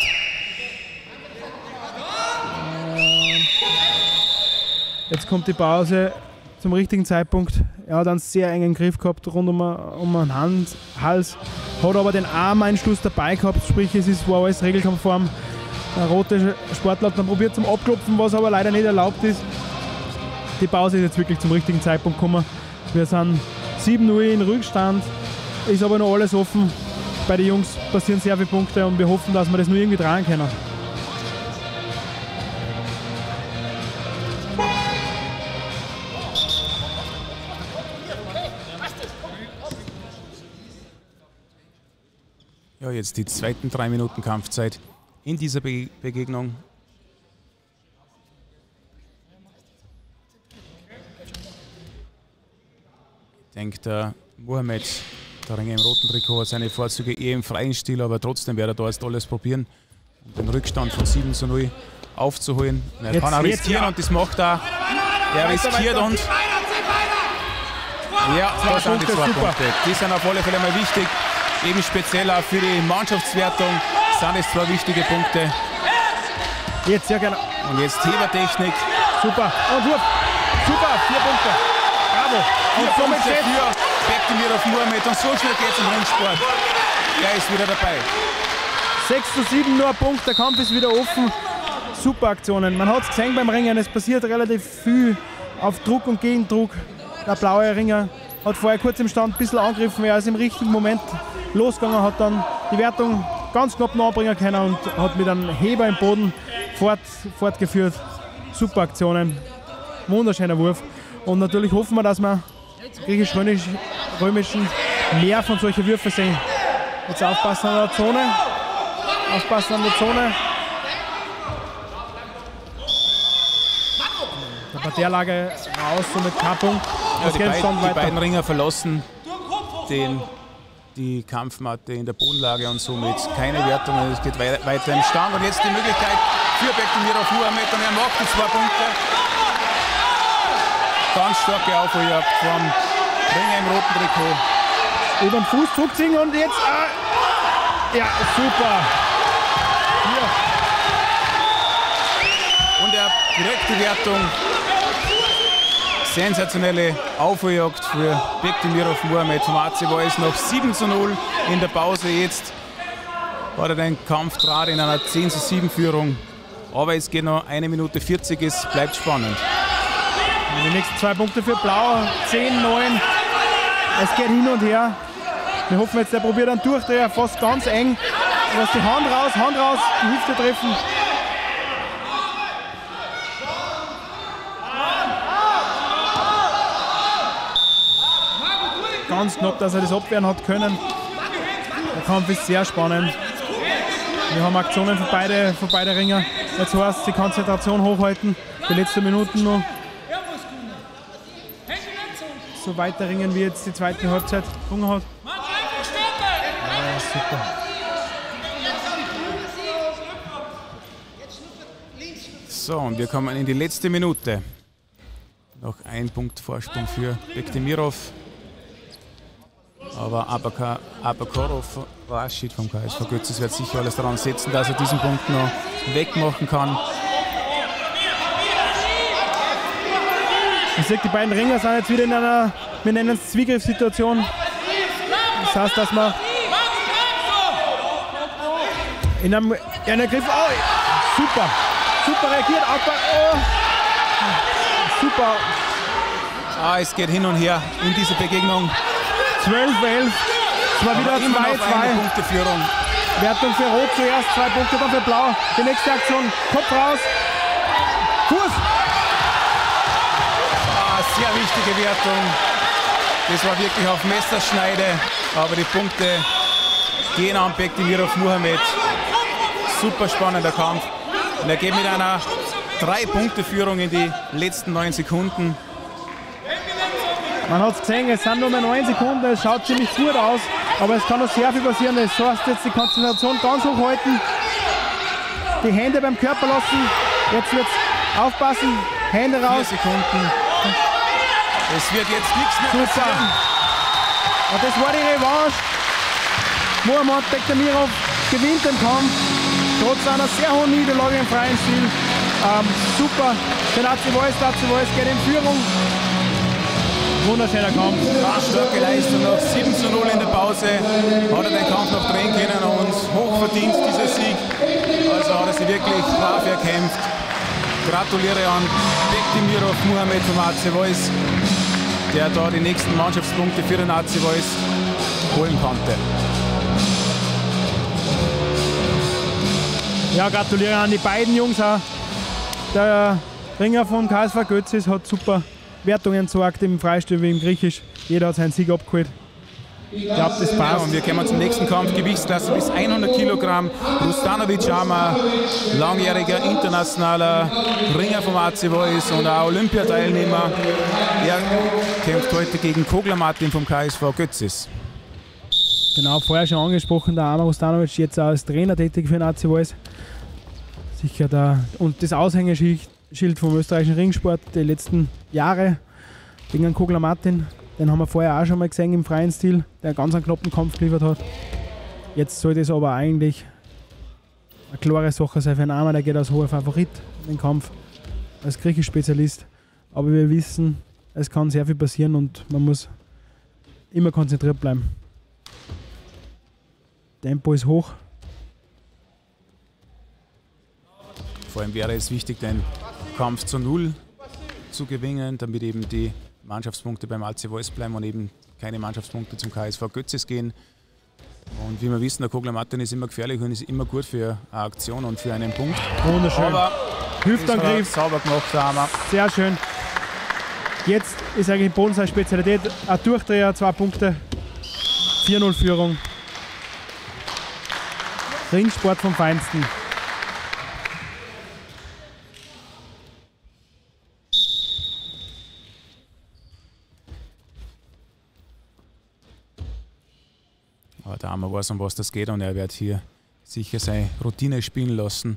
Jetzt kommt die Pause zum richtigen Zeitpunkt. Er hat einen sehr engen Griff gehabt rund um, um den Hand, Hals, hat aber den Armeinschluss dabei gehabt, sprich es ist, war alles regelkonform. Der rote Sportler hat dann probiert zum Abklopfen, was aber leider nicht erlaubt ist. Die Pause ist jetzt wirklich zum richtigen Zeitpunkt gekommen. Wir sind sieben null in Rückstand, ist aber noch alles offen. Bei den Jungs passieren sehr viele Punkte und wir hoffen, dass wir das nur irgendwie drehen können. Ja, jetzt die zweiten drei Minuten Kampfzeit in dieser Be Begegnung. Ich denke, der Muhammad, der Ringer im roten Trikot, hat seine Vorzüge eher im freien Stil, aber trotzdem wird er da jetzt alles probieren, um den Rückstand von sieben zu null aufzuholen. Und er jetzt, kann auch riskieren, ja, und das macht er. Er riskiert und ja, da sind die zwei Punkte. Die sind auf alle Fälle mal wichtig. Eben speziell auch für die Mannschaftswertung sind es zwei wichtige Punkte. Jetzt, ja genau. Und jetzt Hebertechnik. Super. Und Wurf. Super, vier Punkte. Bravo. Vier und Punkte für Bektemirov Muhammad. Und so schnell geht es im Ringsport. Er ist wieder dabei. sechs zu sieben, nur ein Punkt. Der Kampf ist wieder offen. Super Aktionen. Man hat es gesehen beim Ringen. Es passiert relativ viel auf Druck und Gegendruck. Der blaue Ringer hat vorher kurz im Stand ein bisschen angegriffen. Er ist im richtigen Moment losgegangen, hat dann die Wertung ganz knapp nachbringen können und hat mit einem Heber im Boden fort, fortgeführt. Super Aktionen, wunderschöner Wurf. Und natürlich hoffen wir, dass wir griechisch-römischen mehr von solchen Würfen sehen. Jetzt aufpassen an der Zone. Aufpassen an der Zone. Der Parterrelage raus, somit kein Punkt. Ja, die, beid, die beiden Ringer verlassen den, die Kampfmatte in der Bodenlage und somit keine Wertung. Es geht weiter im Stand und jetzt die Möglichkeit für Bektimirov Muhamed und er macht die zwei Punkte. Ganz starke Aufholjagd vom Ringer im roten Trikot. Über den Fuß zurückziehen und jetzt, äh, ja, super. Hier. Und er direkt die Wertung. Sensationelle Aufholjagd für Bektimirov Muhamed vom A C Weiß noch sieben zu null in der Pause. Jetzt hat er den Kampf draht in einer zehn zu sieben Führung. Aber es geht noch eine Minute vierzig, es bleibt spannend. Die nächsten zwei Punkte für Blau, zehn neun. Es geht hin und her. Wir hoffen jetzt, der probiert einen Durchdreher, fast ganz eng. Lass die Hand raus, Hand raus, die Hüfte treffen. Ganz knapp, dass er das abwehren hat können. Der Kampf ist sehr spannend. Wir haben Aktionen für beide, für beide Ringer. Jetzt heißt es, die Konzentration hochhalten. Die letzten Minuten noch. So weiter ringen wie jetzt die zweite Halbzeit Hunger hat. Ja, super. So, und wir kommen in die letzte Minute. Noch ein Punkt Vorsprung für Bektimirov. Aber Abakarov, Rashid vom K S V Götzis wird sicher alles daran setzen, dass er diesen Punkt noch wegmachen kann. Ich sehe, die beiden Ringer sind jetzt wieder in einer, wir nennen es Zwiegriffssituation. Das heißt, dass man in einem, in einem Griff, oh, super, super reagiert, aber, oh, super. Ah, es geht hin und her in dieser Begegnung. zwölf elf, es war wieder zwei zwei. Wertung für Rot zuerst, zwei Punkte, dann für Blau. Die nächste Aktion, Kopf raus, Fuß. Ah, sehr wichtige Wertung. Das war wirklich auf Messerschneide, aber die Punkte gehen an Bektimirov Muhamed. Super spannender Kampf. Und er geht mit einer drei Punkte Führung in die letzten neun Sekunden. Man hat es gesehen, es sind nur mehr neun Sekunden, es schaut ziemlich gut aus, aber es kann noch sehr viel passieren. Das heißt, jetzt die Konzentration ganz hoch halten, die Hände beim Körper lassen, jetzt wird es aufpassen, Hände raus. Vier Sekunden. Es wird jetzt nichts mehr Super. passieren. Und das war die Revanche. Muhamed Bektimirov gewinnt den Kampf, trotz einer sehr hohen Niederlage im freien Stil. Ähm, super, der A C Weiß, der A C Weiß geht in Führung. Wunderschöner Kampf. Ganz starke Leistung, noch sieben zu null in der Pause. Hat er den Kampf noch drehen können und hochverdient dieser Sieg. Also hat er sich wirklich brav erkämpft. Gratuliere an Bektimirov Muhamed vom A C Weiß, der da die nächsten Mannschaftspunkte für den A C Weiß holen konnte. Ja, gratuliere an die beiden Jungs auch. Der Ringer von K S V Götzis hat super Wertungen gesorgt im Freistil wie im Griechisch. Jeder hat seinen Sieg abgeholt. Ich glaube, das passt. Ja, und wir kommen zum nächsten Kampf, Gewichtsklasse bis hundert Kilogramm. Rustanovic Ama, langjähriger internationaler Ringer vom A C Weiß und auch Olympiateilnehmer. Er kämpft heute gegen Kogler Martin vom K S V Götzis. Genau, vorher schon angesprochen, der Ama Rustanovic jetzt auch als Trainer tätig für den A C Weiß. Sicher da. Und das Aushängeschild vom österreichischen Ringsport die letzten Jahre gegen den Kogler Martin. Den haben wir vorher auch schon mal gesehen im freien Stil, der einen ganz knappen Kampf geliefert hat. Jetzt sollte es aber eigentlich eine klare Sache sein für einen Armer, der geht als hoher Favorit in den Kampf, als Griechisch-Spezialist. Aber wir wissen, es kann sehr viel passieren und man muss immer konzentriert bleiben. Tempo ist hoch. Vor allem wäre es wichtig, den Kampf zu Null zu gewinnen, damit eben die Mannschaftspunkte beim A C Weiß bleiben und eben keine Mannschaftspunkte zum K S V Götzis gehen. Und wie wir wissen, der Kogler Martin ist immer gefährlich und ist immer gut für eine Aktion und für einen Punkt. Wunderschön. Aber Hüftangriff. Sauber gemacht, der Hammer. Sehr schön. Jetzt ist eigentlich Boden seine Spezialität. Ein Durchdreher, zwei Punkte. vier null Führung. Ringsport vom Feinsten. Aber der Armer weiß, um was das geht und er wird hier sicher seine Routine spielen lassen.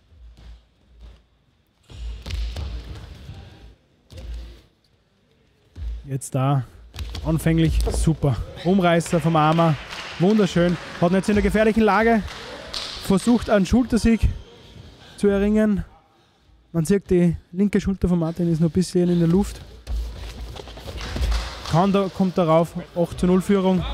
Jetzt da anfänglich super. Umreißer vom Armer, wunderschön. Hat ihn jetzt in der gefährlichen Lage, versucht einen Schultersieg zu erringen. Man sieht, die linke Schulter von Martin ist noch ein bisschen in der Luft. Kann da, kommt darauf, acht zu null Führung.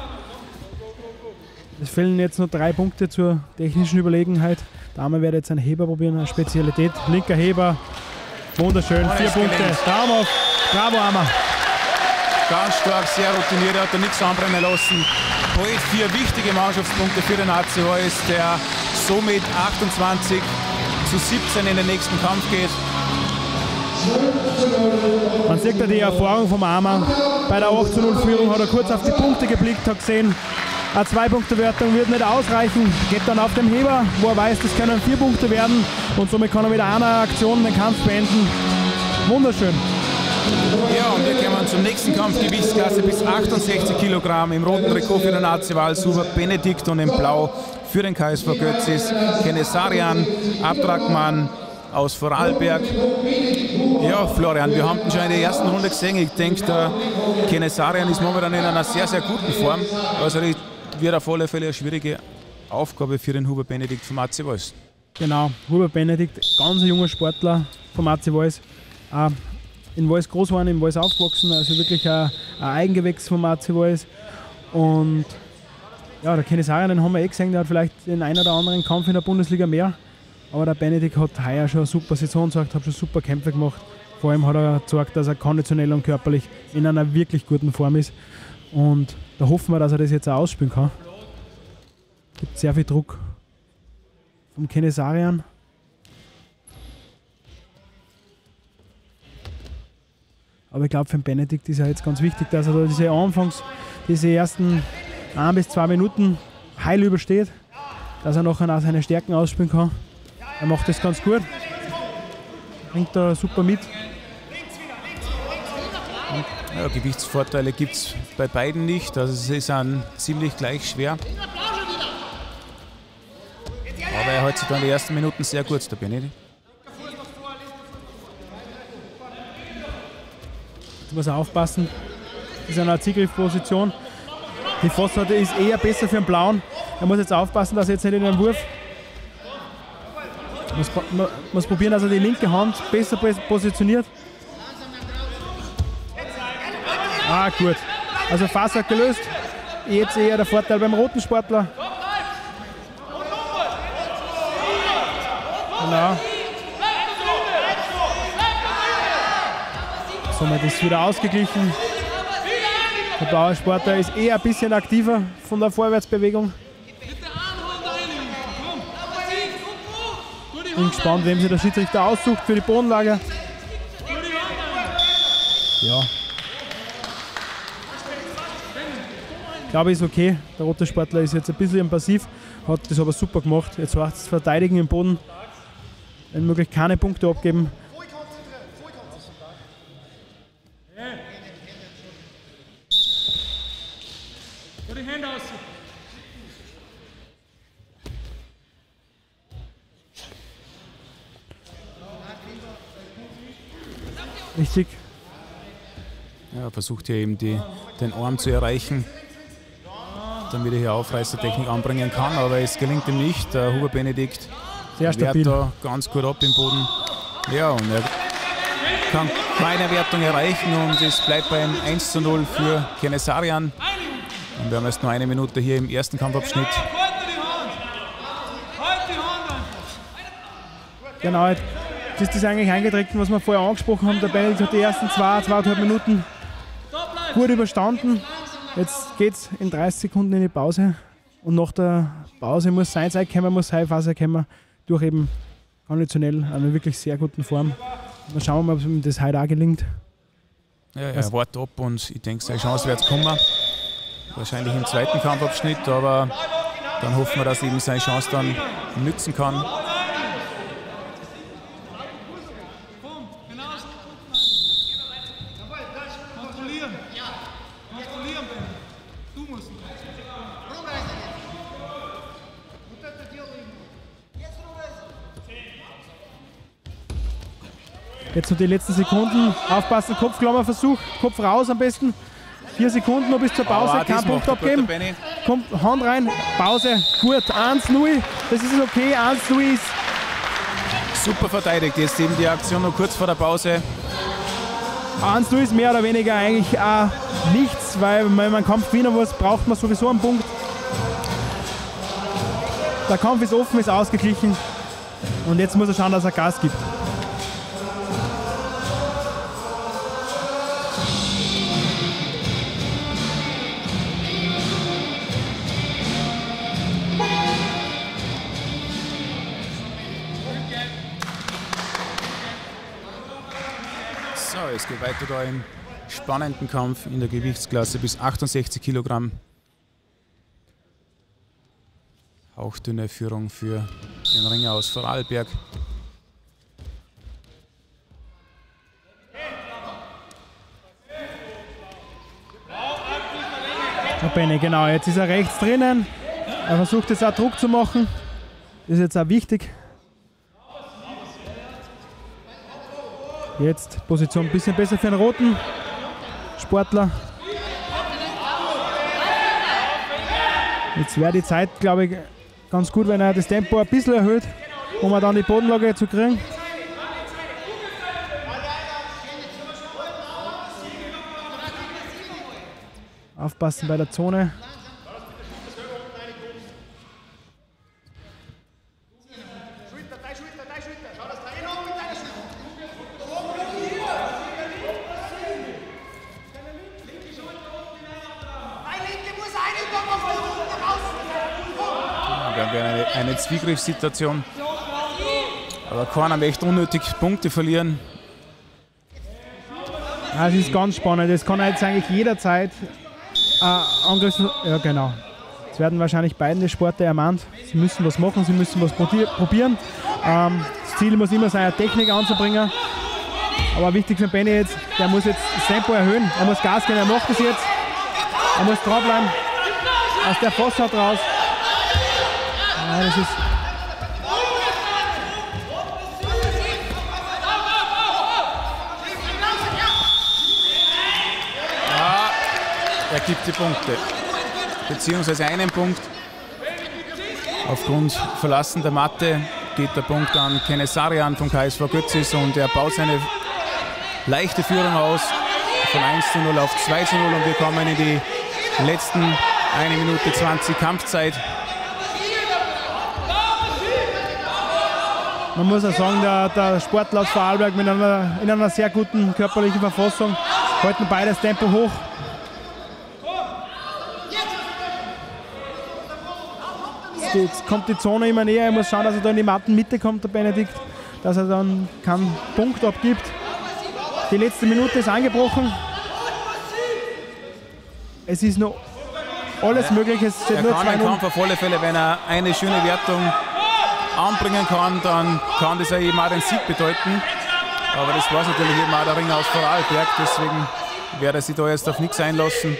Es fehlen jetzt noch drei Punkte zur technischen Überlegenheit. Der Armer wird jetzt einen Heber probieren, eine Spezialität. Linker Heber, wunderschön, oh, vier Punkte. Traumhaft, bravo Armer. Ganz stark, sehr routiniert, er hat da nichts anbrennen lassen. Heute vier wichtige Mannschaftspunkte für den A C H S, der somit achtundzwanzig zu siebzehn in den nächsten Kampf geht. Man sieht ja die Erfahrung vom Armer. Bei der acht zu null Führung hat er kurz auf die Punkte geblickt, hat gesehen, eine Zwei-Punkte-Wertung wird nicht ausreichen, geht dann auf den Heber, wo er weiß, das können vier Punkte werden und somit kann er mit einer Aktion den Kampf beenden. Wunderschön. Ja, und wir kommen zum nächsten Kampf, Gewichtsklasse bis achtundsechzig Kilogramm. Im roten Trikot für den A C Wals Hubert Benedikt und im Blau für den K S V Götzis Kenesarian Abdragman aus Vorarlberg. Ja, Florian, wir haben ihn schon in der ersten Runde gesehen. Ich denke, der Kenesarian ist momentan in einer sehr, sehr guten Form. Also das wird auf alle Fälle eine schwierige Aufgabe für den Hubert Benedikt vom A C Wals. Genau, Hubert Benedikt, ganz ein junger Sportler vom A C Wals. Äh, in Wals groß geworden, in Wals aufgewachsen, also wirklich ein, ein Eigengewächs vom A C Wals. Und ja, der Kenesarian, den haben wir eh gesehen, der hat vielleicht den einen oder anderen Kampf in der Bundesliga mehr. Aber der Benedikt hat heuer schon eine super Saison gezeigt, hat schon super Kämpfe gemacht. Vor allem hat er gezeigt, dass er konditionell und körperlich in einer wirklich guten Form ist. Und da hoffen wir, dass er das jetzt auch ausspielen kann. Es gibt sehr viel Druck vom Kenesarian. Aber ich glaube, für den Benedikt ist ja jetzt ganz wichtig, dass er da diese Anfangs, diese ersten ein bis zwei Minuten heil übersteht, dass er nachher auch seine Stärken ausspielen kann. Er macht das ganz gut, bringt da super mit. Ja, Gewichtsvorteile gibt es bei beiden nicht, also sie sind ziemlich gleich schwer. Aber er hält sich da in den ersten Minuten sehr gut, der Benedikt. Jetzt muss er aufpassen, das ist in einer Zielgriffposition. Die Fosssorte ist eher besser für den Blauen. Er muss jetzt aufpassen, dass er jetzt nicht in den Wurf. Muss, muss probieren, dass er die linke Hand besser positioniert. Ah, gut. Also Fass hat gelöst. Jetzt eher der Vorteil beim roten Sportler. Genau. Somit ist wieder ausgeglichen. Der blaue Sportler ist eher ein bisschen aktiver von der Vorwärtsbewegung. Bin gespannt, wem sich der Schiedsrichter aussucht für die Bodenlage. Ja. Ich glaube, ist okay. Der rote Sportler ist jetzt ein bisschen passiv, hat das aber super gemacht. Jetzt war es Verteidigen im Boden. Wenn möglich keine Punkte abgeben. Richtig. Ja, versucht hier eben die, den Arm zu erreichen, damit er hier Aufreißertechnik anbringen kann, aber es gelingt ihm nicht. Der Hubert Benedikt sehr stabil. Wehrt da ganz gut ab im Boden. Ja, und er kann keine Wertung erreichen und es bleibt beim eins zu null für Kenesarian. Und wir haben erst nur eine Minute hier im ersten Kampfabschnitt. Genau, jetzt ist das eigentlich eingetreten, was wir vorher angesprochen haben. Der Benedikt hat die ersten zwei, zweieinhalb Minuten gut überstanden. Jetzt geht es in dreißig Sekunden in die Pause. Und nach der Pause muss sein Zeit kommen, muss sein Phase kommen. Durch eben konditionell eine wirklich sehr guten Form. Mal schauen wir mal, ob ihm das heute auch gelingt. Ja, er wartet ab und ich denke, seine Chance wird kommen. Wahrscheinlich im zweiten Kampfabschnitt, aber dann hoffen wir, dass er eben seine Chance dann nützen kann. Jetzt noch die letzten Sekunden. Aufpassen, Kopfklammerversuch. Kopf raus am besten. Vier Sekunden noch bis zur Pause. Oh, Kein Punkt abgeben. Kommt Hand rein. Pause. Gut. eins null. Das ist okay. eins null ist. Super verteidigt. Jetzt eben die Aktion noch kurz vor der Pause. eins null ist mehr oder weniger eigentlich auch nichts, weil wenn man einen Kampf gewinnen muss, braucht man sowieso einen Punkt. Der Kampf ist offen, ist ausgeglichen. Und jetzt muss er schauen, dass er Gas gibt. So, es geht weiter da im spannenden Kampf in der Gewichtsklasse bis achtundsechzig Kilogramm. Hauchdünne Führung für den Ringer aus Vorarlberg. Der Benny, genau, jetzt ist er rechts drinnen. Er versucht jetzt auch Druck zu machen. Das ist jetzt auch wichtig. Jetzt Position ein bisschen besser für den roten Sportler. Jetzt wäre die Zeit, glaube ich, ganz gut, wenn er das Tempo ein bisschen erhöht, um er dann die Bodenlage zu kriegen. Aufpassen bei der Zone. Dann wäre eine, eine Zwiegriffssituation. Aber keiner möchte unnötig Punkte verlieren. Ja, es ist ganz spannend. Es kann jetzt eigentlich jederzeit äh, Angriffs... Ja, genau. Es werden wahrscheinlich beide Sportler ermahnt. Sie müssen was machen, sie müssen was probieren. Ähm, das Ziel muss immer sein, eine Technik anzubringen. Aber wichtig für Benny jetzt, der muss jetzt das Tempo erhöhen. Er muss Gas geben, er macht es jetzt. Er muss dranbleiben. Aus der Fosshaut raus. Ja, das ist... Ja, er gibt die Punkte. Beziehungsweise einen Punkt. Aufgrund Verlassen der Matte geht der Punkt an Kenesarian vom K S V Götzis und er baut seine leichte Führung aus von eins zu null auf zwei zu null und wir kommen in die letzten eine Minute zwanzig Kampfzeit. Man muss auch sagen, der, der Sportler aus Vorarlberg mit einer, in einer sehr guten körperlichen Verfassung halten beide das Tempo hoch. Jetzt kommt die Zone immer näher, er muss schauen, dass er da in die Mattenmitte kommt, der Benedikt, dass er dann keinen Punkt abgibt. Die letzte Minute ist angebrochen. Es ist noch alles möglich, es steht er nur kann zwei einen Kampf auf alle Fälle, wenn er eine schöne Wertung anbringen kann, dann kann das ja eben auch den Sieg bedeuten. Aber das war es natürlich eben auch der Ringer aus Vorarlberg, deswegen werde er sich da jetzt auf nichts einlassen. Und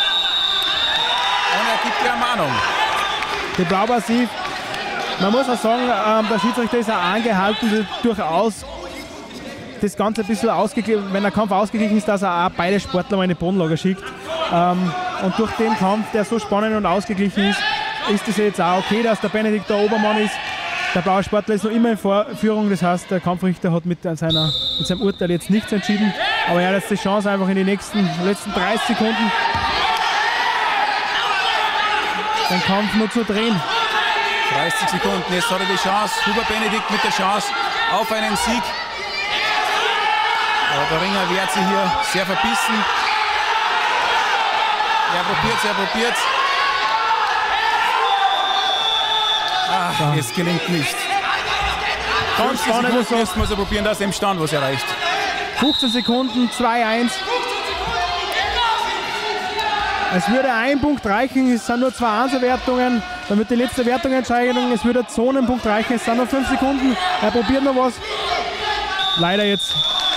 er gibt die Ermahnung. Die Blau-Massiv. Man muss auch sagen, ähm, der Schiedsrichter ist auch angehalten, durchaus das Ganze ein bisschen ausgeglichen, wenn der Kampf ausgeglichen ist, dass er auch beide Sportler mal in die Bodenlage schickt. Ähm, und durch den Kampf, der so spannend und ausgeglichen ist, ist es jetzt auch okay, dass der Benedikt der Obermann ist. Der blaue Sportler ist noch immer in Vorführung, das heißt, der Kampfrichter hat mit, seiner, mit seinem Urteil jetzt nichts entschieden, aber er hat jetzt die Chance, einfach in die nächsten letzten dreißig Sekunden den Kampf nur zu drehen. dreißig Sekunden, jetzt hat er die Chance, Huber Benedikt mit der Chance auf einen Sieg. Aber der Ringer wehrt sich hier sehr verbissen. Er probiert es, er probiert es. Ah, es gelingt nicht. Ganz spannend, jetzt muss er probieren, dass er im Stand was erreicht. fünfzehn Sekunden, zwei eins. Es würde ein Punkt reichen, es sind nur zwei Einzelwertungen. Dann wird die letzte Wertungsentscheidung, es würde Zonenpunkt reichen, es sind nur fünf Sekunden. Er probiert noch was. Leider jetzt.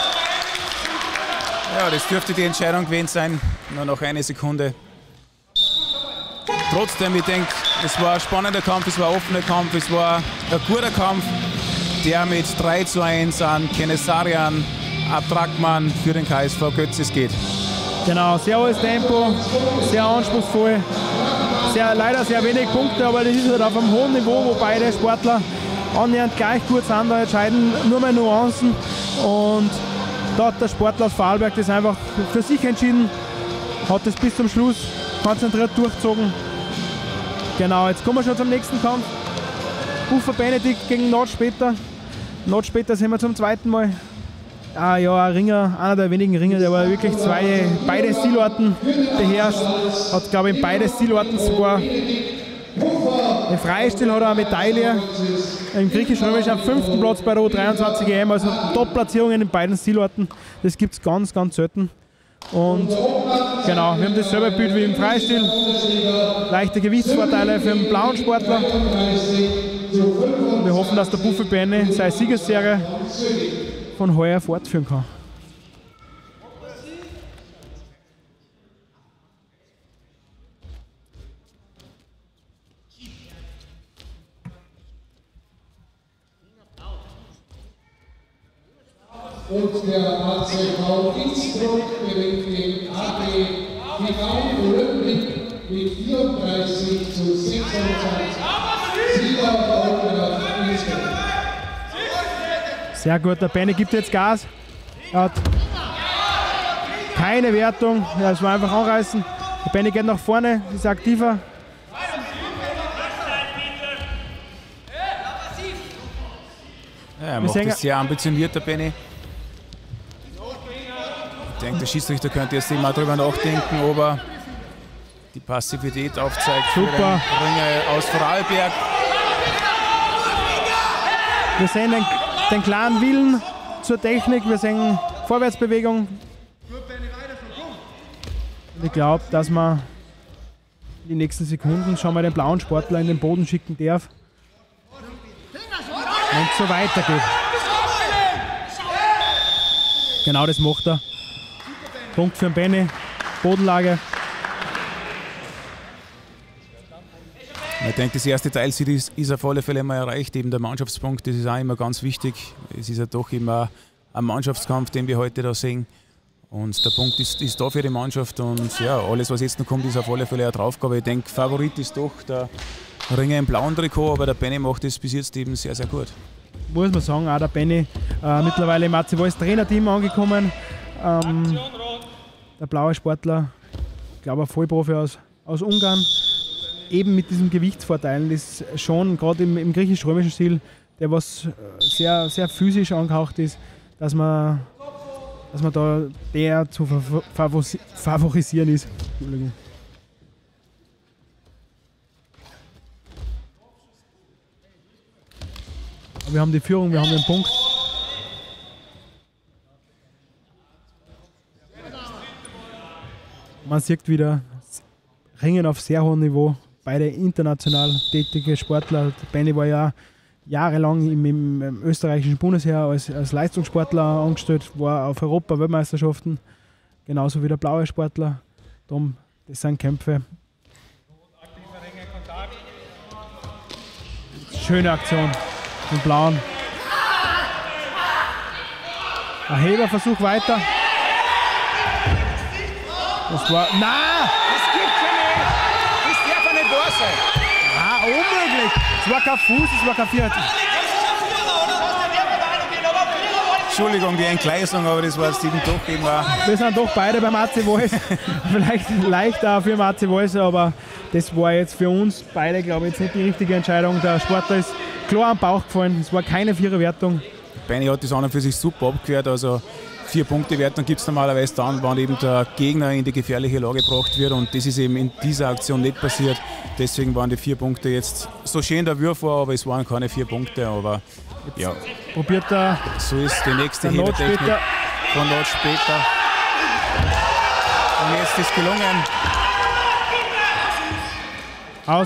Ja, das dürfte die Entscheidung gewesen sein. Nur noch eine Sekunde. Trotzdem, ich denke, es war ein spannender Kampf, es war ein offener Kampf, es war ein guter Kampf, der mit drei zu eins an Kenesarian Abtrackmann für den K S V Götz, es geht. Genau, sehr hohes Tempo, sehr anspruchsvoll, sehr, leider sehr wenig Punkte, aber das ist halt auf einem hohen Niveau, wo beide Sportler annähernd gleich gut sind, da entscheiden nur mehr Nuancen und da hat der Sportler aus Vorarlberg das einfach für sich entschieden, hat das bis zum Schluss konzentriert durchgezogen. Genau, jetzt kommen wir schon zum nächsten Kampf. Buffer Benedikt gegen Nottspäter. Nottspäter sind wir zum zweiten Mal. Ah ja, ein Ringer, einer der wenigen Ringer, der aber wirklich zwei, beide Stilarten beherrscht. Hat, glaube ich, in beide Stilarten sogar im Freistil hat er eine Medaille. Im griechisch-römischen am fünften Platz bei der U dreiundzwanzig E M, also Top-Platzierungen in beiden Stilarten. Das gibt es ganz, ganz selten. Und genau, wir haben dasselbe Bild wie im Freistil. Leichte Gewichtsvorteile für den blauen Sportler. Wir hoffen, dass der Buffel Benne seine Siegesserie von heuer fortführen kann. Und der A C V Innsbruck gewinnt gegen A B T V Olympic mit vierunddreißig zu sechsundzwanzig. Sieger Volker Innsbruck. Sehr gut, der Benny gibt jetzt Gas. Er hat keine Wertung, ja, es war einfach anreißen. Der Benny geht nach vorne, ist aktiver. Ja, er macht das sehr ambitioniert, der Benny. Ich denke, der Schiedsrichter könnte jetzt immer darüber nachdenken, ob er die Passivität aufzeigt. Super. Für den Ringer aus Vorarlberg. Wir sehen den, den klaren Willen zur Technik, wir sehen Vorwärtsbewegung. Ich glaube, dass man die nächsten Sekunden schon mal den blauen Sportler in den Boden schicken darf. Wenn es so weitergeht. Genau das macht er. Punkt für den Benny. Bodenlage. Ich denke, das erste Teilziel ist, ist auf alle Fälle mal erreicht. Eben der Mannschaftspunkt, das ist auch immer ganz wichtig. Es ist ja doch immer ein Mannschaftskampf, den wir heute da sehen. Und der Punkt ist, ist da für die Mannschaft. Und ja, alles, was jetzt noch kommt, ist auf alle Fälle eine Draufgabe. Ich denke, Favorit ist doch der Ringer im blauen Trikot, aber der Benny macht das bis jetzt eben sehr, sehr gut. Muss man sagen, auch der Benny äh, mittlerweile im A C Voice Trainerteam angekommen. Ähm, der blaue Sportler, ich glaube ein Vollprofi aus, aus Ungarn, eben mit diesem Gewichtsvorteil, das schon gerade im, im griechisch-römischen Stil, der was sehr, sehr physisch angehaucht ist, dass man, dass man da der zu favorisieren ist. Entschuldigung. Wir haben die Führung, wir haben den Punkt. Man sieht wieder Ringen auf sehr hohem Niveau. Beide international tätige Sportler. Benny war ja jahrelang im, im, im österreichischen Bundesheer als, als Leistungssportler angestellt, war auf Europa-Weltmeisterschaften, genauso wie der blaue Sportler. Darum, das sind Kämpfe. Schöne Aktion. Den blauen. Ein Heberversuch weiter. Das war. Nein! Das gibt's ja nicht! Das darf ja nicht wahr sein! Ah, unmöglich! Es war kein Fuß, es war kein Viertel. Entschuldigung, die Entgleisung, aber das war es eben doch eben auch. Wir sind doch beide beim A C Voice. Vielleicht leicht auch für den A C Voice, aber das war jetzt für uns beide, glaube ich, jetzt nicht die richtige Entscheidung. Der Sportler ist klar am Bauch gefallen. Es war keine Viererwertung. Benny hat das an und für sich super abgewehrt. Also vier Punkte Wertung gibt es normalerweise dann, wenn eben der Gegner in die gefährliche Lage gebracht wird. Und das ist eben in dieser Aktion nicht passiert. Deswegen waren die vier Punkte jetzt so schön der Wurf war, aber es waren keine vier Punkte. Aber ja, probiert er. So ist die nächste Hebertechnik von Nottspäter. Und jetzt ist gelungen. Aus.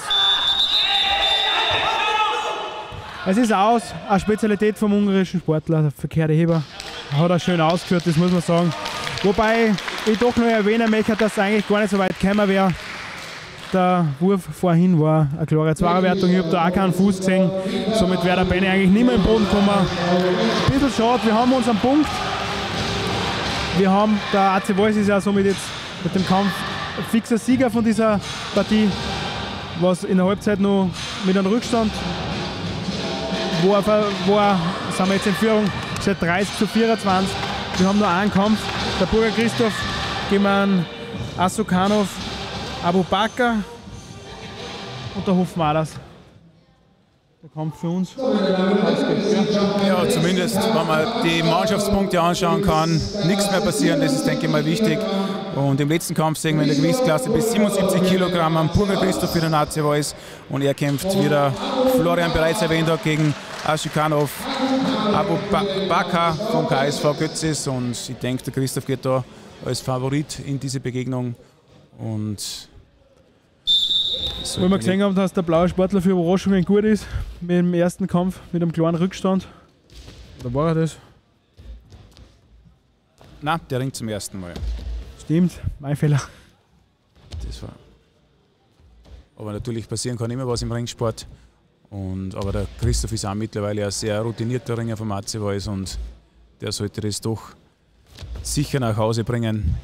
Es ist aus, eine Spezialität vom ungarischen Sportler, der verkehrte Heber. Hat er schön ausgeführt, das muss man sagen. Wobei ich doch noch erwähnen möchte, dass es eigentlich gar nicht so weit gekommen wäre. Der Wurf vorhin war eine klare Zweierwertung. Ich habe da auch keinen Fuß gesehen. Somit wäre der Benny eigentlich nicht mehr im Boden gekommen. Ein bisschen schade, wir haben unseren Punkt. wir haben, der A C Wals ist ja somit jetzt mit dem Kampf ein fixer Sieger von dieser Partie, was in der Halbzeit noch mit einem Rückstand, wo er, wo er sind wir jetzt in Führung, steht dreißig zu vierundzwanzig. Wir haben nur einen Kampf, der Burger Christoph gegen einen Asukanov, Abu Bakr und der Hofmaders. Der Kampf für uns. Ja, zumindest, wenn man die Mannschaftspunkte anschauen kann, nichts mehr passieren, das ist, denke ich mal, wichtig. Und im letzten Kampf sehen wir in der Gewichtsklasse bis siebenundsiebzig Kilogramm am Burger Christoph für den A C Wals und er kämpft, wie der Florian bereits erwähnt hat, gegen Ashikanov, Abu Bakr vom K S V Götzis und ich denke, der Christoph geht da als Favorit in diese Begegnung und weil wir gesehen haben, dass der blaue Sportler für Überraschungen gut ist, mit dem ersten Kampf mit einem kleinen Rückstand. Oder war er das? Nein, der ringt zum ersten Mal. Stimmt, mein Fehler. Das war. Aber natürlich passieren kann immer was im Ringsport. Und, aber der Christoph ist auch mittlerweile ein sehr routinierter Ringer vom A C Wals und der sollte das doch sicher nach Hause bringen.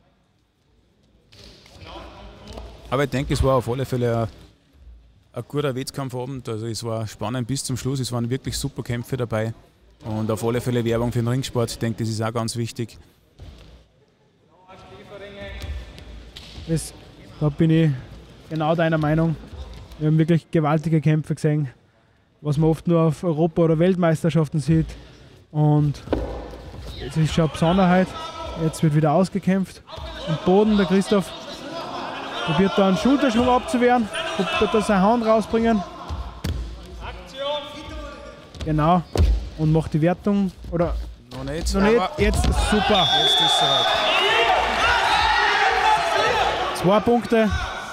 Aber ich denke, es war auf alle Fälle ein, ein guter Wettkampfabend. Also es war spannend bis zum Schluss. Es waren wirklich super Kämpfe dabei. Und auf alle Fälle Werbung für den Ringsport. Ich denke, das ist auch ganz wichtig. Das, da bin ich genau deiner Meinung. Wir haben wirklich gewaltige Kämpfe gesehen, was man oft nur auf Europa- oder Weltmeisterschaften sieht. Und jetzt ist schon eine Besonderheit. Jetzt wird wieder ausgekämpft. Am Boden, der Christoph probiert da einen Schulterschwung abzuwehren, probiert da seine Hand rausbringen. Genau. Und macht die Wertung. Oder noch nicht. Noch nicht. Jetzt super. Jetzt ist es soweit. Zwei Punkte.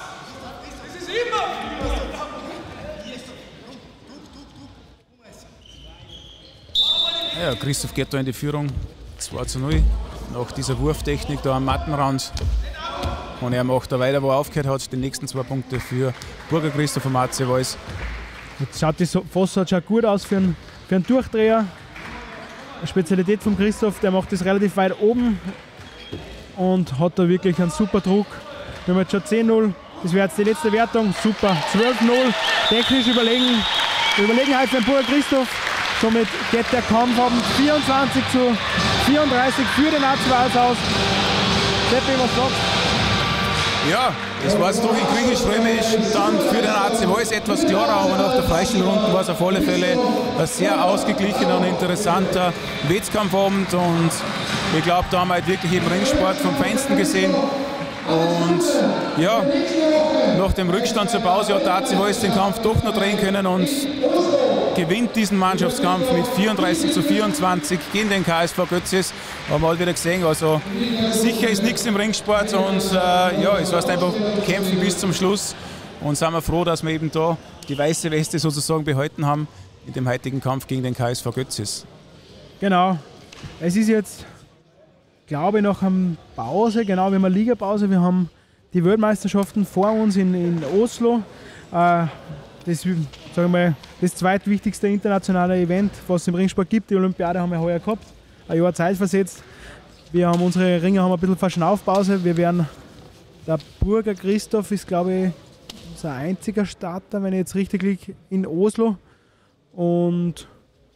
Ja, Christoph geht da in die Führung. zwei zu null. Nach dieser Wurftechnik da am Mattenrand. Und er macht da weiter, wo er aufgehört hat. Die nächsten zwei Punkte für Burger Christoph vom A C Wals. Jetzt schaut die Fossa schaut gut aus für einen, für einen Durchdreher. Eine Spezialität von Christoph, der macht das relativ weit oben und hat da wirklich einen super Druck. Wir haben jetzt schon zehn null. Das wäre jetzt die letzte Wertung. Super. zwölf null. Technisch überlegen. Überlegenheit für den Burger Christoph. Somit geht der Kampf um vierundzwanzig zu vierunddreißig für den A C Wals aus. Seppi, was sagst du? Ja, das war es doch in griechisch-römisch, dann für den A C Wals etwas klarer, aber nach der Freistellrunde war es auf alle Fälle ein sehr ausgeglichener und interessanter Wettkampfabend und ich glaube, da haben wir halt wirklich im Ringsport vom Feinsten gesehen. Und ja, nach dem Rückstand zur Pause hat der A C Wals den Kampf doch noch drehen können und gewinnt diesen Mannschaftskampf mit vierunddreißig zu vierundzwanzig gegen den K S V Götzis. Haben wir halt wieder gesehen, also sicher ist nichts im Ringsport und äh, ja, es heißt einfach kämpfen bis zum Schluss und sind wir froh, dass wir eben da die weiße Weste sozusagen behalten haben in dem heutigen Kampf gegen den K S V Götzis. Genau, es ist jetzt, glaube ich, nach einer Pause, genau, wir haben eine Ligapause, wir haben die Weltmeisterschaften vor uns in, in Oslo. Äh, Das, sagen wir mal, das zweitwichtigste internationale Event, was es im Ringsport gibt. Die Olympiade haben wir heuer gehabt, ein Jahr Zeit versetzt. Wir haben unsere Ringer haben ein bisschen Verschnaufpause. Wir werden, der Burger Christoph ist, glaube ich, unser einziger Starter, wenn ich jetzt richtig liege, in Oslo. Und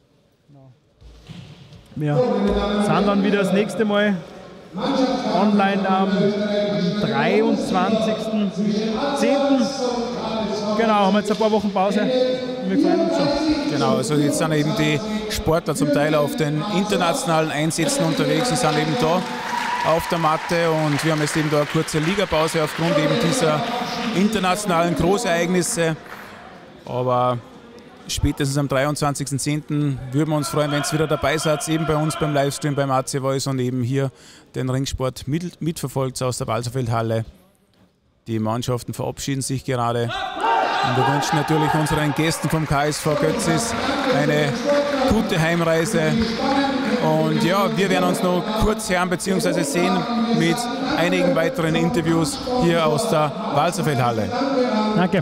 wir sind dann wieder das nächste Mal online am dreiundzwanzigsten zehnten Genau, haben wir jetzt ein paar Wochen Pause. Wir freuen uns schon. Genau, also jetzt sind eben die Sportler zum Teil auf den internationalen Einsätzen unterwegs und sind eben da auf der Matte und wir haben jetzt eben da eine kurze Ligapause aufgrund eben dieser internationalen Großereignisse. Aber spätestens am dreiundzwanzigsten zehnten würden wir uns freuen, wenn es wieder dabei seid, eben bei uns beim Livestream beim A C Wals und eben hier den Ringsport mit, mitverfolgt aus der Walserfeldhalle. Die Mannschaften verabschieden sich gerade. Und wir wünschen natürlich unseren Gästen vom K S V Götzis eine gute Heimreise. Und ja, wir werden uns noch kurz hören bzw. sehen mit einigen weiteren Interviews hier aus der Walserfeldhalle. Danke.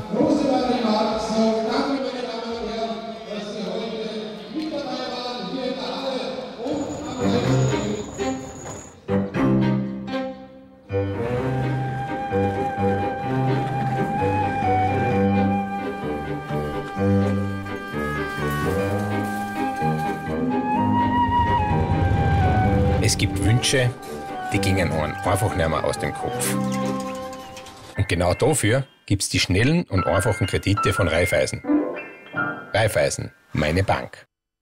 Thank you. Es gibt Wünsche, die gingen einem einfach nicht mehr aus dem Kopf. Und genau dafür gibt es die schnellen und einfachen Kredite von Raiffeisen. Raiffeisen, meine Bank.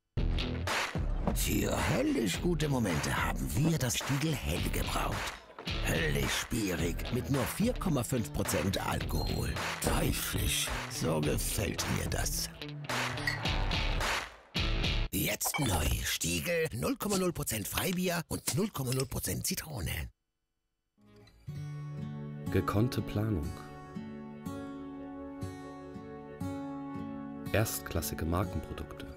Für höllisch gute Momente haben wir das Stiegl Hell gebraut. Höllisch spierig mit nur vier Komma fünf Prozent Alkohol. Teuflisch, so gefällt mir das. Jetzt neu Stiegl, null Komma null Prozent Freibier und null Komma null Prozent Zitrone. Gekonnte Planung. Erstklassige Markenprodukte.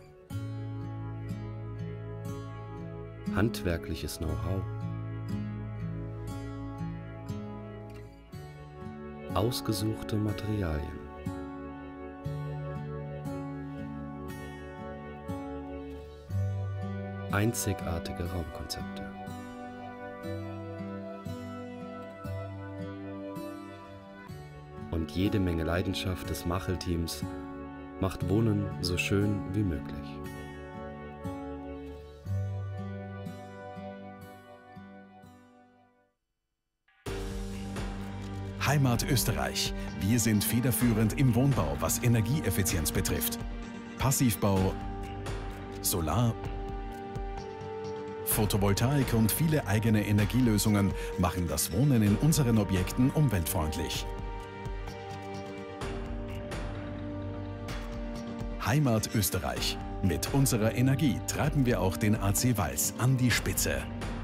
Handwerkliches Know-how. Ausgesuchte Materialien. Einzigartige Raumkonzepte. Und jede Menge Leidenschaft des Machelteams macht Wohnen so schön wie möglich. Heimat Österreich. Wir sind federführend im Wohnbau, was Energieeffizienz betrifft. Passivbau, Solar, Photovoltaik und viele eigene Energielösungen machen das Wohnen in unseren Objekten umweltfreundlich. Heimat Österreich. Mit unserer Energie treiben wir auch den A C Vals an die Spitze.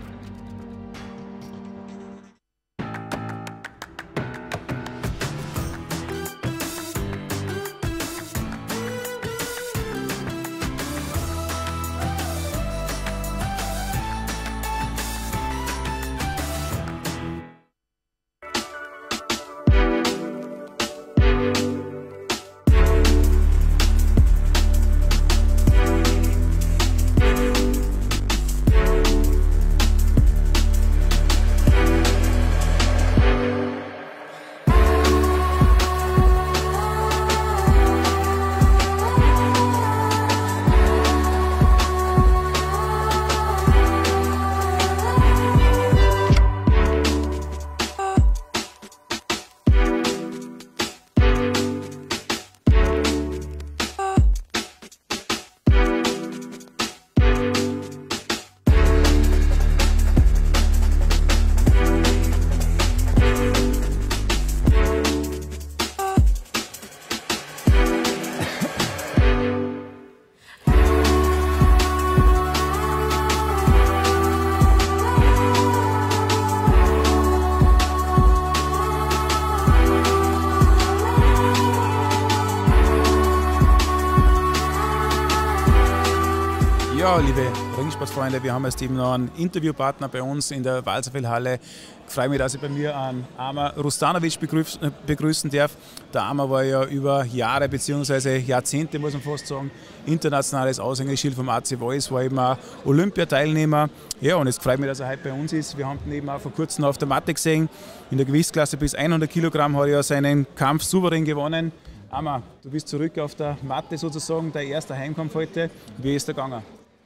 Ja, liebe Ringsportfreunde, wir haben jetzt eben noch einen Interviewpartner bei uns in der Walserfeldhalle. Ich freue mich, dass ich bei mir einen Amar Rustanovic begrüßen darf. Der Amar war ja über Jahre bzw. Jahrzehnte, muss man fast sagen, internationales Aushängeschild vom A C Vals, war eben auch Olympiateilnehmer. Ja, und es freut mich, dass er heute bei uns ist. Wir haben ihn eben auch vor kurzem auf der Matte gesehen. In der Gewichtsklasse bis hundert Kilogramm hat er ja seinen Kampf souverän gewonnen. Amar, du bist zurück auf der Matte sozusagen, dein erster Heimkampf heute. Wie ist der gegangen?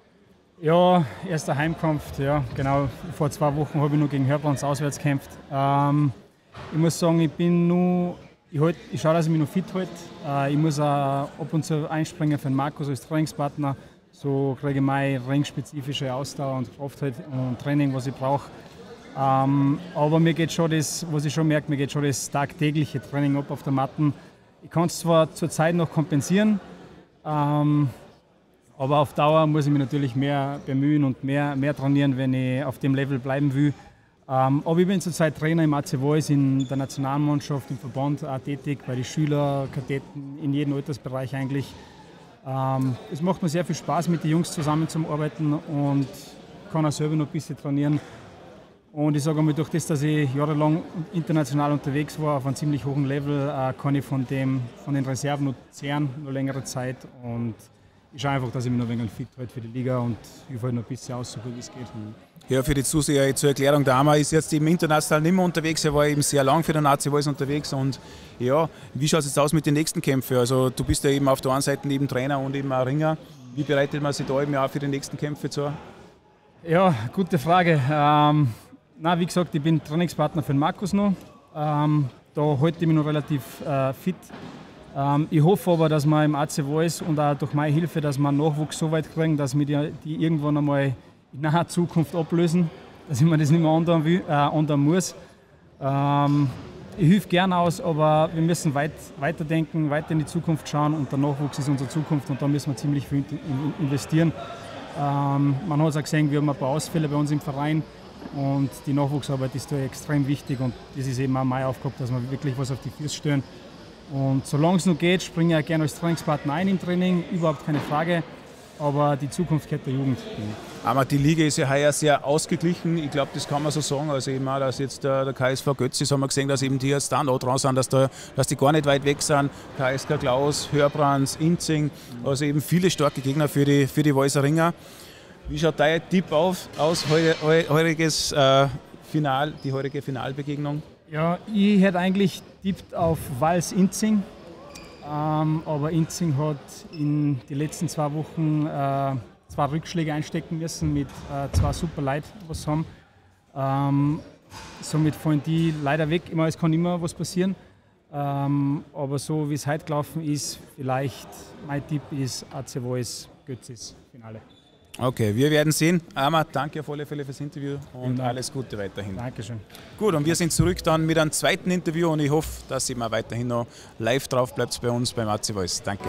Ja, erster Heimkampf, ja, genau. Vor zwei Wochen habe ich nur gegen Herbrands auswärts gekämpft. Ähm, ich muss sagen, ich bin nur, ich, halt, ich schaue, dass ich mich noch fit halte. Äh, ich muss auch ab und zu einspringen für den Markus als Trainingspartner. So kriege ich meine ringspezifische Ausdauer und Kraft halt und Training, was ich brauche. Ähm, aber mir geht schon das, was ich schon merke, mir geht schon das tagtägliche Training ab auf der Matte. Ich kann es zwar zur Zeit noch kompensieren, ähm, aber auf Dauer muss ich mich natürlich mehr bemühen und mehr, mehr trainieren, wenn ich auf dem Level bleiben will. Ähm, aber ich bin zurzeit Trainer im A C Vals, in der Nationalmannschaft, im Verband auch tätig, bei den Schülern, Kadetten, in jedem Altersbereich eigentlich. Ähm, es macht mir sehr viel Spaß, mit den Jungs zusammenzuarbeiten und kann auch selber noch ein bisschen trainieren. Und ich sage einmal, durch das, dass ich jahrelang international unterwegs war, auf einem ziemlich hohen Level, äh, kann ich von, dem, von den Reserven noch zehren, noch längere Zeit. Und ich schaue einfach, dass ich mich noch ein wenig fit halte für die Liga und ich halte noch ein bisschen aus, so gut wie es geht. Ja, für die Zuseher zur Erklärung, der Amar ist jetzt eben international nicht mehr unterwegs, er war eben sehr lang für den A C Vals unterwegs und ja, wie schaut es jetzt aus mit den nächsten Kämpfen? Also du bist ja eben auf der einen Seite eben Trainer und eben auch Ringer. Wie bereitet man sich da eben auch für die nächsten Kämpfe zu? Ja, gute Frage. Ähm, na, wie gesagt, ich bin Trainingspartner für den Markus noch. Ähm, da halte ich mich noch relativ äh, fit. Ähm, ich hoffe aber, dass wir im A C Voice und auch durch meine Hilfe, dass wir einen Nachwuchs so weit kriegen, dass wir die, die irgendwann einmal in naher Zukunft ablösen, dass ich mir das nicht mehr andern, will, äh, andern muss. Ähm, ich helfe gerne aus, aber wir müssen weit, weiterdenken, weiter in die Zukunft schauen und der Nachwuchs ist unsere Zukunft und da müssen wir ziemlich viel investieren. Ähm, man hat es auch gesehen, wir haben ein paar Ausfälle bei uns im Verein und die Nachwuchsarbeit ist da extrem wichtig und das ist eben auch meine Aufgabe, dass wir wirklich was auf die Füße stellen. Und solange es noch geht, springe ich auch gerne als Trainingspartner ein im Training, überhaupt keine Frage. Aber die Zukunft gehört der Jugend. Aber die Liga ist ja heuer sehr ausgeglichen. Ich glaube, das kann man so sagen. Also eben auch, dass jetzt der, der K S V Götz ist, haben wir gesehen, dass eben die jetzt da noch dran sind, dass, da, dass die gar nicht weit weg sind. K S K Klaus, Hörbrands, Inzing, also eben viele starke Gegner für die, für die Walser Ringer. Wie schaut dein Tipp auf, aus, heuriges äh, Final, die heutige Finalbegegnung? Ja, ich hätte eigentlich tippt auf Vals Inzing. Ähm, aber Inzing hat in den letzten zwei Wochen äh, zwei Rückschläge einstecken müssen mit äh, zwei super Leuten, was haben. Ähm, somit fallen die leider weg. Ich meine, es kann immer was passieren. Ähm, aber so wie es heute gelaufen ist, vielleicht mein Tipp ist A C Voice Götzis Finale. Okay, wir werden sehen. Amar, danke auf alle Fälle fürs Interview und alles Gute weiterhin. Dankeschön. Gut, und wir sind zurück dann mit einem zweiten Interview und ich hoffe, dass ihr mal weiterhin noch live drauf bleibt bei uns beim A C Voice. Danke.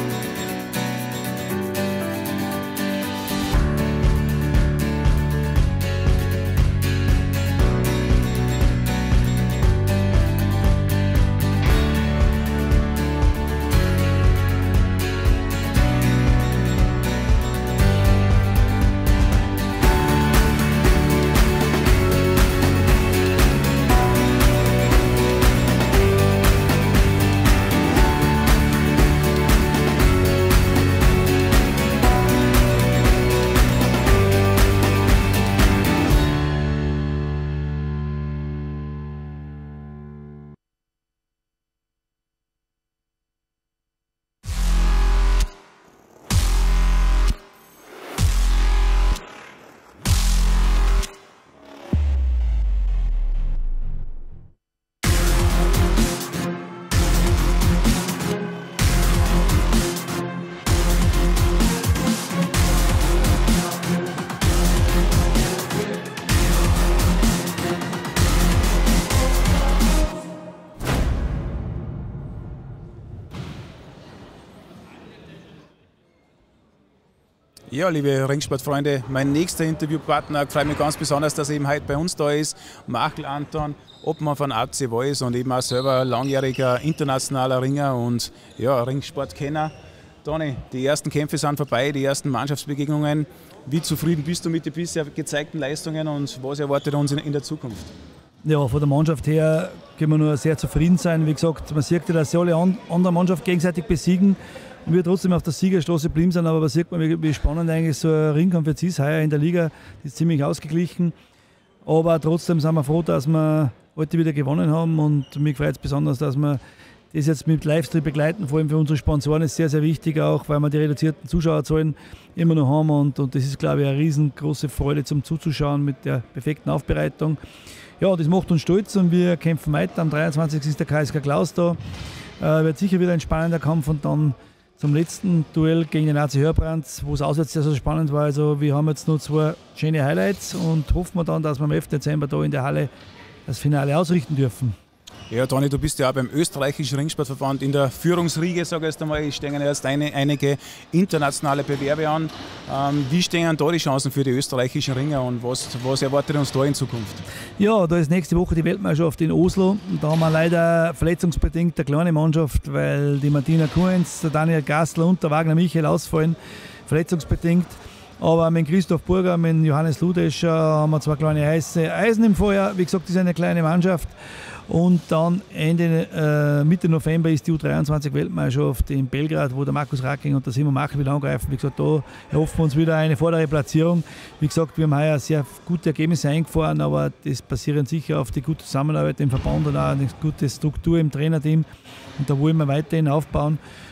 Ja, liebe Ringsportfreunde, mein nächster Interviewpartner, freut mich ganz besonders, dass er eben heute bei uns da ist. Markel Anton, Obmann von A C Voice und eben auch selber langjähriger internationaler Ringer und ja, Ringsportkenner. Toni, die ersten Kämpfe sind vorbei, die ersten Mannschaftsbegegnungen. Wie zufrieden bist du mit den bisher gezeigten Leistungen und was erwartet uns in, in der Zukunft? Ja, von der Mannschaft her können wir nur sehr zufrieden sein. Wie gesagt, man sieht ja, dass sie alle an, andere Mannschaft gegenseitig besiegen. Und wir trotzdem auf der Siegerstraße blieben sind, aber da sieht man, wie, wie spannend eigentlich so ein Ringkampf jetzt ist. Heuer in der Liga ist ziemlich ausgeglichen. Aber trotzdem sind wir froh, dass wir heute wieder gewonnen haben und mich freut es besonders, dass wir das jetzt mit Livestream begleiten. Vor allem für unsere Sponsoren ist sehr, sehr wichtig, auch weil wir die reduzierten Zuschauerzahlen immer noch haben und, und das ist, glaube ich, eine riesengroße Freude zum Zuzuschauen mit der perfekten Aufbereitung. Ja, das macht uns stolz und wir kämpfen weiter. Am dreiundzwanzigsten ist der K S K Klaus da. Äh, wird sicher wieder ein spannender Kampf und dann zum letzten Duell gegen den A C Hörbrands, wo es auswärts sehr, sehr spannend war. Also wir haben jetzt noch zwei schöne Highlights und hoffen wir dann, dass wir am elften Dezember da in der Halle das Finale ausrichten dürfen. Ja, Toni, du bist ja auch beim österreichischen Ringsportverband in der Führungsriege, sage ich jetzt einmal. Es stehen jetzt eine, einige internationale Bewerbe an. Ähm, wie stehen da die Chancen für die österreichischen Ringer und was, was erwartet uns da in Zukunft? Ja, da ist nächste Woche die Weltmeisterschaft in Oslo. Da haben wir leider verletzungsbedingt eine kleine Mannschaft, weil die Martina Kuhns, der Daniel Gastler und der Wagner Michael ausfallen, verletzungsbedingt. Aber mit Christoph Burger, mit Johannes Ludescher haben wir zwei kleine heiße Eisen im Feuer. Wie gesagt, das ist eine kleine Mannschaft. Und dann Ende, äh, Mitte November ist die U dreiundzwanzig Weltmeisterschaft in Belgrad, wo der Markus Racking und der Simon Machel wieder angreifen. Wie gesagt, da erhoffen wir uns wieder eine vordere Platzierung. Wie gesagt, wir haben heuer sehr gute Ergebnisse eingefahren, aber das basiert sicher auf die gute Zusammenarbeit im Verband und auch eine gute Struktur im Trainerteam. Und da wollen wir weiterhin aufbauen.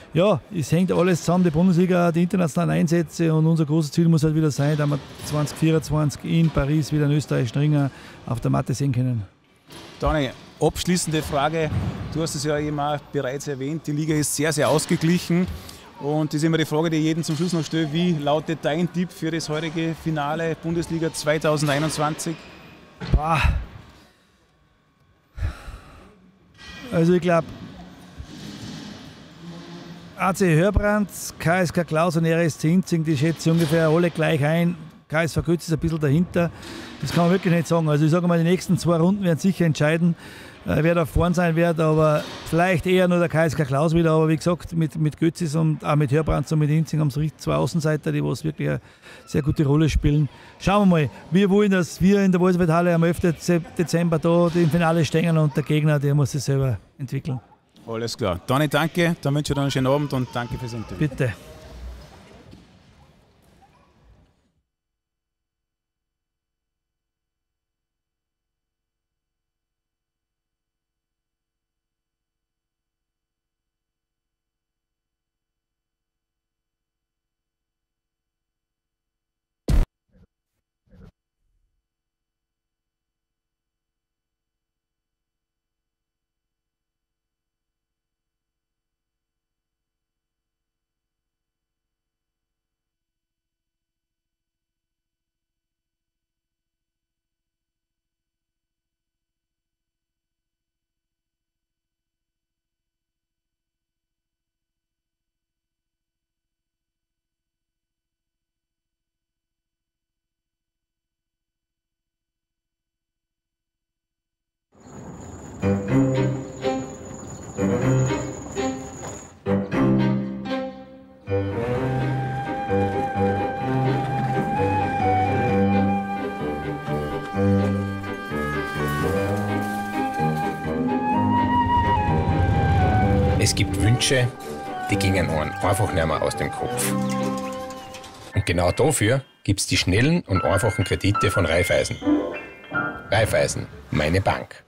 ja, es hängt alles zusammen, die Bundesliga, die internationalen Einsätze und unser großes Ziel muss halt wieder sein, dass wir zwanzig vierundzwanzig in Paris wieder einen österreichischen Ringer auf der Matte sehen können. Dani, abschließende Frage. Du hast es ja eben auch bereits erwähnt, die Liga ist sehr, sehr ausgeglichen. Und das ist immer die Frage, die ich jedem zum Schluss noch stelle. Wie lautet dein Tipp für das heutige Finale Bundesliga zweitausendeinundzwanzig? Boah. Also ich glaube, A C Hörbrand, K S K Klaus und R S C Inzing, die schätze ich ungefähr alle gleich ein. K S V Götz ist ein bisschen dahinter. Das kann man wirklich nicht sagen. Also ich sage mal, die nächsten zwei Runden werden sicher entscheiden, äh, wer da vorne sein wird. Aber vielleicht eher nur der K S K Klaus wieder. Aber wie gesagt, mit, mit Götzis und auch mit Hörbrand und mit Inzing haben sie zwei Außenseiter, die was wirklich eine sehr gute Rolle spielen. Schauen wir mal. Wir wollen, dass wir in der Walserfeldhalle am elften Dezember da im Finale stehen und der Gegner, der muss sich selber entwickeln. Alles klar. Dani, danke. Dann wünsche ich dir einen schönen Abend und danke fürs Interview. Bitte. Es gibt Wünsche, die gingen einem einfach nicht mehr aus dem Kopf. Und genau dafür gibt es die schnellen und einfachen Kredite von Raiffeisen. Raiffeisen, meine Bank.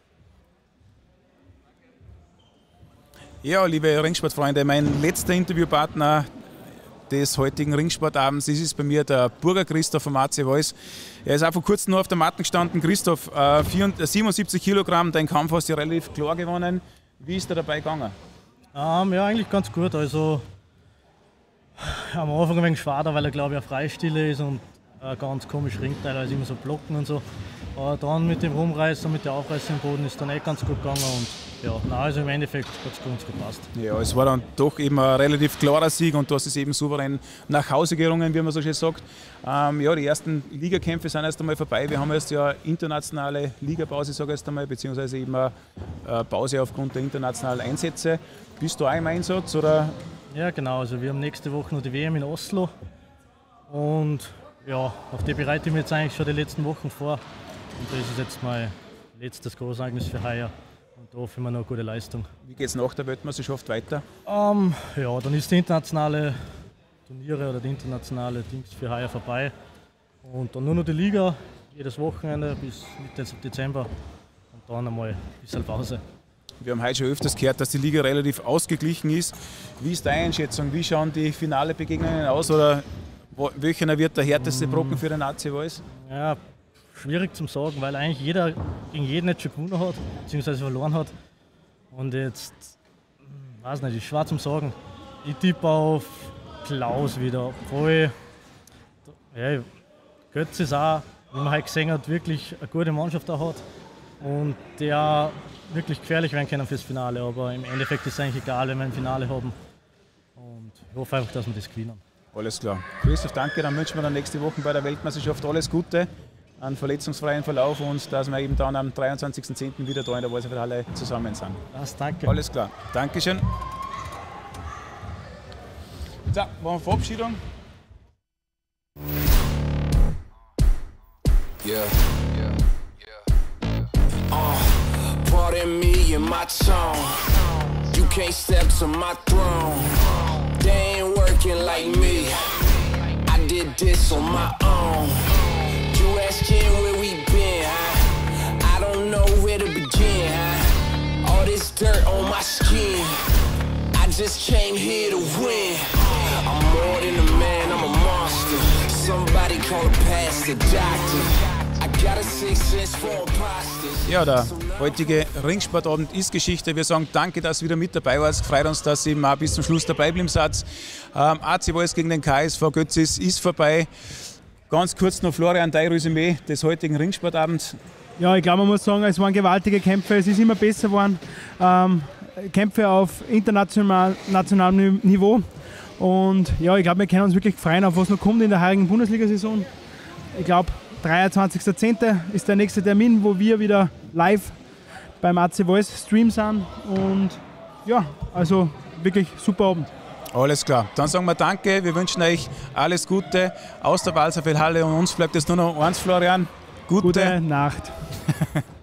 Ja, liebe Ringsportfreunde, mein letzter Interviewpartner des heutigen Ringsportabends, das ist bei mir der Burger Christoph vom A C Vals. Er ist auch vor kurzem nur auf der Matte gestanden. Christoph, äh, siebenundsiebzig Kilogramm, dein Kampf hast du relativ klar gewonnen. Wie ist er dabei gegangen? Um, ja, eigentlich ganz gut. Also am Anfang ein wenig schwer, weil er, glaube ich, ein Freistille ist und ein ganz komisch ringt, also immer so blocken und so. Aber dann mit dem Rumreißen und mit der Aufreißung im Boden ist dann echt ganz gut gegangen und ja, nein, also im Endeffekt hat es ganz gut gepasst. Ja, es war dann doch eben ein relativ klarer Sieg und du hast es eben souverän nach Hause gerungen, wie man so schön sagt. Ähm, ja, die ersten Ligakämpfe sind erst einmal vorbei. Wir haben jetzt ja internationale Ligapause, sage ich jetzt einmal, beziehungsweise eben eine Pause aufgrund der internationalen Einsätze. Bist du auch im Einsatz, oder? Ja, genau. Also wir haben nächste Woche noch die W M in Oslo und ja, auf die bereite ich mich jetzt eigentlich schon die letzten Wochen vor. Und das ist jetzt mein letztes Großereignis für heuer. Und da hoffe ich mir noch eine gute Leistung. Wie geht es nach der Weltmeisterschaft weiter? Um, ja, dann ist die internationale Turniere oder die internationale Dings für heuer vorbei. Und dann nur noch die Liga, jedes Wochenende bis Mitte Dezember. Und dann einmal ein bisschen Pause. Wir haben heute schon öfters gehört, dass die Liga relativ ausgeglichen ist. Wie ist deine Einschätzung? Wie schauen die finale Begegnungen aus? Oder welcher wird der härteste Brocken für den A C Vals? Ja, schwierig zu sagen, weil eigentlich jeder gegen jeden jetzt schon gewonnen hat, beziehungsweise verloren hat. Und jetzt, weiß nicht, ist schwer zu sagen. Ich tippe auf Klaus wieder. Obwohl, ja, Götz ist auch, wie man heute gesehen hat, wirklich eine gute Mannschaft auch hat. Und der wirklich gefährlich werden können fürs Finale. Aber im Endeffekt ist es eigentlich egal, wenn wir ein Finale haben. Und ich hoffe einfach, dass wir das gewinnen. Alles klar. Christoph, danke. Dann wünschen wir dann nächste Woche bei der Weltmeisterschaft alles Gute, einen verletzungsfreien Verlauf und dass wir eben dann am dreiundzwanzigsten zehnten wieder da in der Walserfeldhalle zusammen sind. Das, danke. Alles klar. Dankeschön. So, machen wir Verabschiedung. Yeah, yeah, yeah. Uh, pardon me and my tone. You can't step to my throne. They ain't working like me. I did this on my own. You asking where we been, huh? I don't know where to begin, huh? All this dirt on my skin. I just came here to win. I'm more than a man, I'm a monster. Somebody call a pastor, doctor. I got a sixth sense for imposters. Ja, der heutige Ringsportabend ist Geschichte. Wir sagen danke, dass ihr wieder mit dabei wart. Freut uns, dass ihr mal bis zum Schluss dabei bleiben seid. Ähm, A C Wals gegen den K S V Götzis ist vorbei. Ganz kurz noch Florian, dein Resümee des heutigen Ringsportabends. Ja, ich glaube, man muss sagen, es waren gewaltige Kämpfe. Es ist immer besser geworden. Ähm, Kämpfe auf internationalem nationalem Niveau. Und ja, ich glaube, wir können uns wirklich freuen auf was noch kommt in der heurigen Bundesliga-Saison. Ich glaube, dreiundzwanzigster zehnter ist der nächste Termin, wo wir wieder live beim A C Wals Stream sind. Und ja, also wirklich super Abend. Alles klar. Dann sagen wir danke. Wir wünschen euch alles Gute aus der Walserfeldhalle. Und uns bleibt jetzt nur noch eins, Florian. Gute, Gute Nacht.